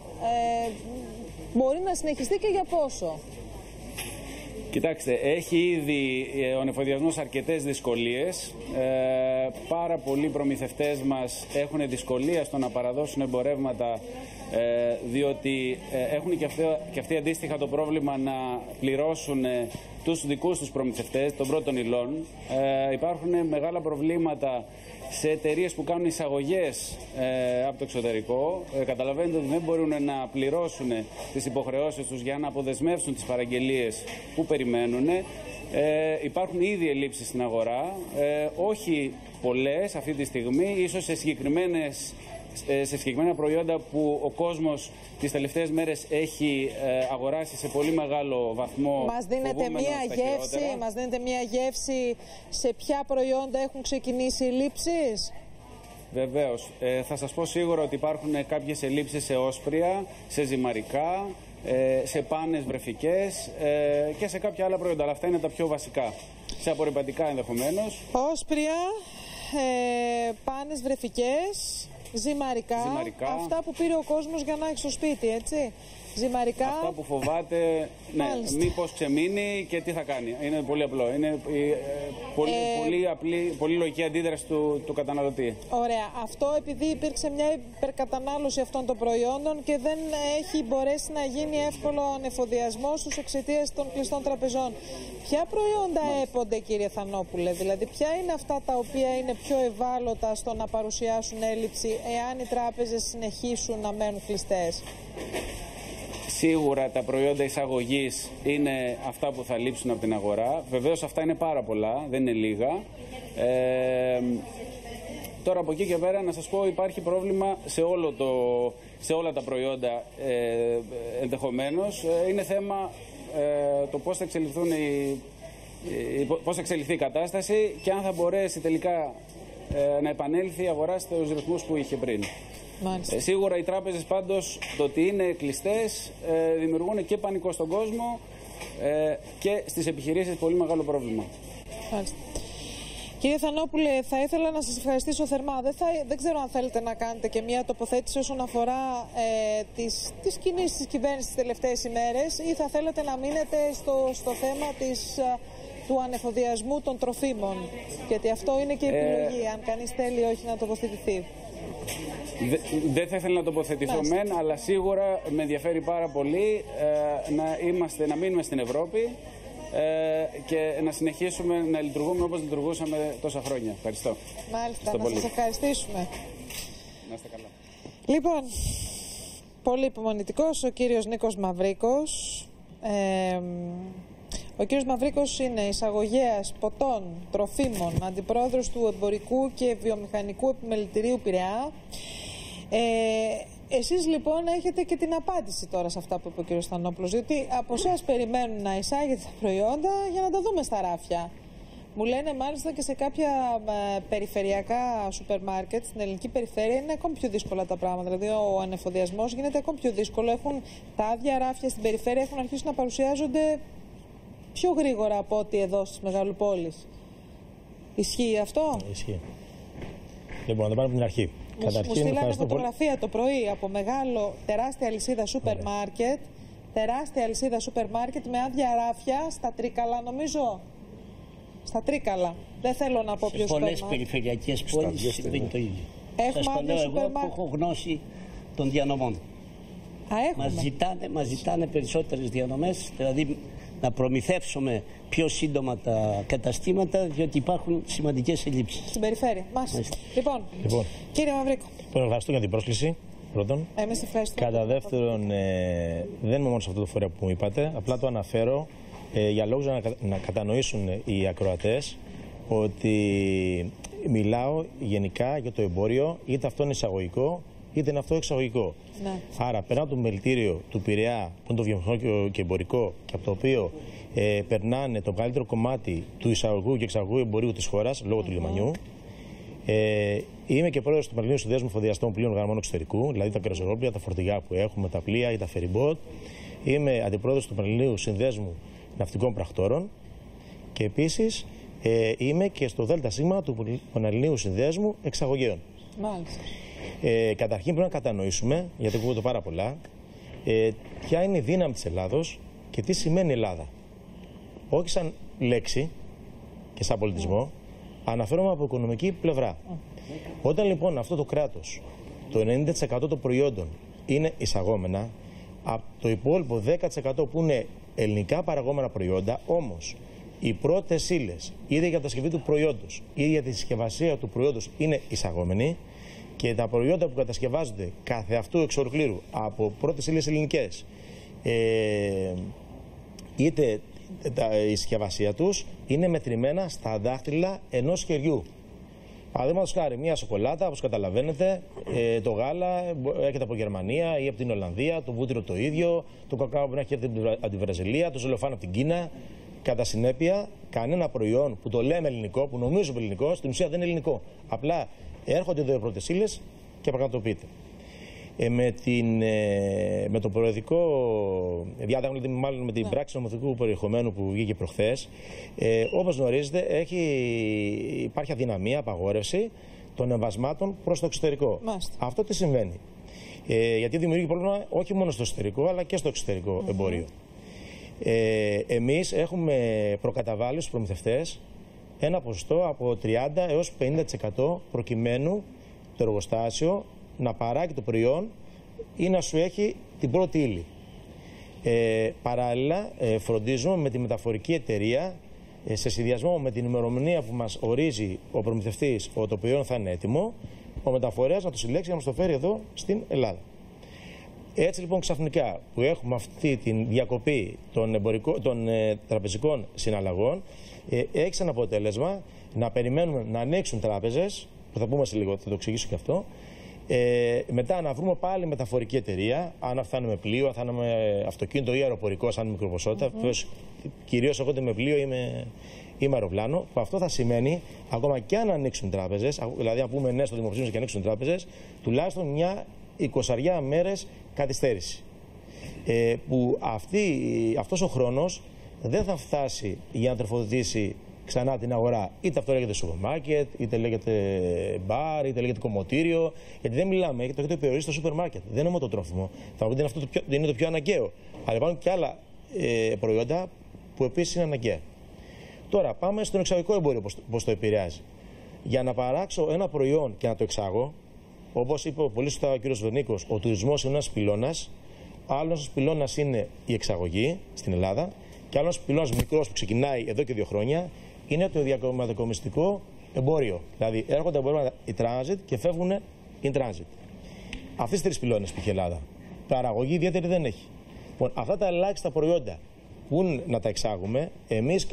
μπορεί να συνεχιστεί και για πόσο? Κοιτάξτε, έχει ήδη ο ανεφοδιασμός αρκετές δυσκολίες. Πάρα πολλοί προμηθευτές μας έχουν δυσκολία στο να παραδώσουν εμπορεύματα, διότι έχουν και αυτοί αντίστοιχα το πρόβλημα να πληρώσουν τους δικούς τους προμηθευτές των πρώτων υλών. Υπάρχουν μεγάλα προβλήματα σε εταιρείες που κάνουν εισαγωγές από το εξωτερικό. Καταλαβαίνετε ότι δεν μπορούν να πληρώσουν τις υποχρεώσεις τους για να αποδεσμεύσουν τις παραγγελίες που περιμένουν. Υπάρχουν ήδη ελλείψεις στην αγορά, όχι πολλές αυτή τη στιγμή, ίσως σε συγκεκριμένα προϊόντα που ο κόσμος τις τελευταίες μέρες έχει αγοράσει σε πολύ μεγάλο βαθμό. Μας δίνετε μία γεύση σε ποια προϊόντα έχουν ξεκινήσει οι ελλείψεις? Βεβαίως. Θα σας πω σίγουρα ότι υπάρχουν κάποιες ελλείψεις σε όσπρια, σε ζυμαρικά, σε πάνες βρεφικές και σε κάποια άλλα προϊόντα. Αλλά αυτά είναι τα πιο βασικά. Σε απορριπαντικά ενδεχομένως. Όσπρια, πάνες βρεφικές, ζυμαρικά, αυτά που πήρε ο κόσμος για να έχει στο σπίτι, έτσι. Ζυμαρικά. Αυτά που φοβάται, ναι, μήπως ξεμείνει και τι θα κάνει. Είναι πολύ απλό. Είναι πολύ απλή, πολύ λογική αντίδραση του καταναλωτή. Ωραία. Αυτό επειδή υπήρξε μια υπερκατανάλωση αυτών των προϊόντων και δεν έχει μπορέσει να γίνει εύκολο ανεφοδιασμός τους εξαιτίας των κλειστών τραπεζών. Ποια προϊόντα έπονται, κύριε Θανόπουλε? Δηλαδή, ποια είναι αυτά τα οποία είναι πιο ευάλωτα στο να παρουσιάσουν έλλειψη εάν οι τράπεζες συνεχίσουν να μένουν κλειστές? Σίγουρα τα προϊόντα εισαγωγής είναι αυτά που θα λείψουν από την αγορά. Βεβαίως αυτά είναι πάρα πολλά, δεν είναι λίγα. Τώρα από εκεί και πέρα να σας πω υπάρχει πρόβλημα σε όλα τα προϊόντα ενδεχομένως. Είναι θέμα το πώς θα εξελιχθεί η κατάσταση και αν θα μπορέσει τελικά να επανέλθει η αγορά στους ρυθμούς που είχε πριν. Σίγουρα οι τράπεζες πάντως το ότι είναι κλειστές δημιουργούν και πανικό στον κόσμο και στις επιχειρήσεις πολύ μεγάλο πρόβλημα. Μάλιστα. Κύριε Θανόπουλε, θα ήθελα να σας ευχαριστήσω θερμά. Δεν ξέρω αν θέλετε να κάνετε και μια τοποθέτηση όσον αφορά τις κινήσεις της κυβέρνησης τις τελευταίες ημέρες ή θα θέλετε να μείνετε στο θέμα του ανεφοδιασμού των τροφίμων. Γιατί αυτό είναι και η επιλογή, αν κανείς θέλει όχι να τοποθετηθεί. Δεν θα ήθελα να τοποθετηθώ αλλά σίγουρα με ενδιαφέρει πάρα πολύ να μείνουμε στην Ευρώπη και να συνεχίσουμε να λειτουργούμε όπως λειτουργούσαμε τόσα χρόνια. Ευχαριστώ. Μάλιστα, να σας ευχαριστήσουμε. Να είστε καλά. Λοιπόν, πολύ υπομονητικός ο κύριος Νίκος Μαυρίκος. Ο κύριος Μαυρίκος είναι εισαγωγέας ποτών, τροφίμων, αντιπρόεδρος του Εμπορικού και Βιομηχανικού Επιμελητηρίου Πειραιά. Εσείς λοιπόν έχετε και την απάντηση τώρα σε αυτά που είπε ο κύριος Θανόπουλος, διότι από εσάς περιμένουν να εισάγετε τα προϊόντα για να τα δούμε στα ράφια. Μου λένε μάλιστα και σε κάποια περιφερειακά σούπερ μάρκετ στην ελληνική περιφέρεια είναι ακόμη πιο δύσκολα τα πράγματα. Δηλαδή ο ανεφοδιασμός γίνεται ακόμη πιο δύσκολο. Τα άδεια ράφια στην περιφέρεια έχουν αρχίσει να παρουσιάζονται πιο γρήγορα από ό,τι εδώ στις μεγαλοπόλεις. Ισχύει αυτό? Ισχύει. Λοιπόν, να το πάρουμε από την αρχή. Μου στείλανε φωτογραφία το πρωί από τεράστια αλυσίδα σούπερ μάρκετ με άδεια ράφια στα Τρίκαλα, νομίζω. Στα Τρίκαλα. Δεν θέλω να πω ποιο σούπερ μάρκετ. Σε πολλές περιφερειακές πόλεις συμβαίνει το ίδιο. Έχουμε σας το λέω εγώ που έχω γνώση των διανομών. Μας ζητάνε περισσότερες διανομές, δηλαδή να προμηθεύσουμε πιο σύντομα τα καταστήματα, διότι υπάρχουν σημαντικές ελλείψεις. Στην περιφέρεια. Λοιπόν, κύριε Μαυρίκο. Ευχαριστώ για την πρόσκληση. Πρώτον. Εμείς ευχαριστούμε. Κατά δεύτερον, δεν είμαι μόνο σε αυτό το φορέα που μου είπατε. Απλά το αναφέρω για λόγους να κατανοήσουν οι ακροατές ότι μιλάω γενικά για το εμπόριο, είτε αυτό είναι εισαγωγικό, είτε είναι αυτό εξαγωγικό. Ναι. Άρα, πέρα από το μελητήριο του Πειραιά, που είναι το βιομηχανικό και εμπορικό, και από το οποίο περνάνε το μεγαλύτερο κομμάτι του εισαγωγικού και εξαγωγικού εμπορίου της χώρας, λόγω του λιμανιού. Είμαι και πρόεδρος του Πανελληνίου Συνδέσμου Εφοδιαστών Πλοίων Γραμμών Εξωτερικού, δηλαδή τα κρεζερόπλια, τα φορτηγά που έχουμε, τα πλοία ή τα φεριμπότ. Είμαι αντιπρόεδρος του Πανελληνίου Συνδέσμου Ναυτικών Πρακτόρων και επίσης είμαι και στο ΔΣ του Πανελληνίου Συνδέσμου Εξαγωγέων. Μάλιστα. Καταρχήν πρέπει να κατανοήσουμε, γιατί ακούγονται πάρα πολλά, ποια είναι η δύναμη της Ελλάδος και τι σημαίνει Ελλάδα. Όχι σαν λέξη και σαν πολιτισμό, αναφέρομαι από οικονομική πλευρά. Όταν λοιπόν αυτό το κράτος, το 90% των προϊόντων είναι εισαγόμενα, από το υπόλοιπο 10% που είναι ελληνικά παραγόμενα προϊόντα, όμως οι πρώτες ύλες, είτε για την κατασκευή του προϊόντος, είτε για τη συσκευασία του προϊόντος είναι εισαγόμενοι, και τα προϊόντα που κατασκευάζονται κάθε αυτού εξ ολοκλήρου από πρώτες ύλες ελληνικές, είτε η συσκευασία τους είναι μετρημένα στα δάχτυλα ενός χεριού. Παραδείγματος χάρη, μια σοκολάτα, όπως καταλαβαίνετε, το γάλα έρχεται από Γερμανία ή από την Ολλανδία, το βούτυρο το ίδιο, το κακάο μπορεί να έρχεται από τη Βραζιλία, το ζελοφάν από την Κίνα. Κατά συνέπεια, κανένα προϊόν που το λέμε ελληνικό, που νομίζουμε ελληνικό, στην ουσία δεν είναι ελληνικό. Απλά έρχονται εδώ οι πρώτες ύλες και πραγματοποιείται. Με το προεδρικό διάταγμα, δηλαδή μάλλον με την πράξη νομοθετικού περιεχομένου που βγήκε προχθές, όπως γνωρίζετε, υπάρχει αδυναμία, απαγόρευση των εμβασμάτων προς το εξωτερικό. Αυτό τι συμβαίνει? Γιατί δημιουργεί πρόβλημα όχι μόνο στο εσωτερικό, αλλά και στο εξωτερικό εμπόριο. Εμείς έχουμε προκαταβάλει στους προμηθευτές ένα ποσοστό από 30 έως 50% προκειμένου το εργοστάσιο να παράγει το προϊόν ή να σου έχει την πρώτη ύλη. Παράλληλα, φροντίζουμε με τη μεταφορική εταιρεία, σε συνδυασμό με την ημερομηνία που μας ορίζει ο προμηθευτής ότι το προϊόν θα είναι έτοιμο, ο μεταφορέας να το συλλέξει και να μας το φέρει εδώ στην Ελλάδα. Έτσι λοιπόν ξαφνικά που έχουμε αυτή τη διακοπή των τραπεζικών συναλλαγών, έχει σαν αποτέλεσμα να περιμένουμε να ανοίξουν τράπεζες, που θα πούμε σε λίγο, θα το εξηγήσω και αυτό, μετά να βρούμε πάλι μεταφορική εταιρεία, αν θα είναι με πλοίο, αν θα είναι με αυτοκίνητο ή αεροπορικό, αν είναι μικροποσότητα. Κυρίως εγώ με πλοίο ή με αεροπλάνο, που αυτό θα σημαίνει ακόμα και αν ανοίξουν τράπεζες, δηλαδή αν πούμε ναι στο δημοψήφισμα και ανοίξουν τράπεζες, τουλάχιστον μια 20 μέρες καθυστέρηση. Που αυτός ο χρόνος δεν θα φτάσει για να τροφοδοτήσει ξανά την αγορά. Είτε αυτό λέγεται σούπερ μάρκετ, είτε λέγεται μπαρ, είτε λέγεται κομμωτήριο. Γιατί δεν μιλάμε, το έχετε περιορίσει στο σούπερ μάρκετ. Δεν είναι μόνο το τρόφιμο. Θα μου πείτε αυτό δεν είναι το πιο αναγκαίο. Αλλά υπάρχουν και άλλα προϊόντα που επίσης είναι αναγκαία. Τώρα πάμε στον εξαγωγικό εμπόριο, πώς το επηρεάζει. Για να παράξω ένα προϊόν και να το εξάγω, όπως είπε πολύ σωστά ο κ. Βερνίκος, ο τουρισμός είναι ένας πυλώνας. Άλλος πυλώνας είναι η εξαγωγή στην Ελλάδα. Και άλλος πυλώνας μικρός που ξεκινάει εδώ και 2 χρόνια είναι το διακομματικομιστικό εμπόριο. Δηλαδή έρχονται εμπορεύματα in transit και φεύγουν in transit. Αυτές τις 3 πυλώνες που έχει η Ελλάδα. Παραγωγή ιδιαίτερη δεν έχει. Λοιπόν, αυτά τα ελάχιστα προϊόντα που να τα εξάγουμε, εμείς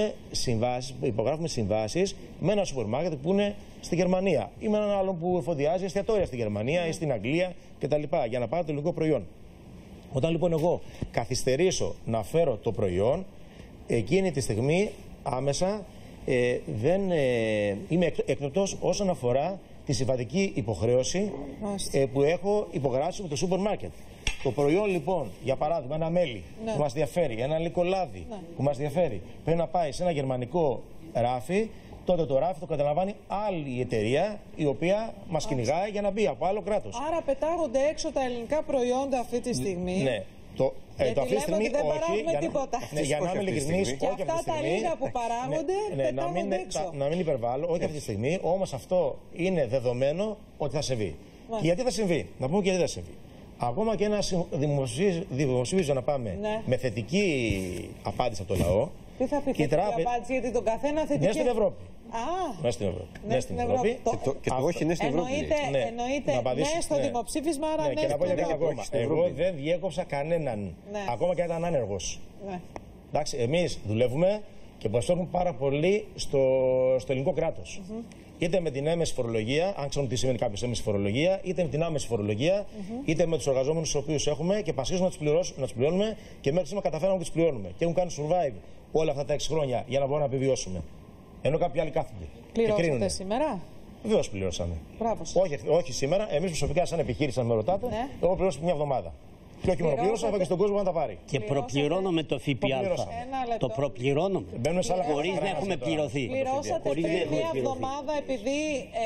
υπογράφουμε συμβάσεις με ένα σούπερ μάρκετ που είναι στη Γερμανία ή με έναν άλλον που εφοδιάζει εστιατόρια στη Γερμανία ή στην Αγγλία κτλ. Για να πάρω το ελληνικό προϊόν. Όταν λοιπόν εγώ καθυστερήσω να φέρω το προϊόν, εκείνη τη στιγμή άμεσα δεν είμαι έκπτωτος όσον αφορά τη συμβατική υποχρέωση που έχω υπογράψει με το σούπερ μάρκετ. Το προϊόν λοιπόν, για παράδειγμα, ένα μέλι που μας διαφέρει, ένα λικολάδι που μας διαφέρει, πρέπει να πάει σε ένα γερμανικό ράφι, τότε το ράφι το καταλαμβάνει άλλη εταιρεία η οποία μας κυνηγάει για να μπει από άλλο κράτος. Άρα πετάγονται έξω τα ελληνικά προϊόντα αυτή τη στιγμή. Ναι. Γιατί λέμε ότι δεν παράγουμε τίποτα. Για να είμαι ειλικρινής, και αυτά τα λίγα που παράγονται πετάγονται έξω. Να μην υπερβάλλω, όχι αυτή τη στιγμή, όμως αυτό είναι δεδομένο ότι θα συμβεί. Και γιατί θα συμβεί, να πούμε και γιατί θα συμβεί. Ακόμα και ένα δημοψήφισμα να πάμε με θετική απάντηση από το λαό. Τι θα πει θετική απάντηση, γιατί τον καθένα θετική. Ναι, στην Ευρώπη. Ναι, στην Ευρώπη. Ναι, στην Ευρώπη. Και το όχι είναι στην Ευρώπη. Εννοείται ναι στο δημοψήφισμα, άρα ναι και να πω στην κάτι ακόμα. Εγώ δεν διέκοψα κανέναν, ακόμα και αν ήταν άνεργος. Εντάξει, εμείς δουλεύουμε και προσφέρουμε πάρα πολύ στο ελληνικό κράτος. Είτε με την έμεση φορολογία, αν ξέρουμε τι σημαίνει κάποιος έμεση φορολογία, είτε με την άμεση φορολογία, είτε με τους εργαζόμενους τους οποίους έχουμε και πασχίζουμε να τους πληρώνουμε και μέχρι σήμερα καταφέραμε να τους πληρώνουμε. Και έχουν κάνει survive όλα αυτά τα 6 χρόνια για να μπορούμε να επιβιώσουμε. Ενώ κάποιοι άλλοι κάθονται. Πληρώσατε σήμερα? Βεβαίως πληρώσαμε. Μπράβο. Όχι σήμερα, εμείς προσωπικά σαν επιχείρηση, αν με ρωτάτε, εγώ πληρώσα μια εβδομάδα. Και όχι μόνο πλήρωσα, αλλά και στον κόσμο να τα πάρει. Και προπληρώνω με το ΦΠΑ. Το προπληρώνω. Χωρίς να έχουμε πληρωθεί. Πληρώσατε πριν μια εβδομάδα επειδή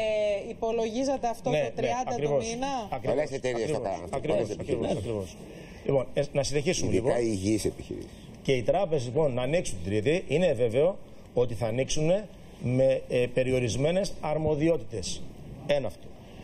υπολογίζατε αυτό το 30 το μήνα. Πολλές εταιρείες το κάνουν. Ακριβώς. Λοιπόν, να συνεχίσουμε λοιπόν. Ειδικά υγιείς επιχειρήσεις. Και οι τράπεζες λοιπόν να ανοίξουν την Τρίτη, είναι βέβαιο ότι θα ανοίξουν με περιορισμένες αρμοδιότητες. Ένα αυτό.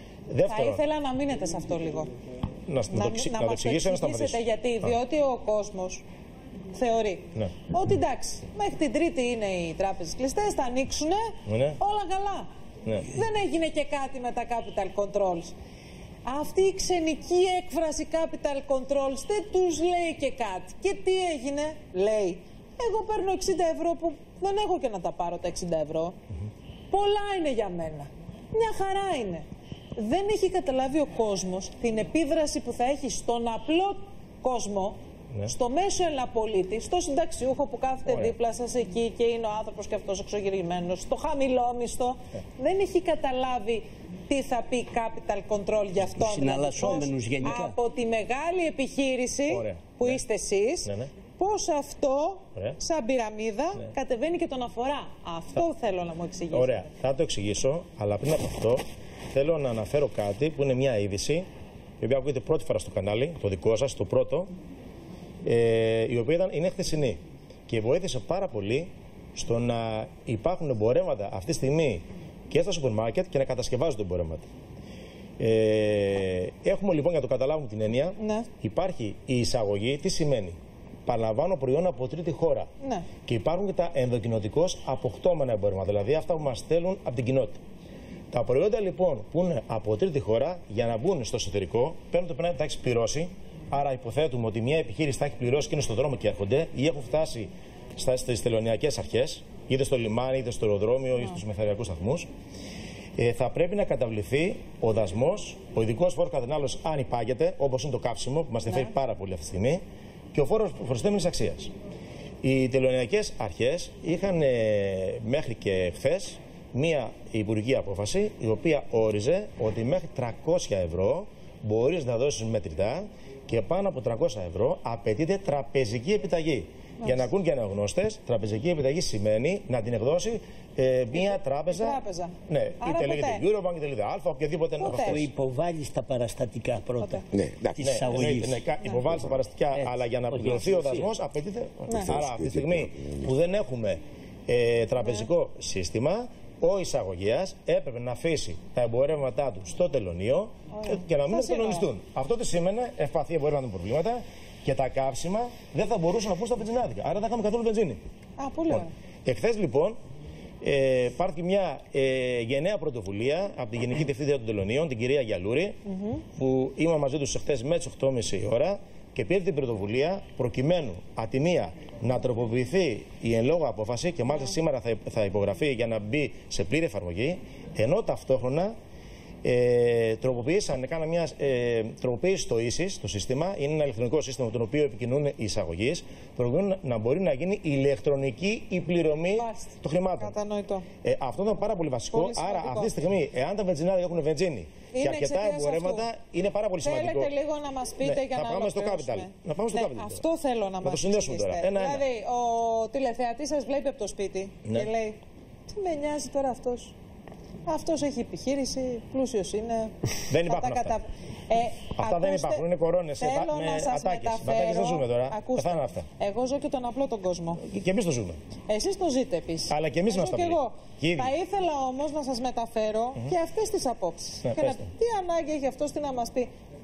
Θα ήθελα να μείνετε σε αυτό λίγο. Να το εξηγήσω, να σταματήσω. Γιατί, διότι ο κόσμος θεωρεί ότι εντάξει, μέχρι την Τρίτη είναι οι τράπεζες κλειστές, θα ανοίξουν, όλα καλά. Δεν έγινε και κάτι με τα capital controls. Αυτή η ξενική έκφραση capital controls δεν τους λέει και κάτι. Και τι έγινε? Λέει, εγώ παίρνω 60 ευρώ που δεν έχω και να τα πάρω τα 60 ευρώ. Πολλά είναι για μένα. Μια χαρά είναι. Δεν έχει καταλάβει ο κόσμος την επίδραση που θα έχει στον απλό κόσμο, στο μέσο ελαπολίτη, στο συνταξιούχο που κάθεται δίπλα σας εκεί και είναι ο άνθρωπος και αυτός εξωγηρημένος, στο χαμηλόμισθο. Δεν έχει καταλάβει τι θα πει capital control για αυτόν. Συναλλασσόμενους γενικά. Από τη μεγάλη επιχείρηση που είστε εσείς, πώς αυτό, σαν πυραμίδα, κατεβαίνει και τον αφορά. Αυτό θέλω να μου εξηγήσετε. Ωραία, θα το εξηγήσω, αλλά πριν από αυτό θέλω να αναφέρω κάτι που είναι μια είδηση, η οποία ακούγεται πρώτη φορά στο κανάλι, το δικό σας, το πρώτο, η οποία είναι χθεσινή και βοήθησε πάρα πολύ στο να υπάρχουν εμπορεύματα αυτή τη στιγμή και στα σούπερ μάρκετ και να κατασκευάζονται εμπορεύματα. Έχουμε λοιπόν, για να το καταλάβουμε την έννοια, υπάρχει η εισαγωγή, τι σημαίνει? Παραλαμβάνω προϊόν από τρίτη χώρα. Και υπάρχουν και τα ενδοκοινοτικώς αποκτώμενα εμπορεύματα, δηλαδή αυτά που μας στέλνουν από την κοινότητα. Τα προϊόντα λοιπόν που είναι από τρίτη χώρα, για να μπουν στο εσωτερικό, παίρνουν το πρέπει να τα έχει πληρώσει. Άρα υποθέτουμε ότι μια επιχείρηση θα έχει πληρώσει και είναι στον δρόμο και έρχονται ή έχουν φτάσει στις τελωνειακές αρχές, είτε στο λιμάνι, είτε στο αεροδρόμιο, είτε στους μεθοριακούς σταθμούς. Θα πρέπει να καταβληθεί ο δασμός, ο ειδικός φόρος κατανάλωσης, αν υπάγεται, όπως είναι το καύσιμο, που μας ενδιαφέρει πάρα πολύ αυτή τη στιγμή, και ο φόρος προσθέμενης αξίας. Οι τελωνειακές αρχές είχαν μέχρι και χθες μία υπουργική απόφαση, η οποία όριζε ότι μέχρι 300 ευρώ μπορείς να δώσεις μετρητά και πάνω από 300 ευρώ απαιτείται τραπεζική επιταγή. Για να ακούν και αναγνώστες, τραπεζική επιταγή σημαίνει να την εκδώσει μία τράπεζα. Ναι, είτε λέγεται Eurobank, είτε λέγεται Alpha, οποιαδήποτε. Το υποβάλλεις τα παραστατικά πρώτα της εισαγωγής. Υποβάλλεις τα παραστατικά, αλλά για να πληρωθεί ο δασμός απαιτείται. Άρα αυτή τη στιγμή που δεν έχουμε τραπεζικό σύστημα, ο εισαγωγέας έπρεπε να αφήσει τα εμπορεύματά του στο τελωνείο και να μην τελωνιστούν. Αυτό τι σήμαινε? Ευπαθή εμπορεύματα με προβλήματα και τα καύσιμα δεν θα μπορούσαν να πούν στα βενζινάδικα. Άρα δεν θα είχαμε καθόλου βενζίνη. Πολύ ωραία. Εχθές λοιπόν υπάρχει μια γενναία πρωτοβουλία από τη Γενική Διευθύντρια των Τελωνίων, την κυρία Γιαλούρη, που είμαι μαζί τους εχθές με τις 8.30 ώρα και πήρε την πρωτοβουλία προκειμένου ατιμία να τροποποιηθεί η εν λόγω απόφαση και μάλιστα σήμερα θα υπογραφεί για να μπει σε πλήρη εφαρμογή, ενώ ταυτόχρονα έκανα μια τροποποίηση στο ίσις, το σύστημα. Είναι ένα ηλεκτρονικό σύστημα με το οποίο επικοινωνούν οι εισαγωγείς, προκειμένου να μπορεί να γίνει ηλεκτρονική η πληρωμή των χρημάτων. Κατανοητό. Αυτό ήταν πάρα πολύ βασικό. Πολύ άρα, αυτή τη στιγμή, εάν τα βενζινάδια έχουν βενζίνη και αρκετά εμπορεύματα, είναι πάρα πολύ σημαντικό. Θέλετε λίγο να μας πείτε για να πάμε στο capital. Να πάμε στο capital. Αυτό θέλω να μας πείτε. Δηλαδή, ο τηλεθεατής σας βλέπει από το σπίτι και λέει, τι με νοιάζει τώρα αυτός? Αυτός έχει επιχείρηση, πλούσιος είναι. Δεν υπάρχουν αυτά. Αυτά δεν υπάρχουν, είναι κορώνες με ατάκες. Ατάκες δεν ζούμε τώρα. Ακούστε, αυτά. Εγώ ζω και τον απλό τον κόσμο. Και εμείς το ζούμε. Εσείς το ζείτε επίσης. Αλλά και εμείς είμαστε απλοί. Θα ήθελα όμως να σας μεταφέρω και αυτές τις απόψεις. Τι ανάγκη έχει αυτός τι να μας πει?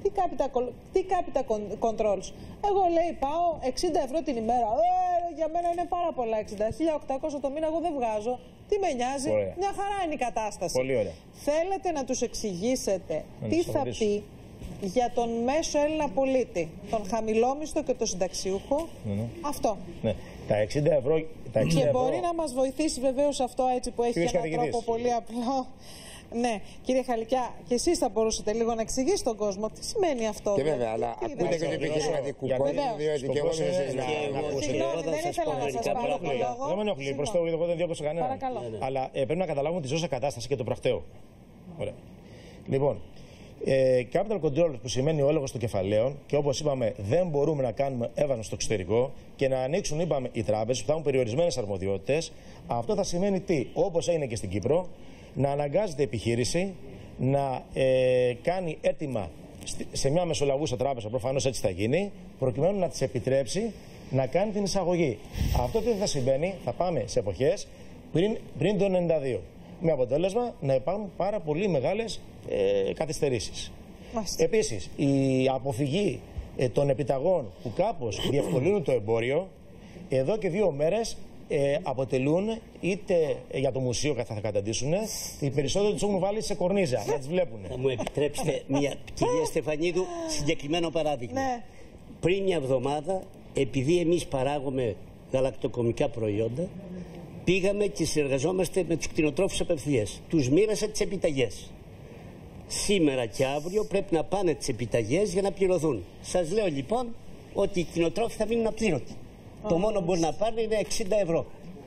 Τι capital controls. Εγώ λέει πάω 60 ευρώ την ημέρα. Για μένα είναι πάρα πολλά 60. 1.800 το μήνα εγώ δεν βγάζω. Τι με νοιάζει. Ωραία. Μια χαρά είναι η κατάσταση. Πολύ ωραία. Θέλετε να τους εξηγήσετε τι θα πει για τον μέσο Έλληνα πολίτη, τον χαμηλόμισθο και τον συνταξιούχο, αυτό. Ναι. Τα 60 ευρώ. Και μπορεί να μας βοηθήσει βεβαίως αυτό έτσι που έχει έναν τρόπο πολύ απλό. Ναι, κύριε Χαλικιά, και εσείς θα μπορούσατε λίγο να εξηγήσετε στον κόσμο τι σημαίνει αυτό. Και βέβαια, αλλά ακούτε και το επιχειρηματικό κόσμο, διότι και εγώ Συγγνώμη, δεν ήθελα να σας πάρω το λόγο. Δεν με ενοχλεί, προς το εγώ δεν διώκωσα κανέναν. Αλλά πρέπει να καταλάβουμε τη ζώσα κατάσταση και το πρακτέο. Ωραία. Λοιπόν, capital control που σημαίνει ο έλεγχος των κεφαλαίων και όπως είπαμε δεν μπορούμε να κάνουμε έβανο στο εξωτερικό και να ανοίξουν, είπαμε, οι τράπεζες που θα έχουν περιορισμένες αρμοδιότητες. Αυτό θα σημαίνει τι, όπως έγινε και στην Κύπρο, να αναγκάζεται η επιχείρηση να κάνει αίτημα σε μια μεσολαβούσα τράπεζα, προφανώς έτσι θα γίνει, προκειμένου να της επιτρέψει να κάνει την εισαγωγή. Αυτό τι θα συμβαίνει, θα πάμε σε εποχές πριν το 1992. Με αποτέλεσμα να υπάρχουν πάρα πολύ μεγάλες καθυστερήσεις. Επίσης, η αποφυγή των επιταγών που κάπως διευκολύνουν το εμπόριο, εδώ και 2 μέρες αποτελούν, είτε για το μουσείο θα καταντήσουν, οι περισσότεροι τους έχουν βάλει σε κορνίζα, να τις βλέπουν. Θα μου επιτρέψετε μια, κυρία Στεφανίδου, συγκεκριμένο παράδειγμα. Πριν μια εβδομάδα, επειδή εμείς παράγουμε γαλακτοκομικά προϊόντα, πήγαμε και συνεργαζόμαστε με τους κτηνοτρόφους απευθείας. Τους μοίρασα τις επιταγές. Σήμερα και αύριο πρέπει να πάνε τις επιταγές για να πληρωθούν. Σας λέω λοιπόν ότι οι κτηνοτρόφοι θα μείνουν απλήρωτοι. Το μόνο που μπορεί να πάρουν είναι 60 ευρώ.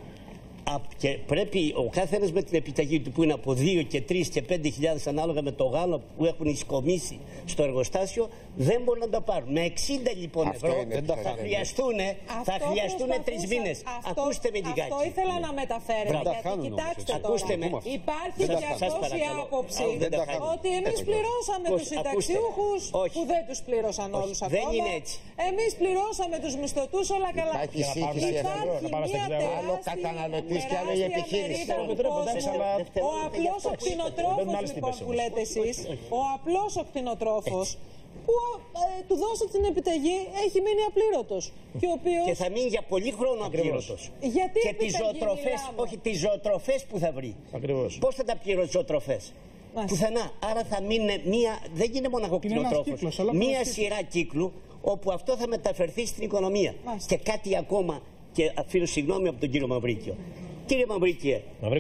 Και πρέπει ο καθένας με την επιταγή του που είναι από 2 και 3 και 5.000 ανάλογα με το γάλα που έχουν ισκομίσει στο εργοστάσιο, δεν μπορούν να το πάρουν. Με 60 λοιπόν ευρώ θα χρειαστούν 3 μήνες. Ακούστε με λιγάκι. Αυτό ήθελα να μεταφέρετε. Γιατί κοιτάξτε τώρα, υπάρχει και αυτός η άποψη ότι εμείς πληρώσαμε τους συνταξιούχους που δεν τους πλήρωσαν όλους ακόμα. Δεν είναι έτσι. Εμείς πληρώσαμε τους μισθωτούς όλα καλά. Υπάρχει άλλο καταναλωτής και άλλο η επιχείρηση. Ο απλός ο κτηνοτρόφος λοιπόν που λέτε εσείς, ο απλός ο κτηνοτρόφος που του δώσατε την επιταγή έχει μείνει απλήρωτος. Και θα μείνει για πολύ χρόνο απλήρωτος. Γιατί και τις ζωοτροφές, όχι τις ζωοτροφές που θα βρει. Ακριβώς. Πώς θα τα πληρώσει ζωοτροφές. Πουθενά. Άρα θα μείνει δεν είναι μόνο κτηνοτρόφος. Μία σειρά κύκλου όπου αυτό θα μεταφερθεί στην οικονομία. Και κάτι ακόμα, και αφήνω συγγνώμη από τον κύριο Μαυρίκιο. Κύριε Μαυρίκιε,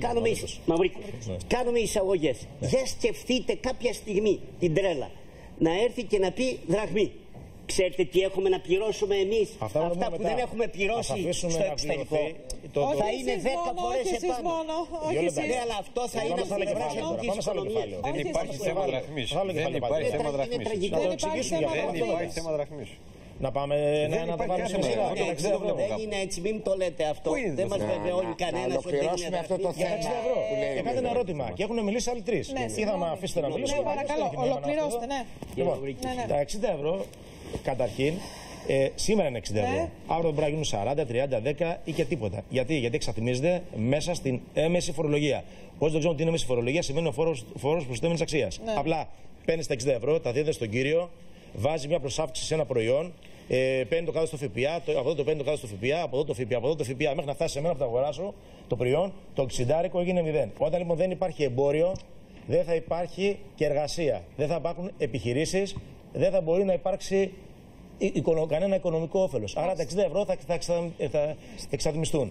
κάνουμε εισαγωγές. Για σκεφτείτε κάποια στιγμή την τρέλα να έρθει και να πει δραχμή. Ξέρετε τι έχουμε να πληρώσουμε εμείς, αυτά που δεν έχουμε πληρώσει στο εξωτερικό. Θα είναι 10 φορές επάνω. Ναι, αλλά αυτό θα είναι από την πλευρά της οικονομίας. Δεν υπάρχει θέμα δραχμής. Δεν υπάρχει θέμα δραχμής. Να το εξηγήσουμε γιατί δεν υπάρχει θέμα δραχμής. Να πάμε να το βάλουμε σε σειρά. Δεν είναι έτσι, μην το λέτε αυτό. Δεν μας βεβαιώνει κανένας ότι είναι αυτό το θέμα. Έκατε ένα ερώτημα και έχουν μιλήσει άλλοι 3. Ή θα με αφήσετε να μιλήσω. Παρακαλώ, ολοκληρώστε, ναι. Λοιπόν, τα 60 ευρώ καταρχήν σήμερα είναι 60 ευρώ. Αύριο μπορεί να γίνουν 40, 30, 10 ή και τίποτα. Γιατί εξατιμίζεται μέσα στην έμεση φορολογία. Όσοι δεν ξέρουν τι είναι έμεση φορολογία, σημαίνει ο φόρος προσθέμενης αξίας. Απλά παίρνει τα 60 ευρώ, τα δίνετε στον κύριο, βάζει μια προσάυξηση σε ένα προϊόν, παίρνει το κάτω στο ΦΠΑ, από εδώ το παίρνει το κάτω στο ΦΠΑ, από εδώ το ΦΠΑ, από εδώ το ΦΠΑ, μέχρι να φτάσει σε μένα που θα αγοράσω το προϊόν, το 60 έγινε 0. Όταν λοιπόν δεν υπάρχει εμπόριο, δεν θα υπάρχει και εργασία. Δεν θα υπάρχουν επιχειρήσεις, δεν θα μπορεί να υπάρξει κανένα οικονομικό όφελος. Άρα τα 60 ευρώ θα εξατιμιστούν.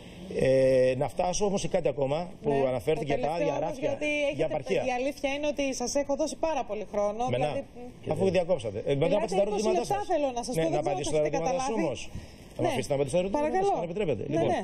Να φτάσω όμως σε κάτι ακόμα που αναφέρθηκε τα άδεια ράφια για επαρχία. Η αλήθεια είναι ότι σας έχω δώσει πάρα πολύ χρόνο. Αφού διακόψατε. Μιλάτε 20 λεπτά θέλω να σας πω, δεν ξέρω το έχετε καταλάβει. Θα με αφήσετε να απαντήσω στα ερωτήματα σας, αν επιτρέπετε.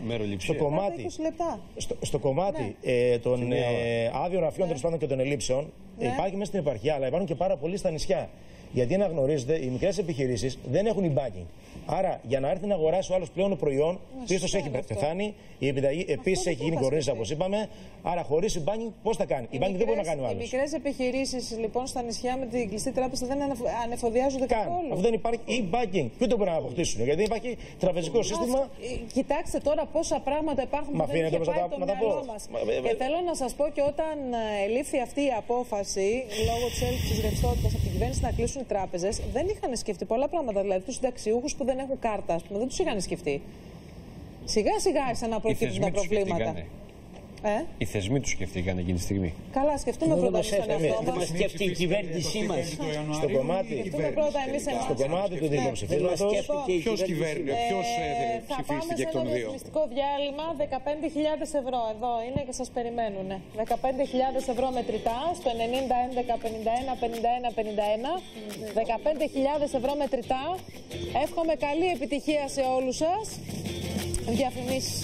Στο κομμάτι των άδειων ραφιών τέλος πάντων και των ελλείψεων, υπάρχει μέσα στην επαρχία, αλλά υπάρχουν και πάρα πολλοί στα νησιά. Γιατί να γνωρίζετε, οι μικρές επιχειρήσεις δεν έχουν e-banking. Άρα, για να έρθει να αγοράσει ο άλλος πλέον το προϊόν, πίστος έχει πεθάνει, η επιταγή επίσης έχει γίνει κορνίζα, όπως είπαμε. Άρα, χωρίς e-banking, πώς θα κάνει. E-banking δεν μπορεί να κάνει ο άλλος. Οι μικρές επιχειρήσεις λοιπόν στα νησιά με την κλειστή τράπεζα δεν ανεφοδιάζονται καθόλου. Αφού δεν υπάρχει e-banking, ποιο το μπορεί να αποκτήσουν. Γιατί υπάρχει τραπεζικό σύστημα. Κοιτάξτε τώρα πόσα πράγματα υπάρχουν που δεν είχε πάει το μυαλό μας. Και θέλω να σας πω και όταν ελήφθη αυτή η απόφαση λόγω της έλλειψης ρευστότητας από την κυβέρνηση να κλείσουν οι τράπεζες δεν είχαν σκεφτεί πολλά πράγματα. Δηλαδή, τους συνταξιούχους που δεν έχουν κάρτα, ας πούμε, δεν τους είχαν σκεφτεί. Σιγά σιγά άρχισαν να προκύπτουν τα προβλήματα. Οι θεσμοί του σκεφτήκαν εκείνη τη στιγμή. Καλά, σκεφτούμε πρώτα εμείς τον εαυτό μας. Σκεφτεί η κυβέρνησή μας. Στο κομμάτι του δημοψηφίσματος. Ποιος ψηφίστηκε εκ των δύο? Θα πάμε σε ένα διαφημιστικό διάλειμμα. 15.000 ευρώ εδώ είναι και σας περιμένουν. 15.000 ευρώ μετρητά στο 90 11 51 51 51. 15.000 ευρώ μετρητά. Εύχομαι καλή επιτυχία σε όλους σας. Διαφημίσεις.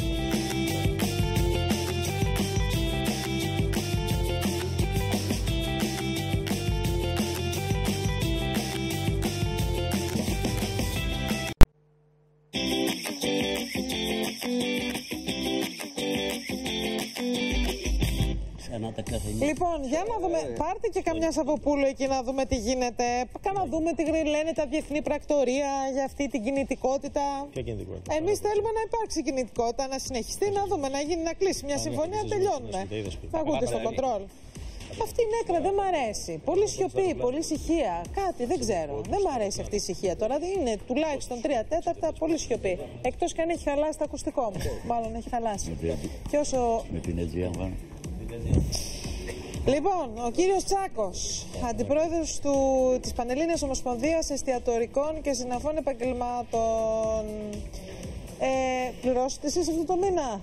Λοιπόν, για να δούμε. Πάρτε και καμιά Σαββοπούλου εκεί να δούμε τι γίνεται. Να δούμε τι λένε τα διεθνή πρακτορία για αυτή την κινητικότητα. Ποια κινητικότητα? Εμείς θέλουμε να υπάρξει κινητικότητα, να συνεχιστεί, να δούμε, να κλείσει μια συμφωνία, να τελειώνουμε. Θα ακούτε στο κοντρόλ. Αυτή η νέκρα δεν μ' αρέσει. Πολύ σιωπή, πολύ ησυχία. Κάτι, δεν ξέρω. Δεν μ' αρέσει αυτή η ησυχία. Τώρα είναι τουλάχιστον 3/4 πολύ σιωπή. Εκτός και αν έχει χαλάσει το ακουστικό μου. Μάλλον έχει χαλάσει. Και όσο... Με την Αιτζία πάνω. Λοιπόν, ο κύριος Τσάκος, αντιπρόεδρος της Πανελλήνιας Ομοσπονδίας Εστιατορικών και Συναφών Επαγγελμάτων. Πληρώσετε εσείς αυτό το μήνα?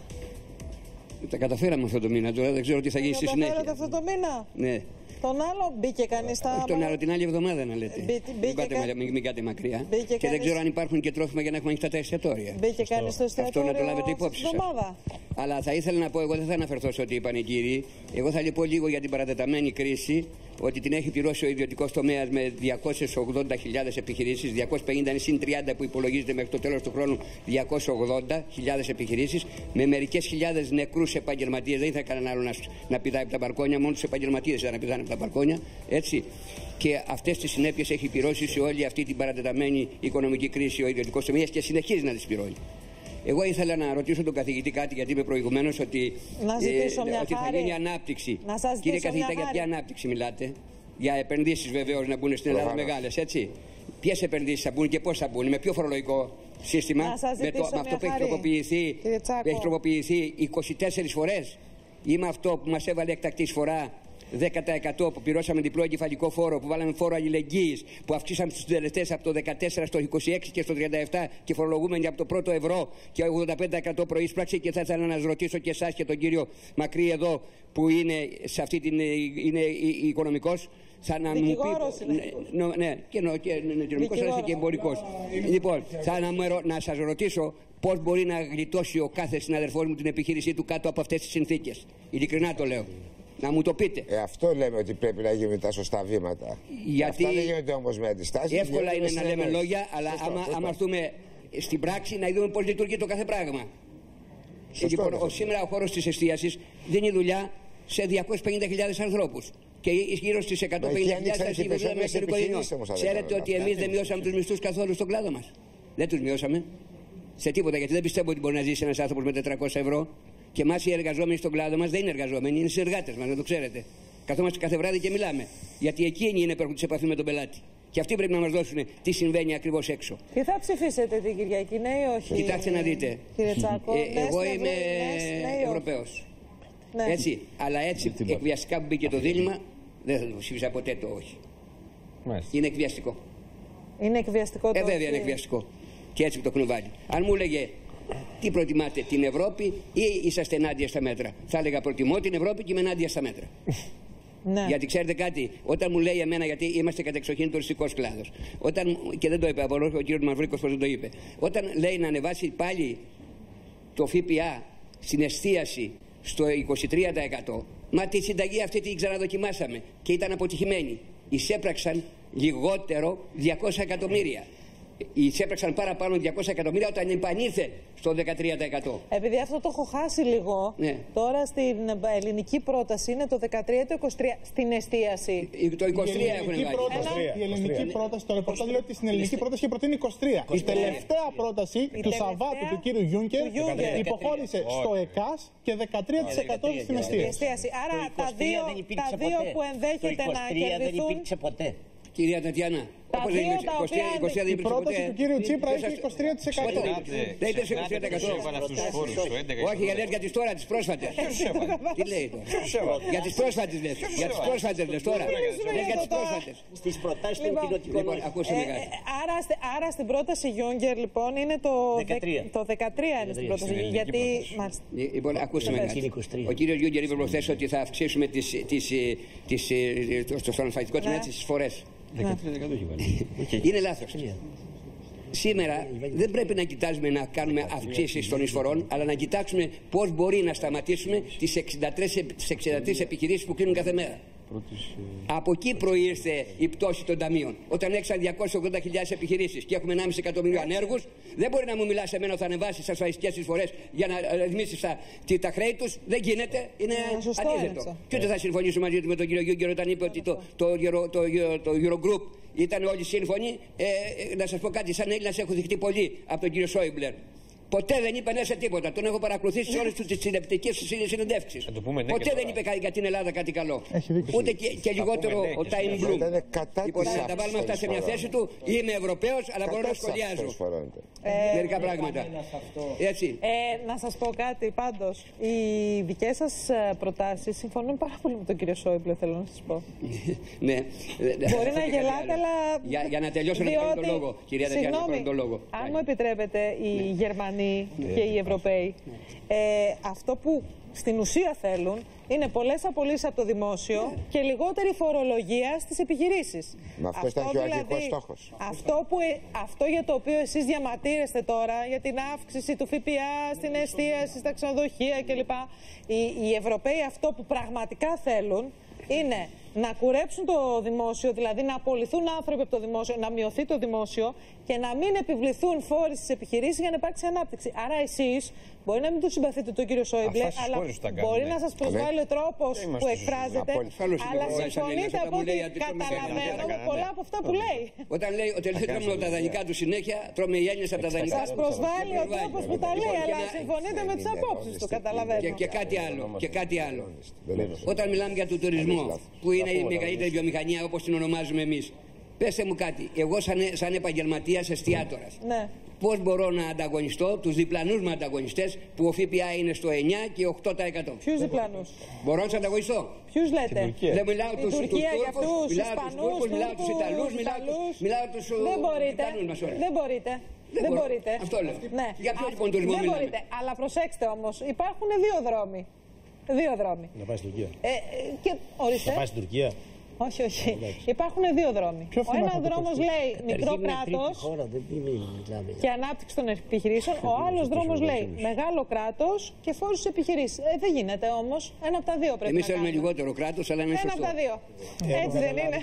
Τα καταφέραμε αυτό το μήνα, τώρα δεν ξέρω τι θα γίνει στη συνέχεια. Τα αυτό το μήνα? Ναι. Τον άλλο μπήκε κανείς στα... Τον άλλο την άλλη εβδομάδα να λέτε. Μην κάτε μακριά. Και δεν ξέρω αν υπάρχουν και τρόφιμα για να έχουμε ανοιχτά τα εστιατόρια. Μπήκε κανείς στο εστιατόριο αυτό να το λάβετε υπόψη σας. Αλλά θα ήθελα να πω, εγώ δεν θα αναφερθώ σε ό,τι είπαν οι κύριοι. Εγώ θα πω λίγο για την παρατεταμένη κρίση, ότι την έχει πληρώσει ο ιδιωτικός τομέας με 280.000 επιχειρήσεις, 250 είναι συν 30 που υπολογίζεται μέχρι το τέλος του χρόνου 280.000 επιχειρήσεις, με μερικές χιλιάδες νεκρούς επαγγελματίες. Δεν θα κανέναν άλλο να πηδάει από τα μπαλκόνια, μόνο τους επαγγελματίες να πηδάνε από τα μπαλκόνια. Έτσι. Και αυτές τις συνέπειες έχει πληρώσει σε όλη αυτή την παρατεταμένη οικονομική κρίση ο ιδιωτικός τομέας και συνεχίζει να τις πληρώνει. Εγώ ήθελα να ρωτήσω τον καθηγητή κάτι, γιατί είμαι προηγουμένως ότι θα γίνει ανάπτυξη. Κύριε καθηγητά, για ποια ανάπτυξη μιλάτε? Για επενδύσεις βεβαίως να μπουν στην Ελλάδα μεγάλες, έτσι. Ποιες επενδύσεις θα μπουν και πώς θα μπουν, με ποιο φορολογικό σύστημα? Με αυτό που έχει τροποποιηθεί 24 φορές ή με αυτό που μας έβαλε εκτακτή εισφορά 10% που πληρώσαμε διπλό εγκεφαλικό φόρο, που βάλαμε φόρο αλληλεγγύης, που αυξήσαμε τους συντελεστές από το 14% στο 26% και στο 37% και φορολογούμενοι από το πρώτο ευρώ και 85% προείσπραξη. Και θα ήθελα να σας ρωτήσω και εσάς και τον κύριο Μακρύ εδώ, που είναι σε αυτή την είναι οικονομικός, θα να μου πει. Ναι, και νομικός αλλά και εμπορικός. Λοιπόν, θα να σας ρωτήσω πώς μπορεί να γλιτώσει ο κάθε συναδελφός μου την επιχείρησή του κάτω από αυτές τις συνθήκες. Ειλικρινά το λέω. Να μου το πείτε. Αυτό λέμε ότι πρέπει να γίνουν τα σωστά βήματα. Γιατί αυτά δεν γίνονται όμως με αντιστάσεις. Εύκολα είναι να λέμε λόγια, αλλά άμα έρθουμε στην πράξη να δούμε πώς λειτουργεί το κάθε πράγμα. Λοιπόν, σήμερα ο χώρος της εστίασης δίνει δουλειά σε 250.000 ανθρώπους. Και γύρω στις 150.000 μέσα οικογενειών. Ξέρετε ότι εμείς δεν μειώσαμε τους μισθούς καθόλου στον κλάδο μας? Δεν τους μειώσαμε σε τίποτα, γιατί δεν πιστεύω ότι μπορεί να ζήσει ένας άνθρωπος με 400 ευρώ. Και εμάς οι εργαζόμενοι στον κλάδο μας δεν είναι εργαζόμενοι, είναι συνεργάτες μας, να το ξέρετε. Καθόμαστε κάθε βράδυ και μιλάμε. Γιατί εκείνοι είναι που έχουν σε επαφή με τον πελάτη. Και αυτοί πρέπει να μας δώσουν τι συμβαίνει ακριβώς έξω. Και θα ψηφίσετε την Κυριακή, ναι ή όχι? Κοιτάξτε να δείτε. Κύριε Τσάκο, εγώ είμαι Ευρωπαίος. Ναι. Έτσι. Αλλά έτσι εκβιαστικά που μπήκε το δίλημμα, δεν θα το ψήφισα ποτέ το όχι. Είναι εκβιαστικό. Είναι εκβιαστικό το όχι. Βέβαια είναι εκβιαστικό. Και έτσι που το έχουν βάλει. Αν μου έλεγε τι προτιμάτε, την Ευρώπη ή είσαστε ενάντια στα μέτρα, θα έλεγα προτιμώ την Ευρώπη και είμαι ενάντια στα μέτρα. Ναι. Γιατί ξέρετε κάτι, όταν μου λέει εμένα, γιατί είμαστε κατεξοχήν τουριστικός κλάδος, και δεν το είπε, ο κύριος Μαυρίκος πώς δεν το είπε, όταν λέει να ανεβάσει πάλι το ΦΠΑ στην εστίαση στο 23%, μα τη συνταγή αυτή την ξαναδοκιμάσαμε και ήταν αποτυχημένη. Εισέπραξαν λιγότερο 200 εκατομμύρια. Εισέπραξαν παραπάνω 200 εκατομμύρια όταν επανήλθε στο 13%. Επειδή αυτό το έχω χάσει λίγο, ναι. Τώρα στην ελληνική πρόταση είναι το 13% το 23% στην εστίαση. Το 23% έχουν βάλει. Η ελληνική πρόταση, το ρεπορτάζ λέει ότι στην ελληνική πρόταση είχε προτείνει 23%. Η τελευταία πρόταση του Σαββάτου του κύριου Γιούνκερ υποχώρησε στο ΕΚΑΣ και 13% στην εστίαση. Άρα τα δύο που ενδέχεται να κερδιθούν. Κυρία Τατιάνα, Τα δύο τα οποία. Η πρόταση του κύριου Τσίπρα είχε 23%. Δεν ήταν σε 23%. Όχι, για τις τώρα, τις πρόσφατες. Τι λέει τώρα. Για τις πρόσφατες λες. Για τις πρόσφατες λες τώρα. Για τις πρόσφατες. Στις προτάσεις των κοινοτικών. Άρα στην πρόταση Γιούγκερ λοιπόν είναι το 13 είναι στην πρόταση. Γιατί. Λοιπόν, ακούσαμε κάτι. Ο κύριος Γιούγκερ είπε προχθές ότι θα αυξήσουμε στον ασφαλιστικό τομέα τις εισφορές. 13% έχει βάλει. Είναι λάθος. Σήμερα δεν πρέπει να κοιτάζουμε να κάνουμε αυξήσεις των εισφορών, αλλά να κοιτάξουμε πώς μπορεί να σταματήσουμε τις 63 επιχειρήσεις που κλείνουν κάθε μέρα. Από εκεί προήρθε η πτώση των ταμείων. Όταν έξαν 280.000 επιχειρήσεις και έχουμε 1,5 εκατομμύριο ανέργους, δεν μπορεί να μου μιλάς σε μένα ότι θα ανεβάσεις τις ασφαλιστικές εισφορές για να ρυθμίσεις τα χρέη τους. Δεν γίνεται. Είναι αντίθετο. Και ούτε θα συμφωνήσω μαζί του με τον κύριο Γιούγκερ όταν είπε ότι το Eurogroup ήταν όλοι σύμφωνοι. Να σας πω κάτι, σαν Έλληνας έχω δειχτεί πολύ από τον κύριο Σόιμπλερ. Ποτέ δεν είπε ναι σε τίποτα. Τον έχω παρακολουθήσει σε όλες τις τηλεπτικές συνεντεύξεις. Ποτέ δεν είπε για την Ελλάδα κάτι καλό. Ούτε και λιγότερο ο Time Bloom. Λοιπόν, να τα βάλουμε αυτά σε μια θέση του. Είμαι Ευρωπαίος, αλλά μπορώ να σχολιάζω μερικά πράγματα. Έτσι. Να σας πω κάτι πάντως. Οι δικές σας προτάσεις συμφωνούν πάρα πολύ με τον κύριο Σόιμπλε, θέλω να σας πω. Ναι. Μπορεί να γελάτε, αλλά. Για να τελειώσω να πάρω τον λόγο. Κυρία Τετιάνα, να πάρω τον λόγο. Αν μου επιτρέπετε, οι Γερμανοί και οι Ευρωπαίοι, αυτό που στην ουσία θέλουν είναι πολλές απολύσεις από το δημόσιο και λιγότερη φορολογία στις επιχειρήσεις. Μα αυτό ήταν και ο αρχικός στόχος. Αυτό για το οποίο εσείς διαμαρτύρεστε τώρα, για την αύξηση του ΦΠΑ στην εστίαση, στα ξενοδοχεία κλπ. Οι Ευρωπαίοι αυτό που πραγματικά θέλουν είναι να κουρέψουν το δημόσιο, δηλαδή να απολυθούν άνθρωποι από το δημόσιο, να μειωθεί το δημόσιο και να μην επιβληθούν φόροι στις επιχειρήσεις για να υπάρξει ανάπτυξη. Άρα εσείς μπορεί να μην του συμπαθείτε τον κύριο Σόιμπλε, αλλά μπορεί να σας προσβάλλει ο τρόπος που εκφράζεται, αλλά συμφωνείτε από ότι καταλαβαίνω πολλά από αυτά που λέει. Όταν λέει ότι δεν τρώμε τα δανεικά του συνέχεια, τρώμε οι Έλληνες από τα δανεικά. Σας προσβάλλει ο τρόπος που τα λέει, αλλά συμφωνείτε με τις απόψεις του, καταλαβαίνω. Και κάτι άλλο. Όταν μιλάμε για τον τουρισμό, που είναι η μεγαλύτερη βιομηχανία όπως την ονομάζουμε εμείς, πέστε μου κάτι, εγώ σαν επαγγελματίας εστιατόρας, πώς μπορώ να ανταγωνιστώ τους διπλανούς μου ανταγωνιστές που ο ΦΠΑ είναι στο 9 και 8%. Ποιους διπλανούς? Μπορώ να τους ανταγωνιστώ. Ποιους λέτε? Δεν μιλάω τους Τούρκους, μιλάω τους Ισπανούς, μιλάω τους Ιταλούς, μιλάω τους Ιταλούς μας. Δεν μπορείτε. Δεν μπορείτε. Αυτό λέω. Ναι. Για ποιο λοιπόν τουρισμό μιλάμε? Δεν μπορείτε. Αλλά προσέξτε όμως, υπάρχουν δύο δρόμοι. Δύο δρόμοι. Να πάει στην Τουρκία. Ορίστε. Να πάει στην Τουρκία. Όχι, όχι. Υπάρχουν δύο δρόμοι. Ο ένας δρόμος λέει μικρό κράτος και ανάπτυξη των επιχειρήσεων. Ο άλλος δρόμος λέει μεγάλο κράτος και φόρους στις επιχειρήσεις. Δεν γίνεται όμως. Ένα από τα δύο πρέπει να κάνουμε. Εμείς θέλουμε λιγότερο κράτος, αλλά είναι σωστό. Ένα από τα δύο. Έτσι δεν είναι?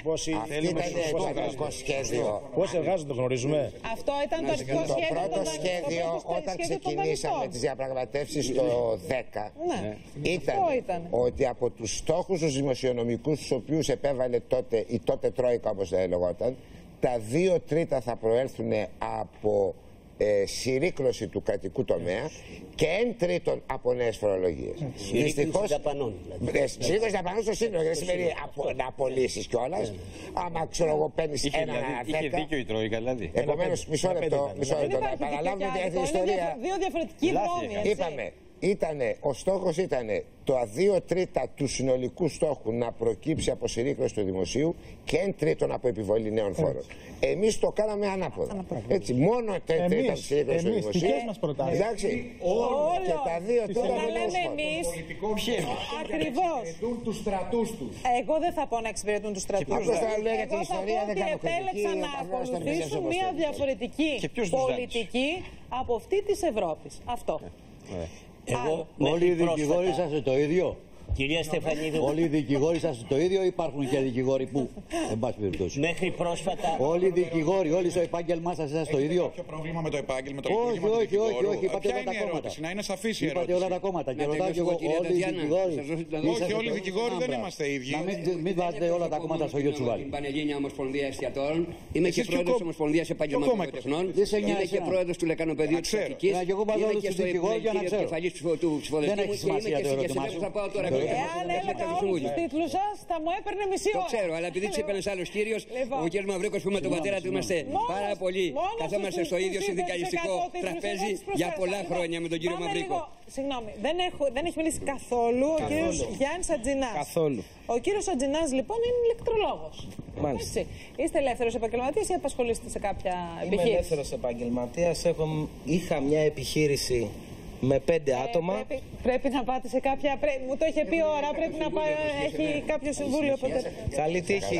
Πώς εργάζονται, το γνωρίζουμε. Αυτό ήταν το αρχικό σχέδιο. Το πρώτο σχέδιο, όταν ξεκινήσαμε τις διαπραγματεύσεις το 2010, ήταν ότι από τους στόχους τους δημοσιονομικούς, τους οποίους επέβαλε η τότε Τρόικα, όπως λεγόταν, τα 2/3 θα προέλθουν από συρρίκνωση του κρατικού τομέα και 1/3 από νέες φορολογίες. Συρρίκνωση δαπανών. Συρρίκνωση δαπανών στο σύνολο, δεν σημαίνει να απολύσεις κιόλας. Άμα ξέρω εγώ παίρνεις ένα 10. Είχε δίκιο η Τρόικα δηλαδή. Επομένως, μισό λεπτό, να επαναλάβουμε την ιστορία. Δύο διαφορετικοί δρόμοι. Είπαμε, ο στόχος ήταν το 2/3 του συνολικού στόχου να προκύψει από συρρίκνωση του δημοσίου και 1/3 από επιβολή νέων φόρων. Εμείς το κάναμε ανάποδα. Έτσι, μόνο 1/3 συρρίκνωση του δημοσίου. Εντάξει, και τα 2/3 να λέμε εμείς. Ακριβώς. Τους στρατούς τους. Εγώ δεν θα πω να εξυπηρετούν τους στρατούς. Εγώ θα πω ότι επέλεξαν να ακολουθήσουν μια διαφορετική πολιτική από αυτή της Ευρώπης. Αυτό. Όλοι οι δικηγόροι είσαστε το ίδιο. Κυρία Στεφανίδου. Όλοι οι δικηγόροι είσαστε το ίδιο ή υπάρχουν και δικηγόροι που, εν πάση περιπτώσει? Μέχρι πρόσφατα. Όλοι οι δικηγόροι, όλοι στο επάγγελμά σας είσαστε το ίδιο. Κάποιο πρόβλημα με το επάγγελμα, το λειτουργήμα του δικηγόρου? Όχι, είπατε όλα τα κόμματα. Να είναι σαφής η ερώτηση. Είπατε όλα τα κόμματα. Και ρωτάω και εγώ, όλοι οι δικηγόροι. Όχι, όλοι οι δικηγόροι δεν είμαστε ίδιοι. Μην βάζετε όλα τα κόμματα στο ίδιο τσουβάλι. Την Πανελλήνια Ομοσπονδία Εστιατόρων. Είμαι και πρόεδρος της Ομοσπονδίας Επαγγελματικών Τεχνών. Είμαι και πρόεδρος του Λεκανοπεδίου της Αττικής. Και εγώ βάζω όλους τους δικηγόρους για να ξέρω. Κεφαλής του ψηφοδελτίου μου και είμαι και θα πάω τώρα Εάν έλεγα όλους τους τίτλους σας, θα μου έπαιρνε μισή ώρα. Το ξέρω, αλλά επειδή της είπε ένας άλλος κύριος, ο κύριος Μαυρίκος που με τον πατέρα του είμαστε πάρα πολύ. Καθόμαστε στο ίδιο συνδικαλιστικό τραπέζι για πολλά χρόνια με τον κύριο Μαυρίκο. Συγγνώμη, δεν έχει μιλήσει καθόλου ο κύριος Γιάννης Ατζινάς. Καθόλου. Ο κύριος Ατζινάς λοιπόν είναι ηλεκτρολόγος. Μάλιστα. Είστε ελεύθερος επαγγελματίας ή απασχολείστε σε κάποια επιχείρηση? Είμαι ελεύθερος επαγγελματίας. Είχα μια επιχείρηση με 5 άτομα. Πρέπει να πάτε σε κάποια. Μου το είχε πει ώρα, πρέπει να πάει. Έχει κάποιο συμβούλιο. Καλή τύχη.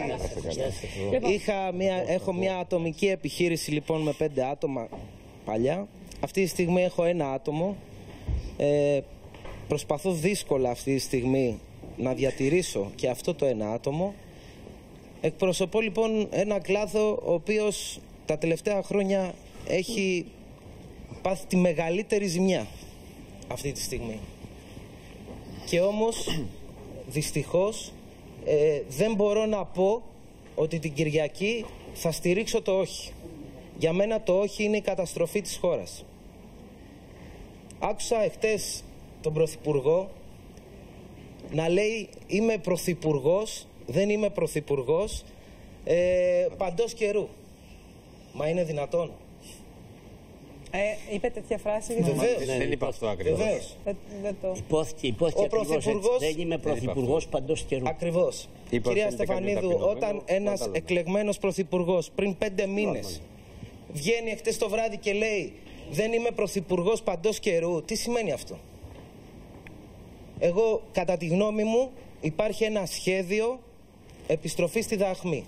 Έχω μια ατομική επιχείρηση λοιπόν με 5 άτομα παλιά. Αυτή τη στιγμή έχω 1 άτομο. Προσπαθώ δύσκολα αυτή τη στιγμή να διατηρήσω και αυτό το 1 άτομο. Εκπροσωπώ λοιπόν ένα κλάδο ο οποίος τα τελευταία χρόνια έχει πάθει τη μεγαλύτερη ζημιά αυτή τη στιγμή. Και όμως δυστυχώς δεν μπορώ να πω ότι την Κυριακή θα στηρίξω το όχι. Για μένα το όχι είναι η καταστροφή της χώρας. Άκουσα εχθές τον Πρωθυπουργό να λέει είμαι Πρωθυπουργός, δεν είμαι Πρωθυπουργός παντός καιρού. Μα είναι δυνατόν? Είπε τέτοια φράση? Βεβαίως. Δεν είπα αυτό ακριβώς. Υπόθηκε ακριβώς, δεν είμαι Πρωθυπουργός παντός καιρού. Ακριβώς. Κυρία Στεφανίδου, όταν ένας εκλεγμένος Πρωθυπουργός πριν 5 μήνες βγαίνει εχθές το βράδυ και λέει δεν είμαι Πρωθυπουργός παντός καιρού, τι σημαίνει αυτό? Εγώ, κατά τη γνώμη μου, υπάρχει ένα σχέδιο επιστροφή στη δαχμή.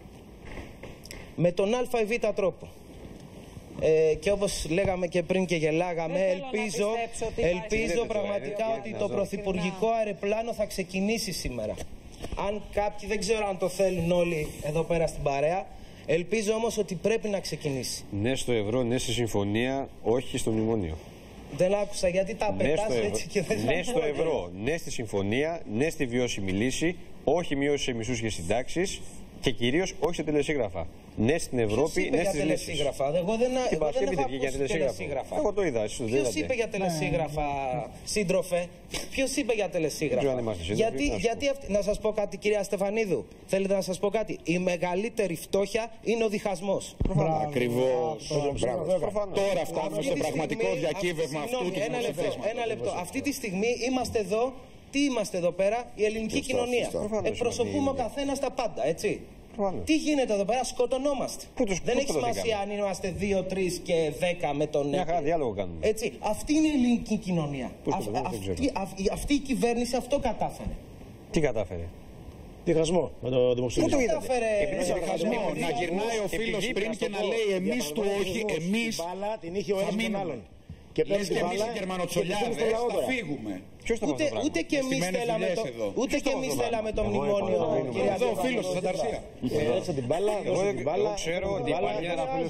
Με τον α ή β τρόπο. Και όπως λέγαμε και πριν και γελάγαμε, ελπίζω πραγματικά ότι το πρωθυπουργικό αεροπλάνο θα ξεκινήσει σήμερα. Αν κάποιοι, δεν ξέρω αν το θέλουν όλοι εδώ πέρα στην παρέα, ελπίζω όμως ότι πρέπει να ξεκινήσει. Ναι στο ευρώ, ναι στη συμφωνία, όχι στο μνημόνιο. Δεν άκουσα γιατί τα πετάς έτσι και δεν ναι στο ευρώ, ναι στη συμφωνία, ναι στη βιώσιμη λύση, όχι μείωση σε μισθούς και συντάξεις και κυρίως όχι σε τελεσίγραφα. Ναι στην Ευρώπη, ναι στις λύσεις. Εγώ δεν έχω ακούσει τελεσίγραφα. Εγώ το είδα. Ποιος είπε για τελεσίγραφα, σύντροφε? Ποιος είπε για τελεσίγραφα? Γιατί να σας πω κάτι, κυρία Στεφανίδου? Θέλετε να σας πω κάτι? Η μεγαλύτερη φτώχεια είναι ο διχασμός. Ακριβώς. Τώρα φτάνουμε στο πραγματικό διακύβευμα αυτού του δημοσιοφθέσματος. Ένα λεπτό. Αυτή τη στιγμή είμαστε εδώ. Τι είμαστε εδώ πέρα? Η ελληνική κοινωνία. Εκπροσωπούμε ο καθένας τα πάντα, έτσι. Τι γίνεται εδώ πέρα? Σκοτωνόμαστε. Δεν έχει σημασία αν είμαστε 2, 3 και 10 με τον μια χαρά διάλογο κάνουμε. Έτσι. Αυτή είναι η ελληνική κοινωνία. Αυτή η κυβέρνηση αυτό κατάφερε. Τι κατάφερε? Διχασμό με το δημοψήφισμα. Πού το κατάφερε? Να γυρνάει ο φίλος πριν και να λέει εμείς του όχι, εμείς θα μείνουμε. Και λες και εμείς οι Γερμανοτσολιάδες θα φύγουμε. Ούτε και εμείς θέλαμε το μνημόνιο. Εδώ ο φίλος της Ανταρσία. Έτσι την μπάλα, εγώ ξέρω ότι υπάρχει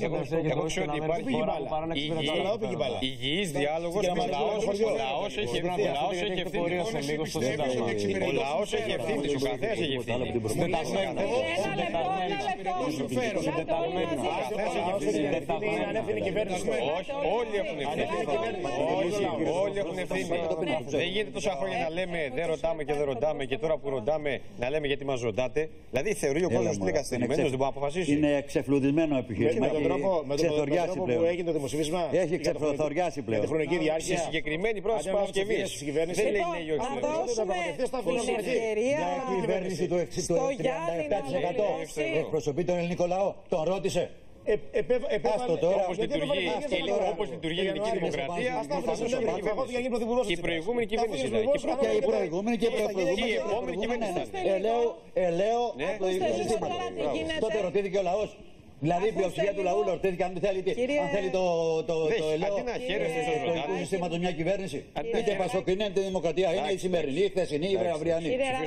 υγιής διάλογος. Ο λαός έχει ευθύνη. Ο λαός έχει ευθύνη. Ο καθένας έχει ευθύνη. Όλοι έχουν ευθύνη. Δεν γίνεται τόσα χρόνια να λέμε δεν ρωτάμε και δεν ρωτάμε και τώρα που ρωτάμε να λέμε γιατί μας ρωτάτε. Δηλαδή θεωρεί ο κόσμος ότι είναι καθυστερημένος, δεν μπορεί να αποφασίσει. Είναι ξεφλουδισμένο επιχείρημα. Με τον τρόπο που έγινε το δημοψήφισμα. Έχει ξεφθοριάσει πλέον. Με τη χρονική διάρκεια. Στη συγκεκριμένη πρόταση της Παρασκευής. Δεν λέει ναι ή όχι. Η κυβέρνηση του 67% εκπροσωπεί τον ελληνικό λαό. Τον ρώτησε. Όπως λειτουργεί η ελληνική δημοκρατία, και η προηγούμενη κυβέρνηση. Και η προηγούμενη και η επόμενη κυβέρνηση. Τότε ρωτήθηκε ο λαός. Δηλαδή η πλειοψηφία του λαού ρωτήθηκε αν θέλει το εκλογικό σύστημα του μια κυβέρνηση. Είτε πασοκινή είτε δημοκρατία. Είναι η σημερινή, η χθεσινή, η αυριανή.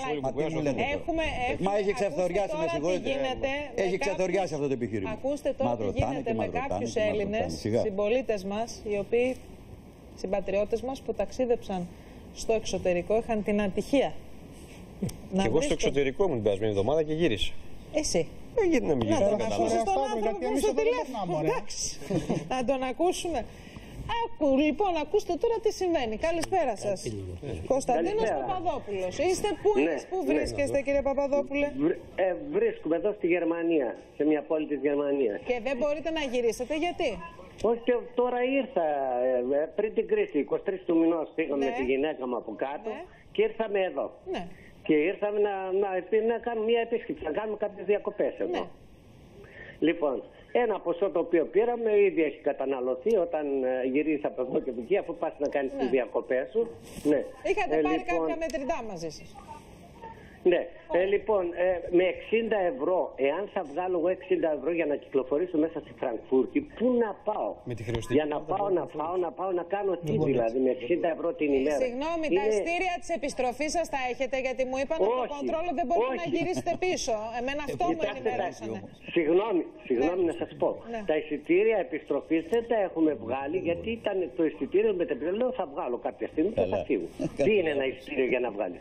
Μα έχει ξεφθοριάσει, με συγχωρείτε. Έχει ξεφθοριάσει αυτό το επιχείρημα. Ακούστε τώρα τι γίνεται με κάποιους Έλληνες συμπολίτες μας, οι οποίοι συμπατριώτες μας που ταξίδεψαν στο εξωτερικό, είχαν την ατυχία. Και εγώ στο εξωτερικό μου την περασμένη εβδομάδα και γύρισα. Εσύ. Γιατί να μην γυρίσει τον άνθρωπο προς το τηλέφωνο. Να τον ακούσουμε. Λοιπόν, ακούστε τώρα τι συμβαίνει. Καλησπέρα σας. Κωνσταντίνος Παπαδόπουλος. Είστε πού βρίσκεστε, κύριε Παπαδόπουλε? Βρίσκομαι εδώ στη Γερμανία, σε μια πόλη της Γερμανίας. Και δεν μπορείτε να γυρίσετε, γιατί? Όχι, τώρα ήρθα πριν την κρίση, 23 του μηνός πήγαμε με τη γυναίκα μου από κάτω και ήρθαμε εδώ. Ναι. Και ήρθαμε να κάνουμε μια επίσκεψη, να κάνουμε κάποιες διακοπές εδώ. Ναι. Λοιπόν, ένα ποσό το οποίο πήραμε ήδη έχει καταναλωθεί όταν γυρίσει από εδώ και από εκεί, αφού πας να κάνεις τις διακοπές σου. Ναι. Είχατε πάρει κάποια μετρητά μαζί σας? Ναι, λοιπόν, με 60 ευρώ, εάν θα βγάλω εγώ 60 ευρώ για να κυκλοφορήσω μέσα στη Φραγκφούρτη, πού να πάω? Για να πάω, να πάω να κάνω τι δηλαδή, με 60 ευρώ την ημέρα? Συγγνώμη, τα ειστήρια της επιστροφής σας τα έχετε? Γιατί μου είπαν ότι το κοντρόλο δεν μπορείτε να γυρίσετε πίσω. Εμένα αυτό μου ενημερώσανε. Συγγνώμη να σας πω. Τα εισιτήρια επιστροφής δεν τα έχουμε βγάλει, γιατί ήταν το εισιτήριο με την λέω θα βγάλω κάποια στιγμή και θα φύγω. Τι είναι ένα εισιτήριο για να βγάλεις?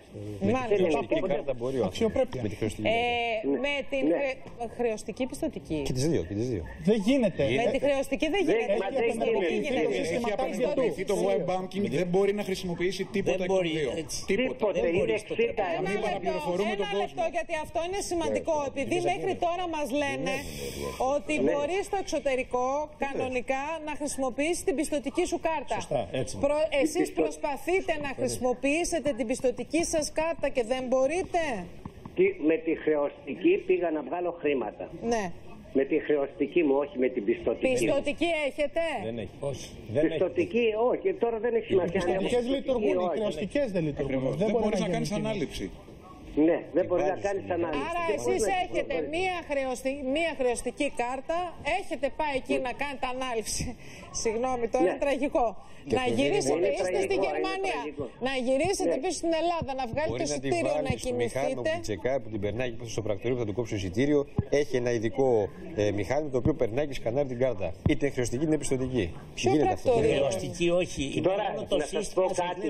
Αξιοπρέπεια. Με την χρεωστική πιστωτική. Και τις δύο. Δεν γίνεται. Με τη χρεωστική δεν γίνεται. Έχει απαγορευτεί το web banking, δεν μπορεί να χρησιμοποιήσει τίποτα εκ των δύο. Τίποτα. Είναι 60 Ένα λεπτό, γιατί αυτό είναι σημαντικό. Επειδή μέχρι τώρα μας λένε ότι μπορεί στο εξωτερικό κανονικά να χρησιμοποιήσει την πιστωτική σου κάρτα. Εσείς προσπαθείτε να χρησιμοποιήσετε την πιστωτική σας κάρτα και δεν μπορείτε? Με τη χρεωστική πήγα να βγάλω χρήματα. Ναι. Με τη χρεωστική μου, όχι με την πιστωτική. Πιστωτική έχετε? Δεν έχει. Πιστωτική, όχι. Τώρα δεν έχει σημασία. Οι πιστωτικές λειτουργούν, οι χρεωστικές δεν λειτουργούν. Δεν μπορείς να κάνεις ανάληψη. Ναι, δεν μπορεί να κάνεις ανάλυση. Άρα εσείς έχετε μία χρεωστική κάρτα, έχετε πάει εκεί να κάνετε ανάλυση. Συγγνώμη, τώρα είναι τραγικό. Να γυρίσετε, είστε στη Γερμανία, να γυρίσετε πίσω στην Ελλάδα, να βγάλετε εισιτήριο, να κινηθείτε. Που την τσεκάει, που την περνάει και στο πρακτορείο που θα του κόψει το εισιτήριο, έχει ένα ειδικό μηχάνημα το οποίο περνάει και σκανάρει την κάρτα. Είτε είναι χρεωστική είτε είναι πιστωτική. Ποιο πρακτορείο? Χρεωστική, όχι. Τώρα να σας πω κάτι.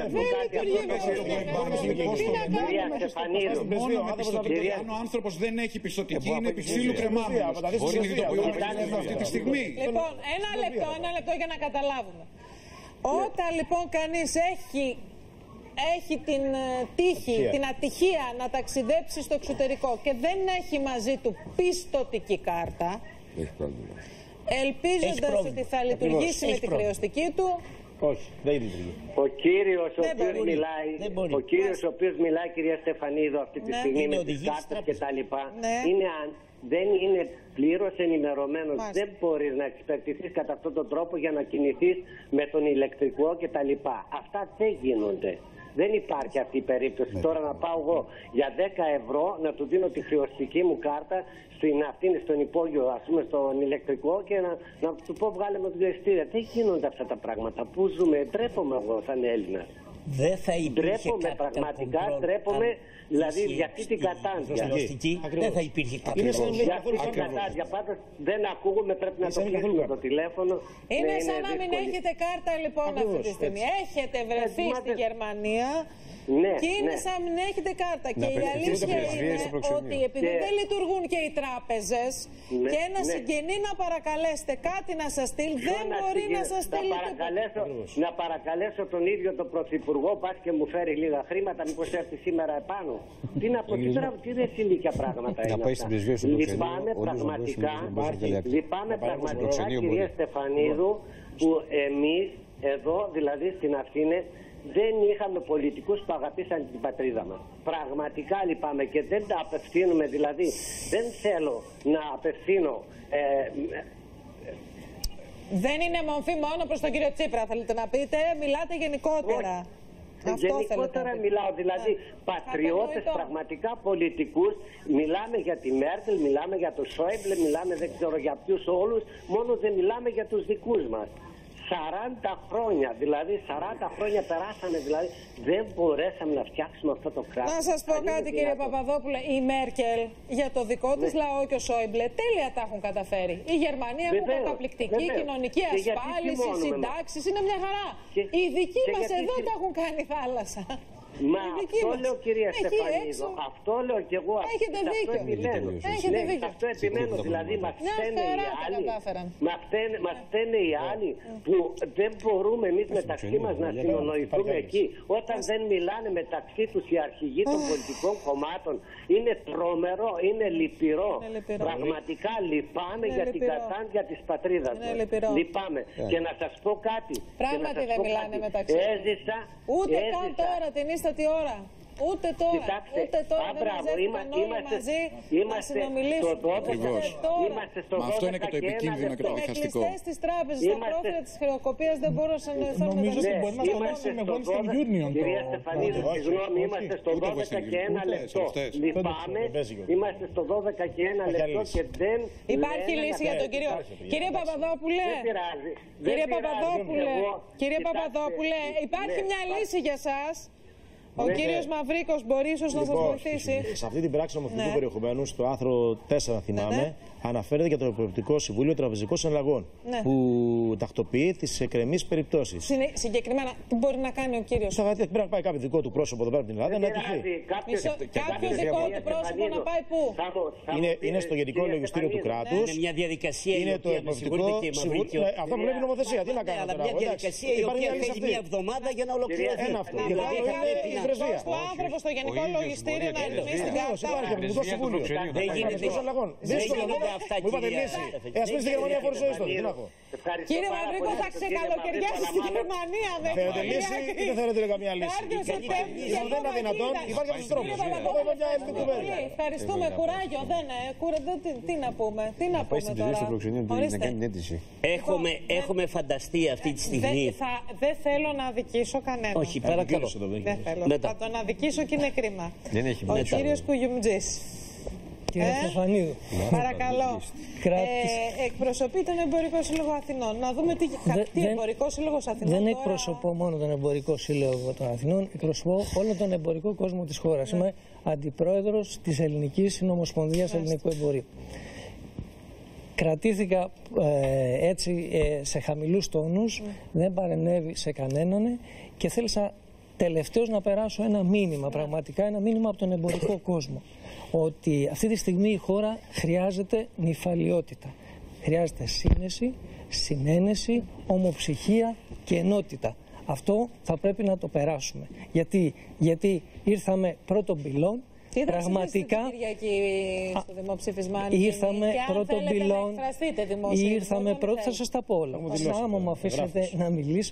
Αν ο άνθρωπος δεν έχει πιστωτική, είναι επισύλου κρεμάμενος. Συνειδητοποιούμε αυτή τη στιγμή. Λοιπόν, ένα λεπτό για να καταλάβουμε. Όταν λοιπόν κανείς έχει την τύχη, την ατυχία να ταξιδέψει στο εξωτερικό και δεν έχει μαζί του πιστωτική κάρτα, ελπίζοντας ότι θα λειτουργήσει με τη χρεωστική του, όχι, δεν λειτουργεί. Ο κύριος ο οποίος μιλάει, κυρία Στεφανίδου, αυτή τη στιγμή με τις κάρτες και τα λοιπά, δεν είναι πλήρως ενημερωμένος. Δεν μπορείς να εξυπηρετηθείς κατά αυτόν τον τρόπο για να κινηθείς με τον ηλεκτρικό και τα λοιπά. Αυτά δεν γίνονται. Δεν υπάρχει αυτή η περίπτωση. Τώρα να πάω εγώ για 10 ευρώ να του δίνω τη χρεωστική μου κάρτα στον υπόγειο, ας πούμε, στον ηλεκτρικό και να του πω βγάλε με το ειστήρια. Δεν γίνονται αυτά τα πράγματα. Πού ζούμε? Ντρέπομαι εγώ σαν Έλληνας. Δεν θα υπήρχε πραγματικά ντρέπομαι, δηλαδή για αυτή την κατάντια. Δεν θα υπήρχε Για αυτή την κατάντια. Πάντως δεν ακούγομαι, πρέπει να το πιάσουμε το τηλέφωνο. Είναι σαν να μην έχετε κάρτα λοιπόν αυτή τη στιγμή. Έχετε βρεθεί στη Γερμανία και είναι σαν να μην έχετε κάρτα. Και η αλήθεια είναι ότι επειδή δεν λειτουργούν και οι τράπεζες και ένα συγγενή να παρακαλέσετε κάτι να σας στείλει, δεν μπορεί να σας στείλει. Να παρακαλέσω τον ίδιο τον Πρωθυπουργό, πας και μου φέρει λίγα χρήματα, μήπως έρθει σήμερα επάνω. Τι να πω, τι δεν συλλήκια πράγματα είναι αυτά. Λυπάμαι πραγματικά, κυρία Στεφανίδου, που εμείς εδώ, δηλαδή στην Αθήνα, δεν είχαμε πολιτικούς που αγαπήσαν την πατρίδα μας. Πραγματικά λυπάμαι και δεν τα απευθύνουμε, δηλαδή δεν θέλω να απευθύνω. Δεν είναι μορφή μόνο προς τον κύριο Τσίπρα, θέλετε να πείτε, μιλάτε γενικότερα. Γενικότερα μιλάω, δηλαδή πατριώτες, πραγματικά πολιτικούς. Μιλάμε για τη Μέρκελ, μιλάμε για τον Σόιμπλε, μιλάμε δεν ξέρω για ποιους όλους, μόνο δεν μιλάμε για τους δικούς μας. 40 χρόνια, δηλαδή 40 χρόνια περάσανε, δηλαδή δεν μπορέσαμε να φτιάξουμε αυτό το κράτος. Να σας πω κάτι, κύριε Παπαδόπουλε, η Μέρκελ για το δικό της λαό και ο Σόιμπλε τέλεια τα έχουν καταφέρει. Η Γερμανία έχουν καταπληκτική κοινωνική ασφάλιση, συντάξεις, είναι μια χαρά. Οι δικοί μας εδώ τα έχουν κάνει θάλασσα. Μα αυτό λέω, κυρία Στεφανίδου, αυτό λέω κι εγώ. Έχετε δίκιο. Αυτό επιμένω, δηλαδή μας φταίνε οι άλλοι. Μας φταίνε οι άλλοι που δεν μπορούμε εμείς μεταξύ μας να συνονοηθούμε εκεί. Όταν δεν μιλάνε μεταξύ τους οι αρχηγοί των πολιτικών κομμάτων, είναι τρομερό, είναι λυπηρό. Πραγματικά λυπάμαι για την κατάντια της πατρίδας μας. Λυπάμαι. Και να σας πω κάτι. Πράγματι δεν μιλάνε μεταξύ τους. Ούτε καν τώρα την ίστατη ώρα. Ούτε τώρα. Κοιτάξτε, δεν μαζεύτηκαν όλοι μαζί να συνομιλήσουν. Είμαστε στο 12. Μα αυτό είναι και το επικίνδυνο και το διχαστικό. Με κλειστές τις τράπεζες, τα πρόφυλλα της χρεοκοπίας δεν μπορούσαν να νομίζω ότι μπορεί να σταματήσει με Western Union. Κυρία Στεφανίδου, συγγνώμη, είμαστε στο 12 και 1 λεπτό. Λυπάμαι, είμαστε στο 12 και 1 λεπτό και δεν. Υπάρχει λύση για τον κύριο. Κύριε Παπαδόπουλε, κύριε Παπαδόπουλε, υπάρχει μια λύση για σας. Ο κύριος Μαυρίκος μπορεί ίσως να σας βοηθήσει. Σε αυτή την πράξη νομοθετικού περιεχομένου, στο άρθρο 4 θυμάμαι, αναφέρεται για το Εποπτικό Συμβούλιο Τραπεζικών Συναλλαγών, που τακτοποιεί τις εκκρεμείς περιπτώσεις. Συγκεκριμένα, τι μπορεί να κάνει ο κύριος? Πρέπει να πάει κάποιο δικό του πρόσωπο εδώ πέρα από την Ελλάδα να ετυχεί. Κάποιο δικό του πρόσωπο να πάει πού? Είναι στο Γενικό Λογιστήριο του Κράτους. Είναι μια διαδικασία είναι το Εποπτικό Συμβούλιο. Αυτό που βλέπει η νομοθεσία. Τι να κάνουμε τώρα? Μια διαδικασία η οποία θέλει μια εβδομάδα για να ολοκληρωθεί. Ο άνθρωπος στο Γενικό Λογιστήριο να ρυθμίσει την κατάσταση. Δεν γίνεται αυτά, κυρία. Ας πει στη Γερμανία φορές ζωής τότε. Κύριε Μαυρίκο, θα ξεκαλοκαιριάσει στη Γερμανία. Θέλετε λύση ή δεν θέλετε καμία λύση? Δεν είναι αδυνατόν. Υπάρχει αυτός ο τρόπος. Ευχαριστούμε. Κουράγιο. Τι να πούμε. Τι να πούμε τώρα? Έχουμε φανταστεί αυτή τη στιγμή. Δεν θέλω να αδικήσω κανέναν. Όχι, παρακαλώ. Θα τον αδικήσω και είναι κρίμα. Ο κύριος Κουγιουμτζής. Κύριε Στεφανίδου. Παρακαλώ. Εκπροσωπεί τον Εμπορικό Σύλλογο Αθηνών. Να δούμε τι Εμπορικό Σύλλογος Αθηνών. Δεν εκπροσωπώ μόνο τον Εμπορικό Σύλλογο των Αθηνών, εκπροσωπώ όλο τον εμπορικό κόσμο της χώρας. Είμαι αντιπρόεδρος της Ελληνικής Συνομοσπονδίας Ελληνικού Εμπορίου. Κρατήθηκα έτσι σε χαμηλούς τόνους, δεν παρενέβη σε κανέναν και θέλησα τελευταίως να περάσω ένα μήνυμα, πραγματικά ένα μήνυμα από τον εμπορικό κόσμο. Ότι αυτή τη στιγμή η χώρα χρειάζεται νηφαλιότητα. Χρειάζεται σύνεση, συνένεση, ομοψυχία και ενότητα. Αυτό θα πρέπει να το περάσουμε. Γιατί ήρθαμε πρώτον πυλών. Πραγματικά στο δημοψήφισμα, ήρθαμε πρώτον πυλών. Ήρθαμε πρώτον, θα σας τα πω όλα. Άμα μου αφήσετε να μιλήσω,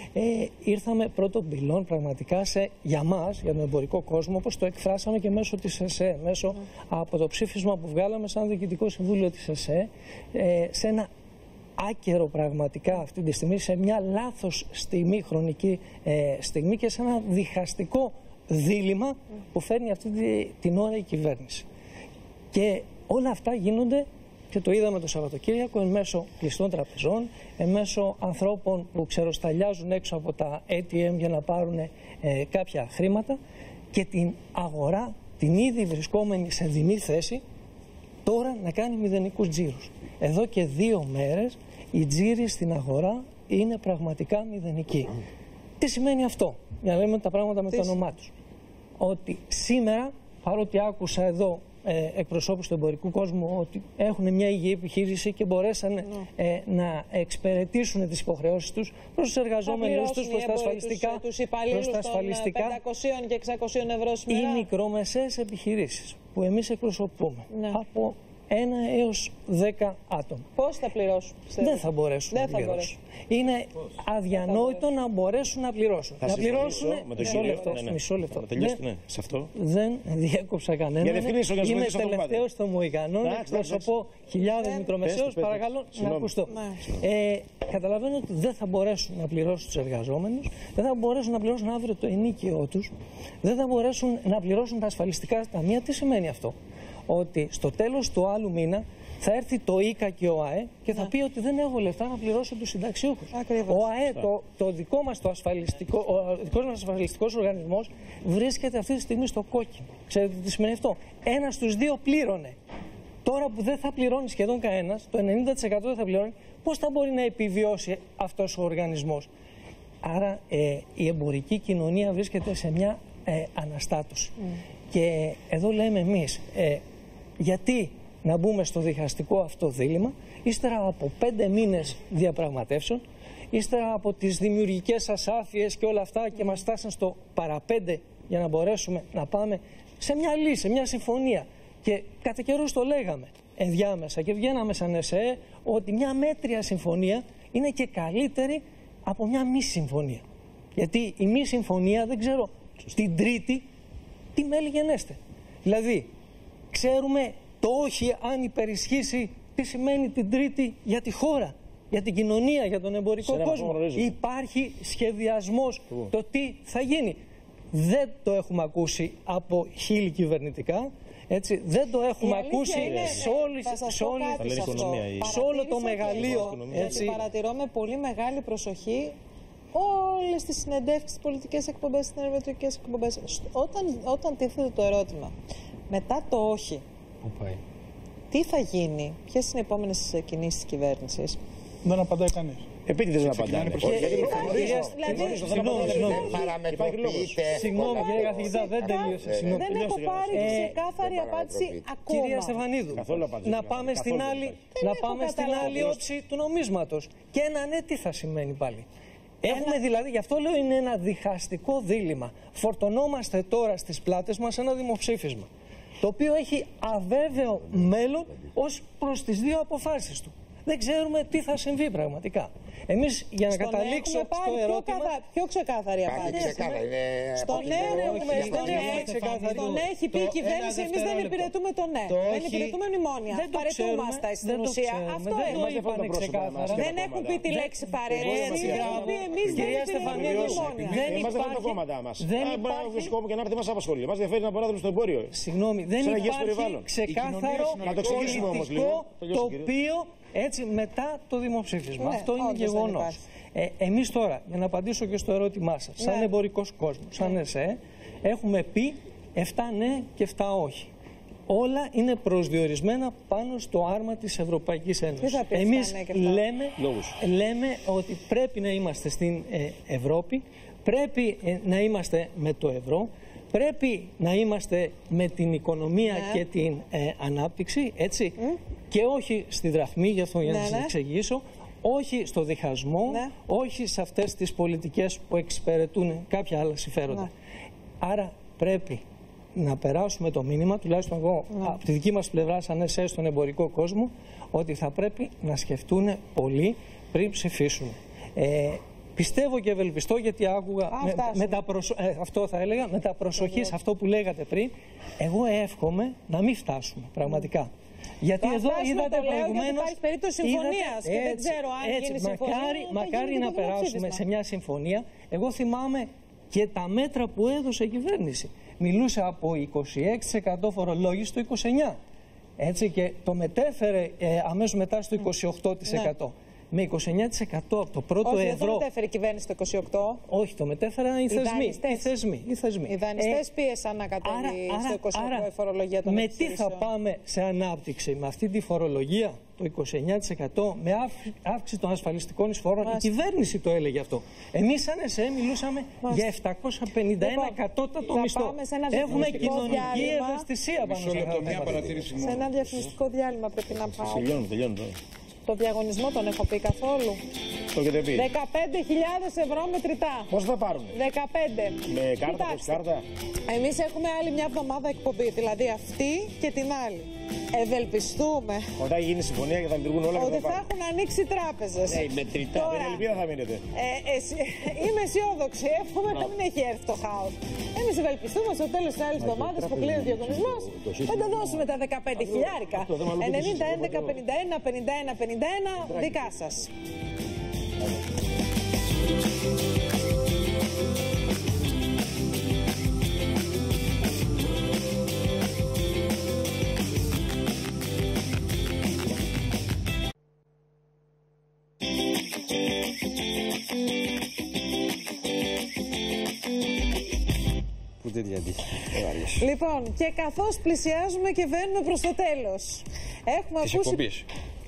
ήρθαμε πρώτον πυλών πραγματικά για μας, για τον εμπορικό κόσμο, όπως το εκφράσαμε και μέσω της ΕΣΕ, μέσω από το ψήφισμα που βγάλαμε σαν Διοικητικό Συμβούλιο της ΕΣΕ, σε ένα άκερο πραγματικά αυτή τη στιγμή, σε μια λάθος στιγμή, χρονική στιγμή και σε ένα διχαστικό δίλημμα που φέρνει αυτή την ώρα η κυβέρνηση. Και όλα αυτά γίνονται, και το είδαμε το Σαββατοκύριακο, εν μέσω κλειστών τραπεζών, εν μέσω ανθρώπων που ξεροσταλιάζουν έξω από τα ATM για να πάρουν κάποια χρήματα, και την αγορά, την ήδη βρισκόμενη σε δεινή θέση, τώρα να κάνει μηδενικούς τζίρους. Εδώ και 2 μέρες οι τζίροι στην αγορά είναι πραγματικά μηδενικοί. Τι σημαίνει αυτό? Για να λέμε τα πράγματα με το όνομά τους. Ότι σήμερα, παρότι άκουσα εδώ εκπροσώπους του εμπορικού κόσμου ότι έχουν μια υγιή επιχείρηση και μπορέσαν να εξυπηρετήσουν τις υποχρεώσεις τους προς τους εργαζόμενους τους, προς τα ασφαλιστικά, τους υπαλλήλους των 500 και 600 ευρώ σήμερα. Οι μικρομεσαίες επιχειρήσεις που εμείς εκπροσωπούμε, από 1 έως 10 άτομα. Πώς θα πληρώσουν? Δεν θα μπορέσουν να πληρώσουν. Είναι αδιανόητο να μπορέσουν να πληρώσουν. Να πληρώσουν. Μισό λεπτό. Σε αυτό. Δεν διέκοψα κανέναν. Είμαι τελευταίος των Μοϊγανών. Εκπροσωπώ χιλιάδες μικρομεσαίους. Παρακαλώ να ακουστώ. Καταλαβαίνω ότι δεν θα μπορέσουν να πληρώσουν τους εργαζόμενους, δεν θα μπορέσουν να πληρώσουν αύριο το ενίκαιό τους, δεν θα μπορέσουν να πληρώσουν τα ασφαλιστικά ταμεία. Τι σημαίνει αυτό? Ότι στο τέλος του άλλου μήνα θα έρθει το ΙΚΑ και ο ΑΕ και θα πει ότι δεν έχω λεφτά να πληρώσω τους συνταξιούχους. Ο ΑΕ, το δικό μας ασφαλιστικός οργανισμός, βρίσκεται αυτή τη στιγμή στο κόκκινο. Ξέρετε τι σημαίνει αυτό? 1 στους 2 πλήρωνε. Τώρα που δεν θα πληρώνει σχεδόν κανένας, το 90% δεν θα πληρώνει, πώς θα μπορεί να επιβιώσει αυτός ο οργανισμός? Άρα η εμπορική κοινωνία βρίσκεται σε μια αναστάτωση. Και εδώ λέμε εμείς, γιατί να μπούμε στο διχαστικό αυτό δίλημμα, ύστερα από 5 μήνες διαπραγματεύσεων, ύστερα από τις δημιουργικές ασάφειες και όλα αυτά, και μας φτάσαν στο παραπέντε για να μπορέσουμε να πάμε σε μια λύση, μια συμφωνία. Και κατά καιρούς το λέγαμε ενδιάμεσα και βγαίναμε σαν ΕΣΕ ότι μια μέτρια συμφωνία είναι και καλύτερη από μια μη συμφωνία. Γιατί η μη συμφωνία, δεν ξέρω την τρίτη τι μέλη γενέστε. Δηλαδή, ξέρουμε το όχι, αν υπερισχύσει, τι σημαίνει την τρίτη για τη χώρα, για την κοινωνία, για τον εμπορικό κόσμο. Υπάρχει σχεδιασμός το τι θα γίνει. Δεν το έχουμε ακούσει από χείλη κυβερνητικά. Έτσι, δεν το έχουμε ακούσει σε όλο το μεγαλείο. Έτσι. Παρατηρώ με πολύ μεγάλη προσοχή όλες τις συνεντεύξεις, πολιτικές εκπομπές, συνεργατικές εκπομπές. Όταν τίθεται το ερώτημα, μετά το όχι, τι θα γίνει, ποιες είναι οι επόμενες κινήσεις της κυβέρνησης? Δεν απαντάει κανείς. Επίτηδες να απαντάνε. Συγγνώμη, κύριε καθηγητά, δεν τελείωσε. Δεν έχω πάρει ξεκάθαρη απάντηση ακόμα. Κυρία Στεφανίδου, να πάμε στην άλλη όψη του νομίσματος. Και ένα ναι, τι θα σημαίνει πάλι? Έχουμε δηλαδή, γι' αυτό λέω είναι ένα διχαστικό δίλημμα. Φορτωνόμαστε τώρα στις πλάτες μας ένα δημοψήφισμα, το οποίο έχει αβέβαιο μέλλον ως προς τις δύο αποφάσεις του. Δεν ξέρουμε τι θα συμβεί πραγματικά. Εμείς για να καταλήξω στο ερώτημα... Πιο ξεκάθαρη απάντηση. Στο ναι έχει πει η κυβέρνηση, εμείς δεν υπηρετούμε το ναι. Δεν υπηρετούμε μνημόνια. Παρετούμαστε στην ουσία. Αυτό είπανε ξεκάθαρα. Δεν έχουν πει τη λέξη παρέτηση. Έχουν πει εμείς δεν υπηρετούμε μνημόνια. Δεν υπάρχει το κόμματα μας. Δεν υπάρχει σκόπο και να έρθει μας απασχολεί. Μας ενδιαφέρει να μπορούμε στο εμπόριο. Συγγνώμη, δεν υπάρχει ξεκάθαρο πολιτικό τοπίο έτσι μετά το δημοψήφισμα. Αυτό είναι γεγονός. Εμείς τώρα, για να απαντήσω και στο ερώτημά σας, σαν εμπορικός κόσμος, σαν ΕΣΕ, έχουμε πει 7 ναι και 7 όχι. Όλα είναι προσδιορισμένα πάνω στο άρμα της Ευρωπαϊκής Ένωσης. Εμείς λέμε ότι πρέπει να είμαστε στην Ευρώπη, πρέπει να είμαστε με το ευρώ, πρέπει να είμαστε με την οικονομία και την ανάπτυξη, έτσι, και όχι στη δραχμή, γι' αυτό για να σας εξηγήσω, όχι στο διχασμό, όχι σε αυτές τις πολιτικές που εξυπηρετούν κάποια άλλα συμφέροντα. Άρα πρέπει να περάσουμε το μήνυμα, τουλάχιστον εγώ από τη δική μας πλευρά σαν ΕΣΕ στον εμπορικό κόσμο, ότι θα πρέπει να σκεφτούν πολύ πριν ψηφίσουν. Πιστεύω και ευελπιστώ, γιατί άκουγα αυτό θα έλεγα, με τα προσοχή σε αυτό που λέγατε πριν, εγώ εύχομαι να μην φτάσουμε πραγματικά. Γιατί εδώ είδατε προηγουμένως, υπάρχει περίπτωση συμφωνίας και δεν ξέρω αν γίνει συμφωνία. Μακάρι να περάσουμε σε μια συμφωνία. Εγώ θυμάμαι και τα μέτρα που έδωσε η κυβέρνηση. Μιλούσε από 26% φορολόγηση στο 29%. Έτσι, και το μετέφερε αμέσως μετά στο 28%. Με 29% από το πρώτο ευρώ. Όχι, δεν το μετέφερε η κυβέρνηση το 28%. Όχι, το μετέφεραν οι θεσμοί. Οι δανειστές πίεσαν να κατέβει στο 28% η φορολογία των επιχειρήσεων. Με τι θα πάμε σε ανάπτυξη? Με αυτή τη φορολογία, το 29%, με αύξηση των ασφαλιστικών εισφορών. Η κυβέρνηση το έλεγε αυτό. Εμείς σαν ΕΣΕ μιλούσαμε για 751 κατώτατο μισθό. Έχουμε κοινωνική ευαισθησία πάνω σε αυτό. Σε ένα διαφημιστικό διάλειμμα πρέπει να πάω. Τελειώνει. Το διαγωνισμό τον έχω πει καθόλου? Το έχετε πει. 15.000 ευρώ μετρητά. Πώς θα πάρουν? 15. Με κάρτα, χωρίς κάρτα? Εμείς έχουμε άλλη μια εβδομάδα εκπομπή, δηλαδή αυτή και την άλλη. Ευελπιστούμε. Όταν γίνει συμφωνία και θα λειτουργούν όλα, ότι θα έχουν ανοίξει τράπεζες. Ναι, μετρητά. Τώρα, με ελπίδα θα μείνετε. Είμαι αισιόδοξη. Εύχομαι να μην έχει έρθει το χάος. Εμείς ευελπιστούμε στο τέλος της άλλης εβδομάδας που κλείνει ο διαγωνισμός θα τα δώσουμε τα 15 χιλιάρικα. 90, 11, 51, 51, 51, δικά σας. Λοιπόν, και καθώς πλησιάζουμε και βαίνουμε προς το τέλος, έχουμε ακούσει...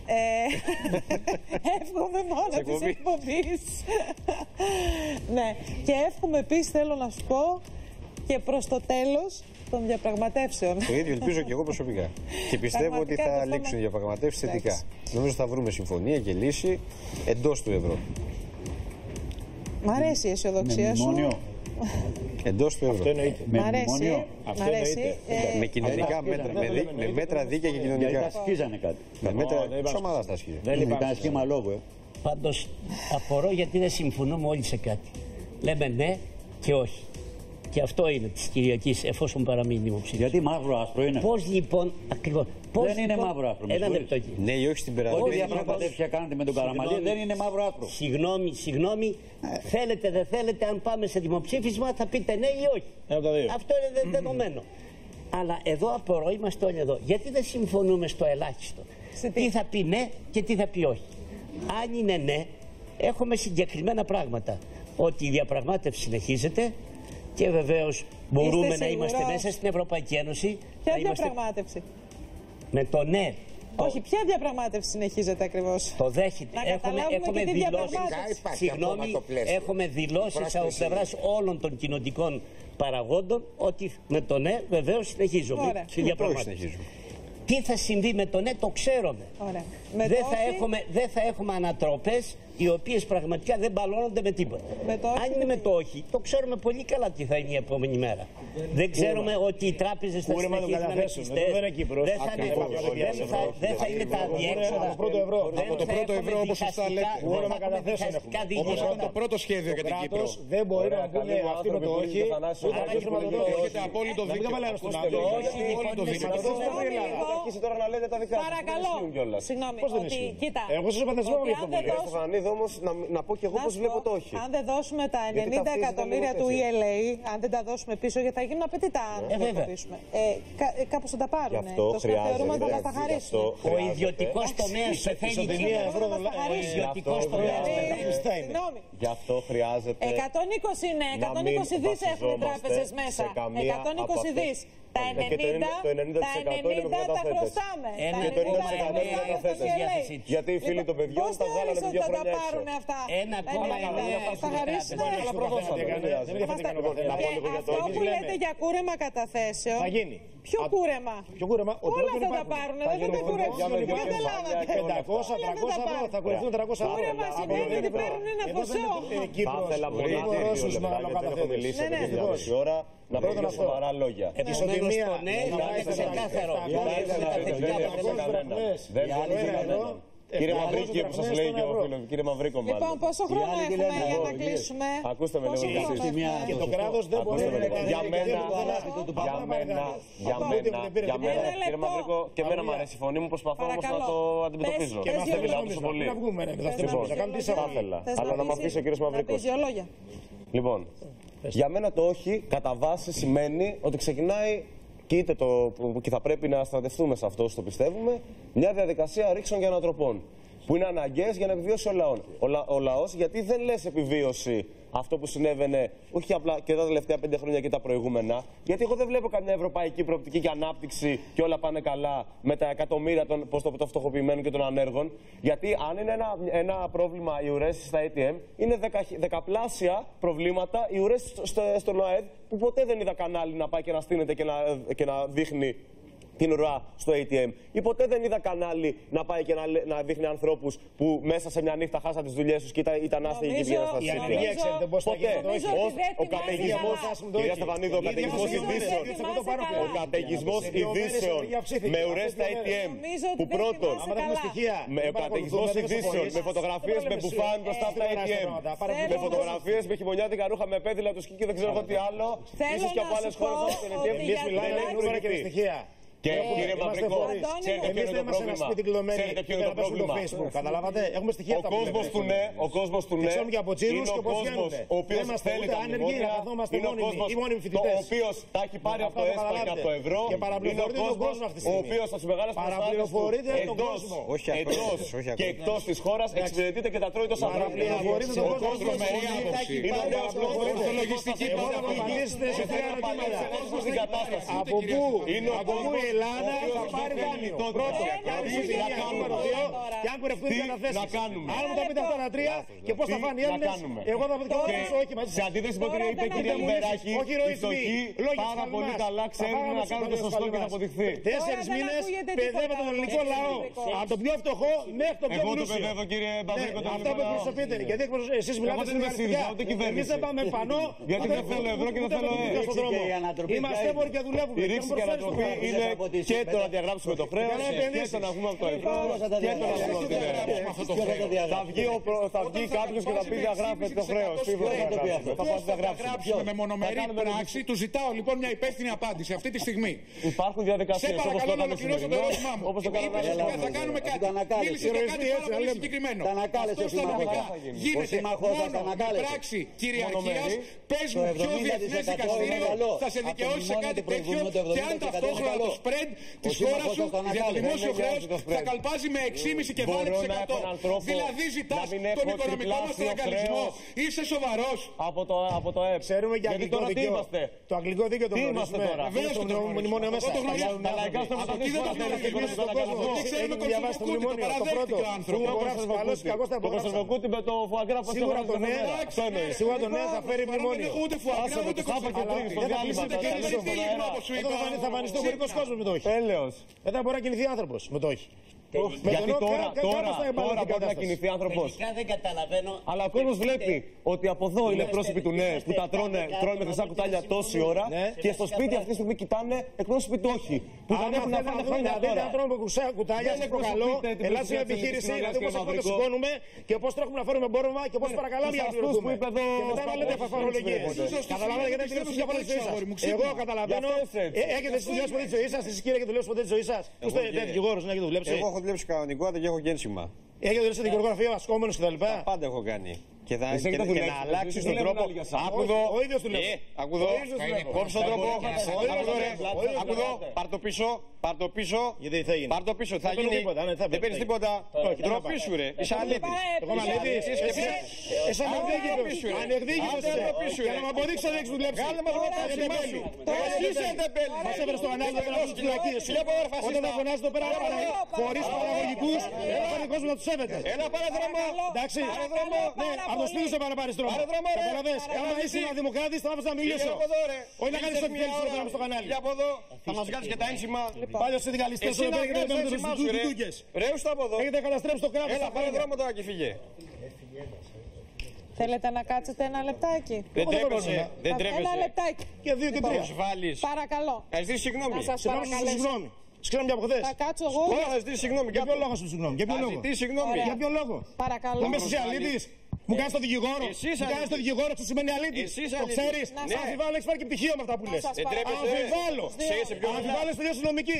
εύχομαι μόνο της εκπομπής. Ναι, και εύχομαι επίσης, θέλω να σου πω, και προς το τέλος των διαπραγματεύσεων. Το ίδιο ελπίζω και εγώ προσωπικά. Και πιστεύω ότι θα λήξουν οι διαπραγματεύσεις θετικά. Νομίζω θα βρούμε συμφωνία και λύση εντός του ευρώ. Μ' αρέσει η αισιοδοξία σου. Εντός του ευρώ. Αυτό εννοείται. Μ' αρέσει. Με κοινωνικά μέτρα. Με μέτρα δίκαια και κοινωνικά. Τα σκίζανε κάτι. Με μέτρα της ομάδας τα σκίζανε. Δεν υπάρχει σχήμα λόγου. Πάντως απορώ γιατί δεν συμφωνούμε όλοι σε κάτι. Λέμε ναι και όχι. Και αυτό είναι της Κυριακής, εφόσον παραμείνει δημοψήφισμα. Γιατί μαύρο-άσπρο είναι. Πώς λοιπόν, ακριβώς. Δεν είναι μαύρο-άσπρο. Ένα λεπτό εκεί. Ναι ή όχι στην περασμένη. Ό,τι διαπραγματεύσεις κάνετε με τον Καραμανλή δεν είναι μαύρο-άσπρο. Συγγνώμη, θέλετε δεν θέλετε, αν πάμε σε δημοψήφισμα θα πείτε ναι ή όχι. Αυτό είναι δεδομένο. Αλλά εδώ απορώ, είμαστε όλοι εδώ. Γιατί δεν συμφωνούμε στο ελάχιστο. Τι θα πει ναι και τι θα πει όχι. Αν είναι ναι, έχουμε συγκεκριμένα πράγματα. Ότι η διαπραγμάτευση συνεχίζεται και βεβαίως μπορούμε να είμαστε μέσα στην Ευρωπαϊκή Ένωση. Ποια διαπραγμάτευση? Με το ναι. Όχι, ποια διαπραγμάτευση συνεχίζεται ακριβώς? Το δέχεται. Έχουμε δηλώσει. Συγγνώμη, έχουμε δηλώσεις από πλευράς όλων των κοινοτικών παραγόντων ότι με το ναι βεβαίως συνεχίζουμε τη διαπραγμάτευση. Τι θα συμβεί με το ναι το ξέρουμε. Δεν θα έχουμε ανατροπές οι οποίες πραγματικά δεν μπαλώνονται με τίποτα. Αν είναι με το όχι, το ξέρουμε πολύ καλά τι θα είναι η επόμενη μέρα. Δεν ξέρουμε ότι οι τράπεζες θα συνεχίσουν να είναι κλειστές. Δεν θα είναι τα αδιέξοδα. Από το πρώτο ευρώ, όπως σωστά λέτε. Όπως από το πρώτο σχέδιο για την Κύπρο. Δεν μπορεί να πούνε αυτοί με το όχι. Έχετε απόλυτο δίκιο. Παρακαλώ. Συγγνώμη. Εγώ σας είπα δεν όμως να πω και εγώ πώς βλέπω το όχι. Αν δεν δώσουμε τα 90 εκατομμύρια του ELA, αν δεν τα δώσουμε πίσω, γιατί θα γίνουν απαιτητά αν δεν τα πείσουμε. Κάπως θα τα πάρουν. Το θεωρούμε θα τα χαρίσουν. Ο ιδιωτικός τομέας σε θέλει ο ιδιωτικός τομέας. Γι' αυτό χρειάζεται. 120 είναι, 120 δις έχουν οι τράπεζες μέσα. 120 δις. Τα 90 τα χρωστάμε. Και το 90% είναι καταθέτες. Γιατί οι φίλοι των παιδιών τα βγάλανε από 2 χρόνια έξω. Θα χαρίσουν. Αυτό που λέτε για κούρεμα καταθέσεων. Θα γίνει. Ποιο κούρεμα? Όλα θα τα πάρουν. Δεν θα κουρεύσουν. Δεν καταλάβατε. 500-300 ευρώ. Θα κουρευτούν 300 ευρώ. Κούρεμα σημαίνει ότι παίρνουν ένα ποσό. Θα ήθελα πολύ να έχω μιλήσει αυτή ώρα να πω και σοβαρά λόγια. Ισοτιμία. Κύριε Μαυρίκη, που σας λέει και ο φίλος, κύριε Μαυρίκο μάλλον. Λοιπόν, πόσο χρόνο έχουμε για να κλείσουμε? Ακούστε με λίγο εσείς. Και το κράτος δεν μπορεί να κάνει. Για μένα, κύριε Μαυρίκο, και εμένα μου αρέσει η φωνή μου, προσπαθώ όμως να το αντιμετωπίζω. Δεν μιλάω τόσο πολύ. Αλλά να μ' αφήσει ο κύριος Μαυρίκος. Λοιπόν, για μένα το όχι κατά βάση σημαίνει ότι ξεκινάει και θα πρέπει να στρατευτούμε σε αυτό, το πιστεύουμε, μια διαδικασία ρήξεων και ανατροπών που είναι αναγκαίες για να επιβιώσει ο λαός, γιατί δεν λες επιβίωση αυτό που συνέβαινε όχι απλά και τα τελευταία 5 χρόνια και τα προηγούμενα, γιατί εγώ δεν βλέπω καμιά ευρωπαϊκή προοπτική και ανάπτυξη και όλα πάνε καλά με τα εκατομμύρια των φτωχοποιημένων και των ανέργων. Γιατί αν είναι ένα πρόβλημα οι ουρές στα ATM, είναι δεκαπλάσια προβλήματα οι ουρές στον ΑΕΔ, που ποτέ δεν είδα κανάλι να πάει και να στείνεται και να δείχνει την ουρά στο ATM. Ή ποτέ δεν είδα κανάλι να πάει και να δείχνει ανθρώπους που μέσα σε μια νύχτα χάσαν τις δουλειές τους και ήταν άστεγοι και βγαίνουν στα σπίτια. Ποτέ. Ο καταιγισμός, κυρία Στεφανίδου, ο καταιγισμός ειδήσεων με ουρές στα ATM, που πρώτον, ο καταιγισμός ειδήσεων με φωτογραφίες με μπουφάν μπροστά από τα ATM, με φωτογραφίες με χειμωνιάτικα ρούχα, με πέδιλα του σκι και δεν ξέρω εγώ τι άλλο, ίσως και από άλλες χώρες όπως το ATM, μιλάμε και στοιχεία. Και κύριε Μαυρικό, ξέρετε ποιο είναι το πρόβλημα. Καταλάβατε, έχουμε στοιχεία. Ο κόσμος του ναι είναι ο κόσμος ο οποίος θέλει τα μνημόνια, είναι ο κόσμος ο οποίος τα έχει πάρει από το ΕΣΠΑ και από το ευρώ, είναι ο κόσμος ο οποίος στις μεγάλες προσπάθειες του εντός και εκτός της χώρας εξυπηρετείται και τα τρώει τόσα χρόνια. Ο κόσμος είναι ο νέος κόσμος στην λογιστική στην κατάσταση. Από πού Ελλάδα θα πάρει δάνειο. Πρώτο. Και αν κουρευτούν οι καταθέσεις. Αν μου τα πείτε αυτά τα τρία και πώς θα φάνε οι Έλληνες, εγώ θα πω όχι μαζί. Σε αντίθεση με ό,τι είπε η κυρία Λιμπεράκη, οι φτωχοί πάρα πολύ καλά ξέρουν να κάνουν το σωστό και να αποδειχθεί. 4 μήνες παιδεύετε τον ελληνικό λαό. Από το πιο φτωχό μέχρι το πιο πλούσιο. Εγώ το παιδεύω, κύριε Μπαυρίκο, τον αυτό που εκπροσωπείτε. Γιατί εσείς μιλάτε στην ΣΥΡΙΖΑ, ούτε κυβέρνηση. Εμείς δεν πάμε πανώ. Γιατί δεν θέλω ευρώ και δεν θέλω Είμαστε έμποροι και δουλεύουμε. Η ρήξη και η ανατροπή είναι και το να διαγράψουμε το χρέος και το να βγούμε από το ευρώ και το να βγούμε από το χρέος. Θα βγει κάποιος και θα πει διαγράφεται το χρέος. Θα διαγράψουμε με μονομερή πράξη. Του ζητάω λοιπόν μια υπεύθυνη απάντηση αυτή τη στιγμή. Υπάρχουν διαδικασίες. Σε παρακαλώ να ολοκληρώσω το ερώτημά μου. Θα κάνουμε κάτι. Μίλησε για κάτι πάρα πολύ συγκεκριμένο. Αυτό στα νομικά γίνεται μόνο με πράξη κυριαρχίας. Πες μου ποιο διεθνές δικαστήριο θα σε δικαιώσει σε κάτι τέτοιο και αν ταυτόχρονα το spread της χώρας σου για το δημόσιο χρέος θα καλπάζει με 6,5 και 12%. Δηλαδή ζητάς τον οικονομικό μας τραγαλισμό. Είσαι σοβαρός? Από το ΕΠ. Ξέρουμε και αγγλικό δίκαιο. Το αγγλικό δίκαιο το γνωρίζουμε. Βεβαίως το μνημόνιο μέσα. Τα λαϊκά στόματα δεν ξέρουμε διαβάσει το μνημόνιο. Το πρώτο. Το Κωνσταντοκούτι με το φουαγκρά που σίγουρα το νέο θα φέρει μνημόνιο. Ούτε φουαγκρά ούτε θα εμφανιστεί ο εμπορικός κόσμος με το όχι. Τέλειος. Δεν θα μπορεί να κινηθεί άνθρωπος με το όχι. Γιατί τώρα μπορεί να κινηθεί άνθρωπος. Δεν καταλαβαίνω. Αλλά ο κόσμος βλέπει ότι από εδώ είναι πρόσωποι του ΝΕ που τα τρώνε με χρυσά κουτάλια τόση ώρα και στο σπίτι αυτή τη στιγμή κοιτάνε εκπρόσωποι του όχι. Που δεν έχουν να φάνε χρόνια τώρα. Δεν τρώνε με χρυσά κουτάλια, σας προκαλώ. Ελάτε μια επιχείρηση, δηλαδή πώς το σηκώνουμε και πώς τρέχουμε να φέρουμε μπόρευμα και πώς παρακαλάμε για να πληρωθούμε. Και μετά να λέτε φαφαρολογίες. Καταλαβαίνετε γιατί δεν είναι πολλές ζωές σας. Εγώ καταλαβαίνω. Έχετε δουλειώσει ποτέ τη ζωή σας, εσείς κύριε, έχετε δουλειώσει ποτέ τη ζωή σας. Είστε δικηγόρος να έχετε δουλέψει. Εγώ έχω δουλέψει κανονικότητα και έχω γένσημα. Έχετε δουλέψει στο δικηγορικό ασκόμενος κτλ. Πάντα έχω κάνει. Και να αλλάξει τον τρόπο. Ο ίδιος του λέω. Κόψε τον τρόπο. Ακουδώ. Πάρ' το πίσω. Γιατί θα γίνει. Πάρ' το πίσω. Θα γίνει. Δεν παίρνεις τίποτα. Ντροπή σου ρε. Είσαι αλήτης. Εγώ είμαι αλήτης. Εσύ ανεκδίκητος. Για να μου αποδείξεις ότι έχεις δουλέψει. Κάλε μας με τα σημά σου. Είσαι τεμπέλη. Μας έφερες στο ανάλογο να πούς τις φυλακίες σου. Όταν θα φωνάζεις εδώ πέρα χωρίς παραγωγικούς, ο κόσμος να τους σέβεται. Έλα πάρε δρόμο. Εντάξει. Από το σπίτι σου πάρε πάρεις τρόπο. Καταλαβες. Άμα είσαι ένα δημοκράτης θα άφησα να μιλήσω. Όχι να κάνεις ό,τι θέλεις εδώ πέρα στο κανάλι. Για από εδώ θα μας βγάλεις και τα ένσημα. Πάλι στους συνδικαλιστές εδώ πέρα και να παίρνουν τους δούκες. Ρέους από εδώ. Έχετε καταστρέψει το κράτος. Έλα πάρε δρόμο τώρα και φύγε. Θέλετε να κάτσετε ένα λεπτάκι? Δεν τρέπεσαι. Ένα λεπτάκι. Και 2 και 3. Παρακαλώ. Θα ζητήσεις συγγνώμη. Συγγνώμη. Συγγνώμη από χθες. Θα κάτσω εγώ. Τώρα θα ζητήσεις συγγνώμη. Για ποιο λόγο σου συγγνώμη? Για ποιο λόγο? Για ποιο λόγο? Παρακαλώ. Να είσαι αλήτης. Μου κάνεις το δικηγόρο. Μου κάνεις το δικηγόρο, σου σημαίνει αλήτης. Το ξέρεις. Αμφιβάλλω, έχεις πάρει και πτυχίο με αυτά που λες. Αμφιβάλλω. Αμφιβάλλω, έχεις τελειώσει νομική.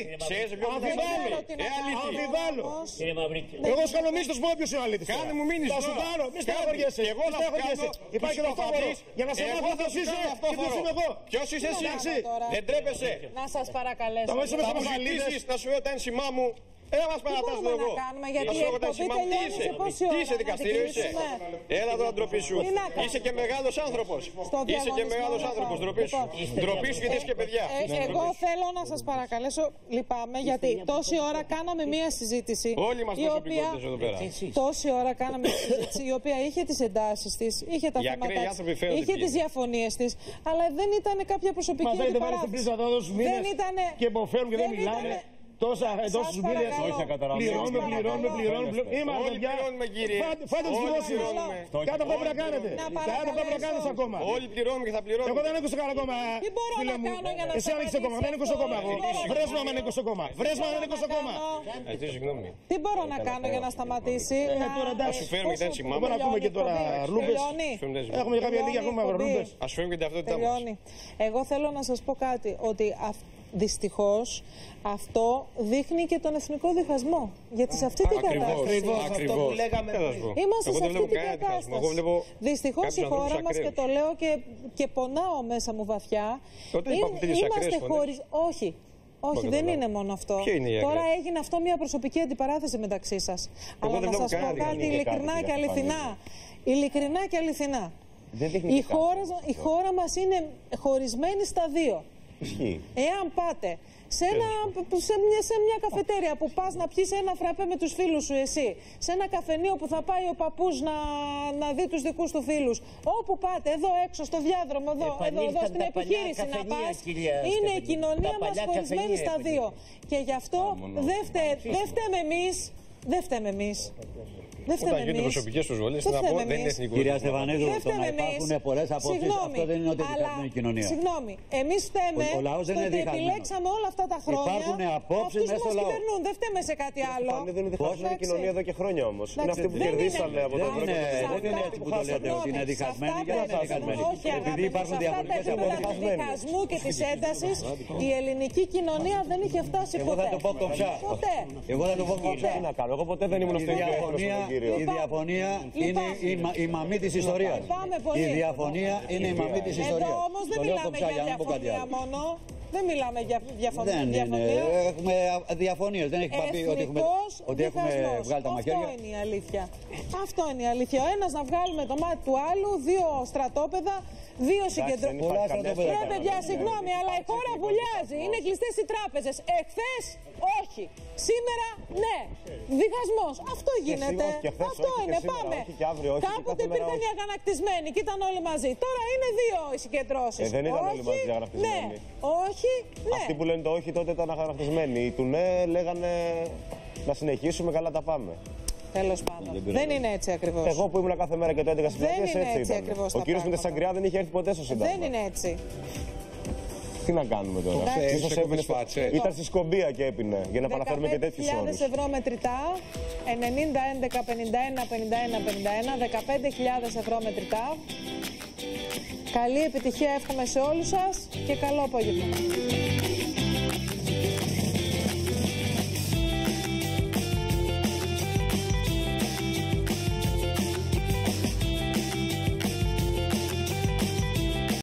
Αμφιβάλλω. Εγώ σκαλομίστος μου όποιος είναι ο αλήτης. Κάνε μου μήνυση. Θα σου πάρω. Μη στεναχωριέσαι. Υπάρχει και το φόβο. Για να σε μάθω ποιος είσαι και ποιος είμαι εγώ. Ποιος είσαι εσύ? Δεν τρέπεσαι. Να σας παρακαλέσω. Θα μου ζητήσεις να σου λέω τα ένσημά μου. Έλα μας παρατάς το εγώ. Γιατί η εκπομπή τελειώνει σε πόση ώρα? Είσαι δικαστήριο, είσαι. Έλα τώρα ντροπή σου. Είσαι και μεγάλος άνθρωπος. Είσαι και μεγάλος άνθρωπος, ντροπή σου. Ντροπή σου γιατί είσαι και παιδιά. Εγώ θέλω να σας παρακαλέσω, λυπάμαι, γιατί τόση ώρα κάναμε μία συζήτηση. Όλοι μας προσωπικότητες εδώ πέρα. Τόση ώρα κάναμε μία συζήτηση η οποία είχε τις εντάσεις της, είχε τα θέματα της, είχε τις διαφωνίες της, αλλά δεν ήταν κάποια προσωπική αντιπαράθεση. Δεν ήταν. Και υποφέρουν και δεν μιλάνε. Τόσους μήνες πληρώνουμε. Είμαστε όλοι πληρώνουμε κύριε. Φάτε τους δημόσιους. Κάτω αυτό πρέπει να κάνετε. Κάτω αυτό πρέπει να κάνεις ακόμα. Όλοι πληρώνουμε και θα πληρώνουμε. Εγώ δεν ανήκω στο καλό κόμμα. Τι μπορώ να κάνω για να εσύ ανήκεις στο κόμμα. Δεν ανήκω στο κόμμα εγώ. Βρες μου αν ανήκω στο κόμμα. Βρες μου αν ανήκω στο κόμμα. Τι μπορώ να κάνω για να σταματήσει? Να σου φέρουμε και τα ένσημά μας. Μπορούμε να πούμε και τώρα ρούμπες. Έχουμε και κάποια λίγα ακόμα ρούμπες. Ας φέρουμε και την ταυτότητά μας. Εγώ θέλω να σας πω κάτι, ότι δυστυχώς αυτό δείχνει και τον εθνικό διχασμό. Γιατί σε αυτή την κατάσταση. Ακριβώς. Είμαστε σε αυτή την κατάσταση. Δυστυχώς η χώρα μας, και το λέω και πονάω μέσα μου βαθιά, είμαστε χωρίς. Όχι, δεν είναι μόνο αυτό. Τώρα έγινε αυτό μια προσωπική αντιπαράθεση μεταξύ σας. Αλλά να σας πω κάτι ειλικρινά και αληθινά. Ειλικρινά και αληθινά. Η χώρα μας είναι χωρισμένη στα δύο. Εάν πάτε σε μια καφετέρια που πας να πιεις ένα φραπέ με τους φίλους σου εσύ, σε ένα καφενείο που θα πάει ο παππούς να δει τους δικούς του φίλους, όπου πάτε, εδώ έξω στο διάδρομο, εδώ στην επιχείρηση να πας, είναι η κοινωνία μας χωρισμένη στα δύο. Και γι' αυτό δεν φταίμε εμείς. Όταν γίνονται προσωπικές προσβολές, να πω, δεν είναι εθνικό. Κυρία Στεφανίδου, το να υπάρχουν πολλές απόψεις, αυτό δεν είναι ότι διχασμένη κοινωνία. Συγγνώμη, εμείς φταίμε στο ότι επιλέξαμε όλα αυτά τα χρόνια αυτούς που μας κυβερνούν. Δεν φταίμε σε κάτι άλλο. Δεν είναι διχασμένη κοινωνία εδώ και χρόνια όμως. Είναι αυτοί που κερδίσανε από το πρώτο. Δεν είναι έτσι που το λέτε, ότι είναι διχασμένη και δεν είναι διχασμένη. Επειδή υπάρχουν διαφορετικές απόψεις. Του διχασμού και της έντασης, η ελληνική κοινωνία δεν είχε φτάσει ποτέ. Εγώ θα το πω κομψά. Εγώ θα το πω κομψά. Εγώ ποτέ δεν ήμουν στο ίδιο. Η διαφωνία είναι η μαμή της ιστορίας. Η διαφωνία είναι η μαμή της ιστορίας. Εδώ όμως δεν μιλάμε για διαφωνία μόνο. Δεν μιλάμε για διαφωνία. Έχουμε διαφωνίες. Δεν έχει πει ότι έχουμε βγάλει τα μαχαίρια. Αυτό είναι η αλήθεια. Αυτό είναι η αλήθεια. Ο ένας να βγάλουμε το μάτι του άλλου, δύο στρατόπεδα, δύο συγκεντρωμένες. Παιδιά, συγγνώμη, αλλά η χώρα βουλιάζει. Είναι κλειστές οι τράπεζες. Εχθές, όχι. Σήμερα, ναι. Διχασμός. Αυτό γίνεται. Αυτό είναι. Πάμε. Κάποτε υπήρχαν οι αγανακτισμένοι και ήταν όλοι μαζί. Τώρα είναι δύο οι συγκεντρώσεις. Δεν ήταν όλοι μαζί αγανακτισμένοι. Ναι. Όχι, ναι. Αυτοί που λένε το όχι τότε ήταν αγανακτισμένοι. Οι του ναι λέγανε να συνεχίσουμε, καλά τα πάμε. Τέλος πάντων. Δεν είναι έτσι ακριβώς. Εγώ που ήμουν κάθε μέρα και το έντεγα στις πλατείες, έτσι ήταν. Ο κύριος με τη Σαγκριά δεν είχε έρθει ποτέ στο Σύνταγμα. Δεν είναι έτσι. Τι να κάνουμε τώρα. Ήταν στη Σκομπία και έπινε για να επαναφέρουμε και τέτοιους όρους. 15.000 ευρώ μετρητά, 90, 11, 51, 51, 51, 15.000 ευρώ μετρητά. Καλή επιτυχία εύχομαι σε όλους σας και καλό απόγευμα.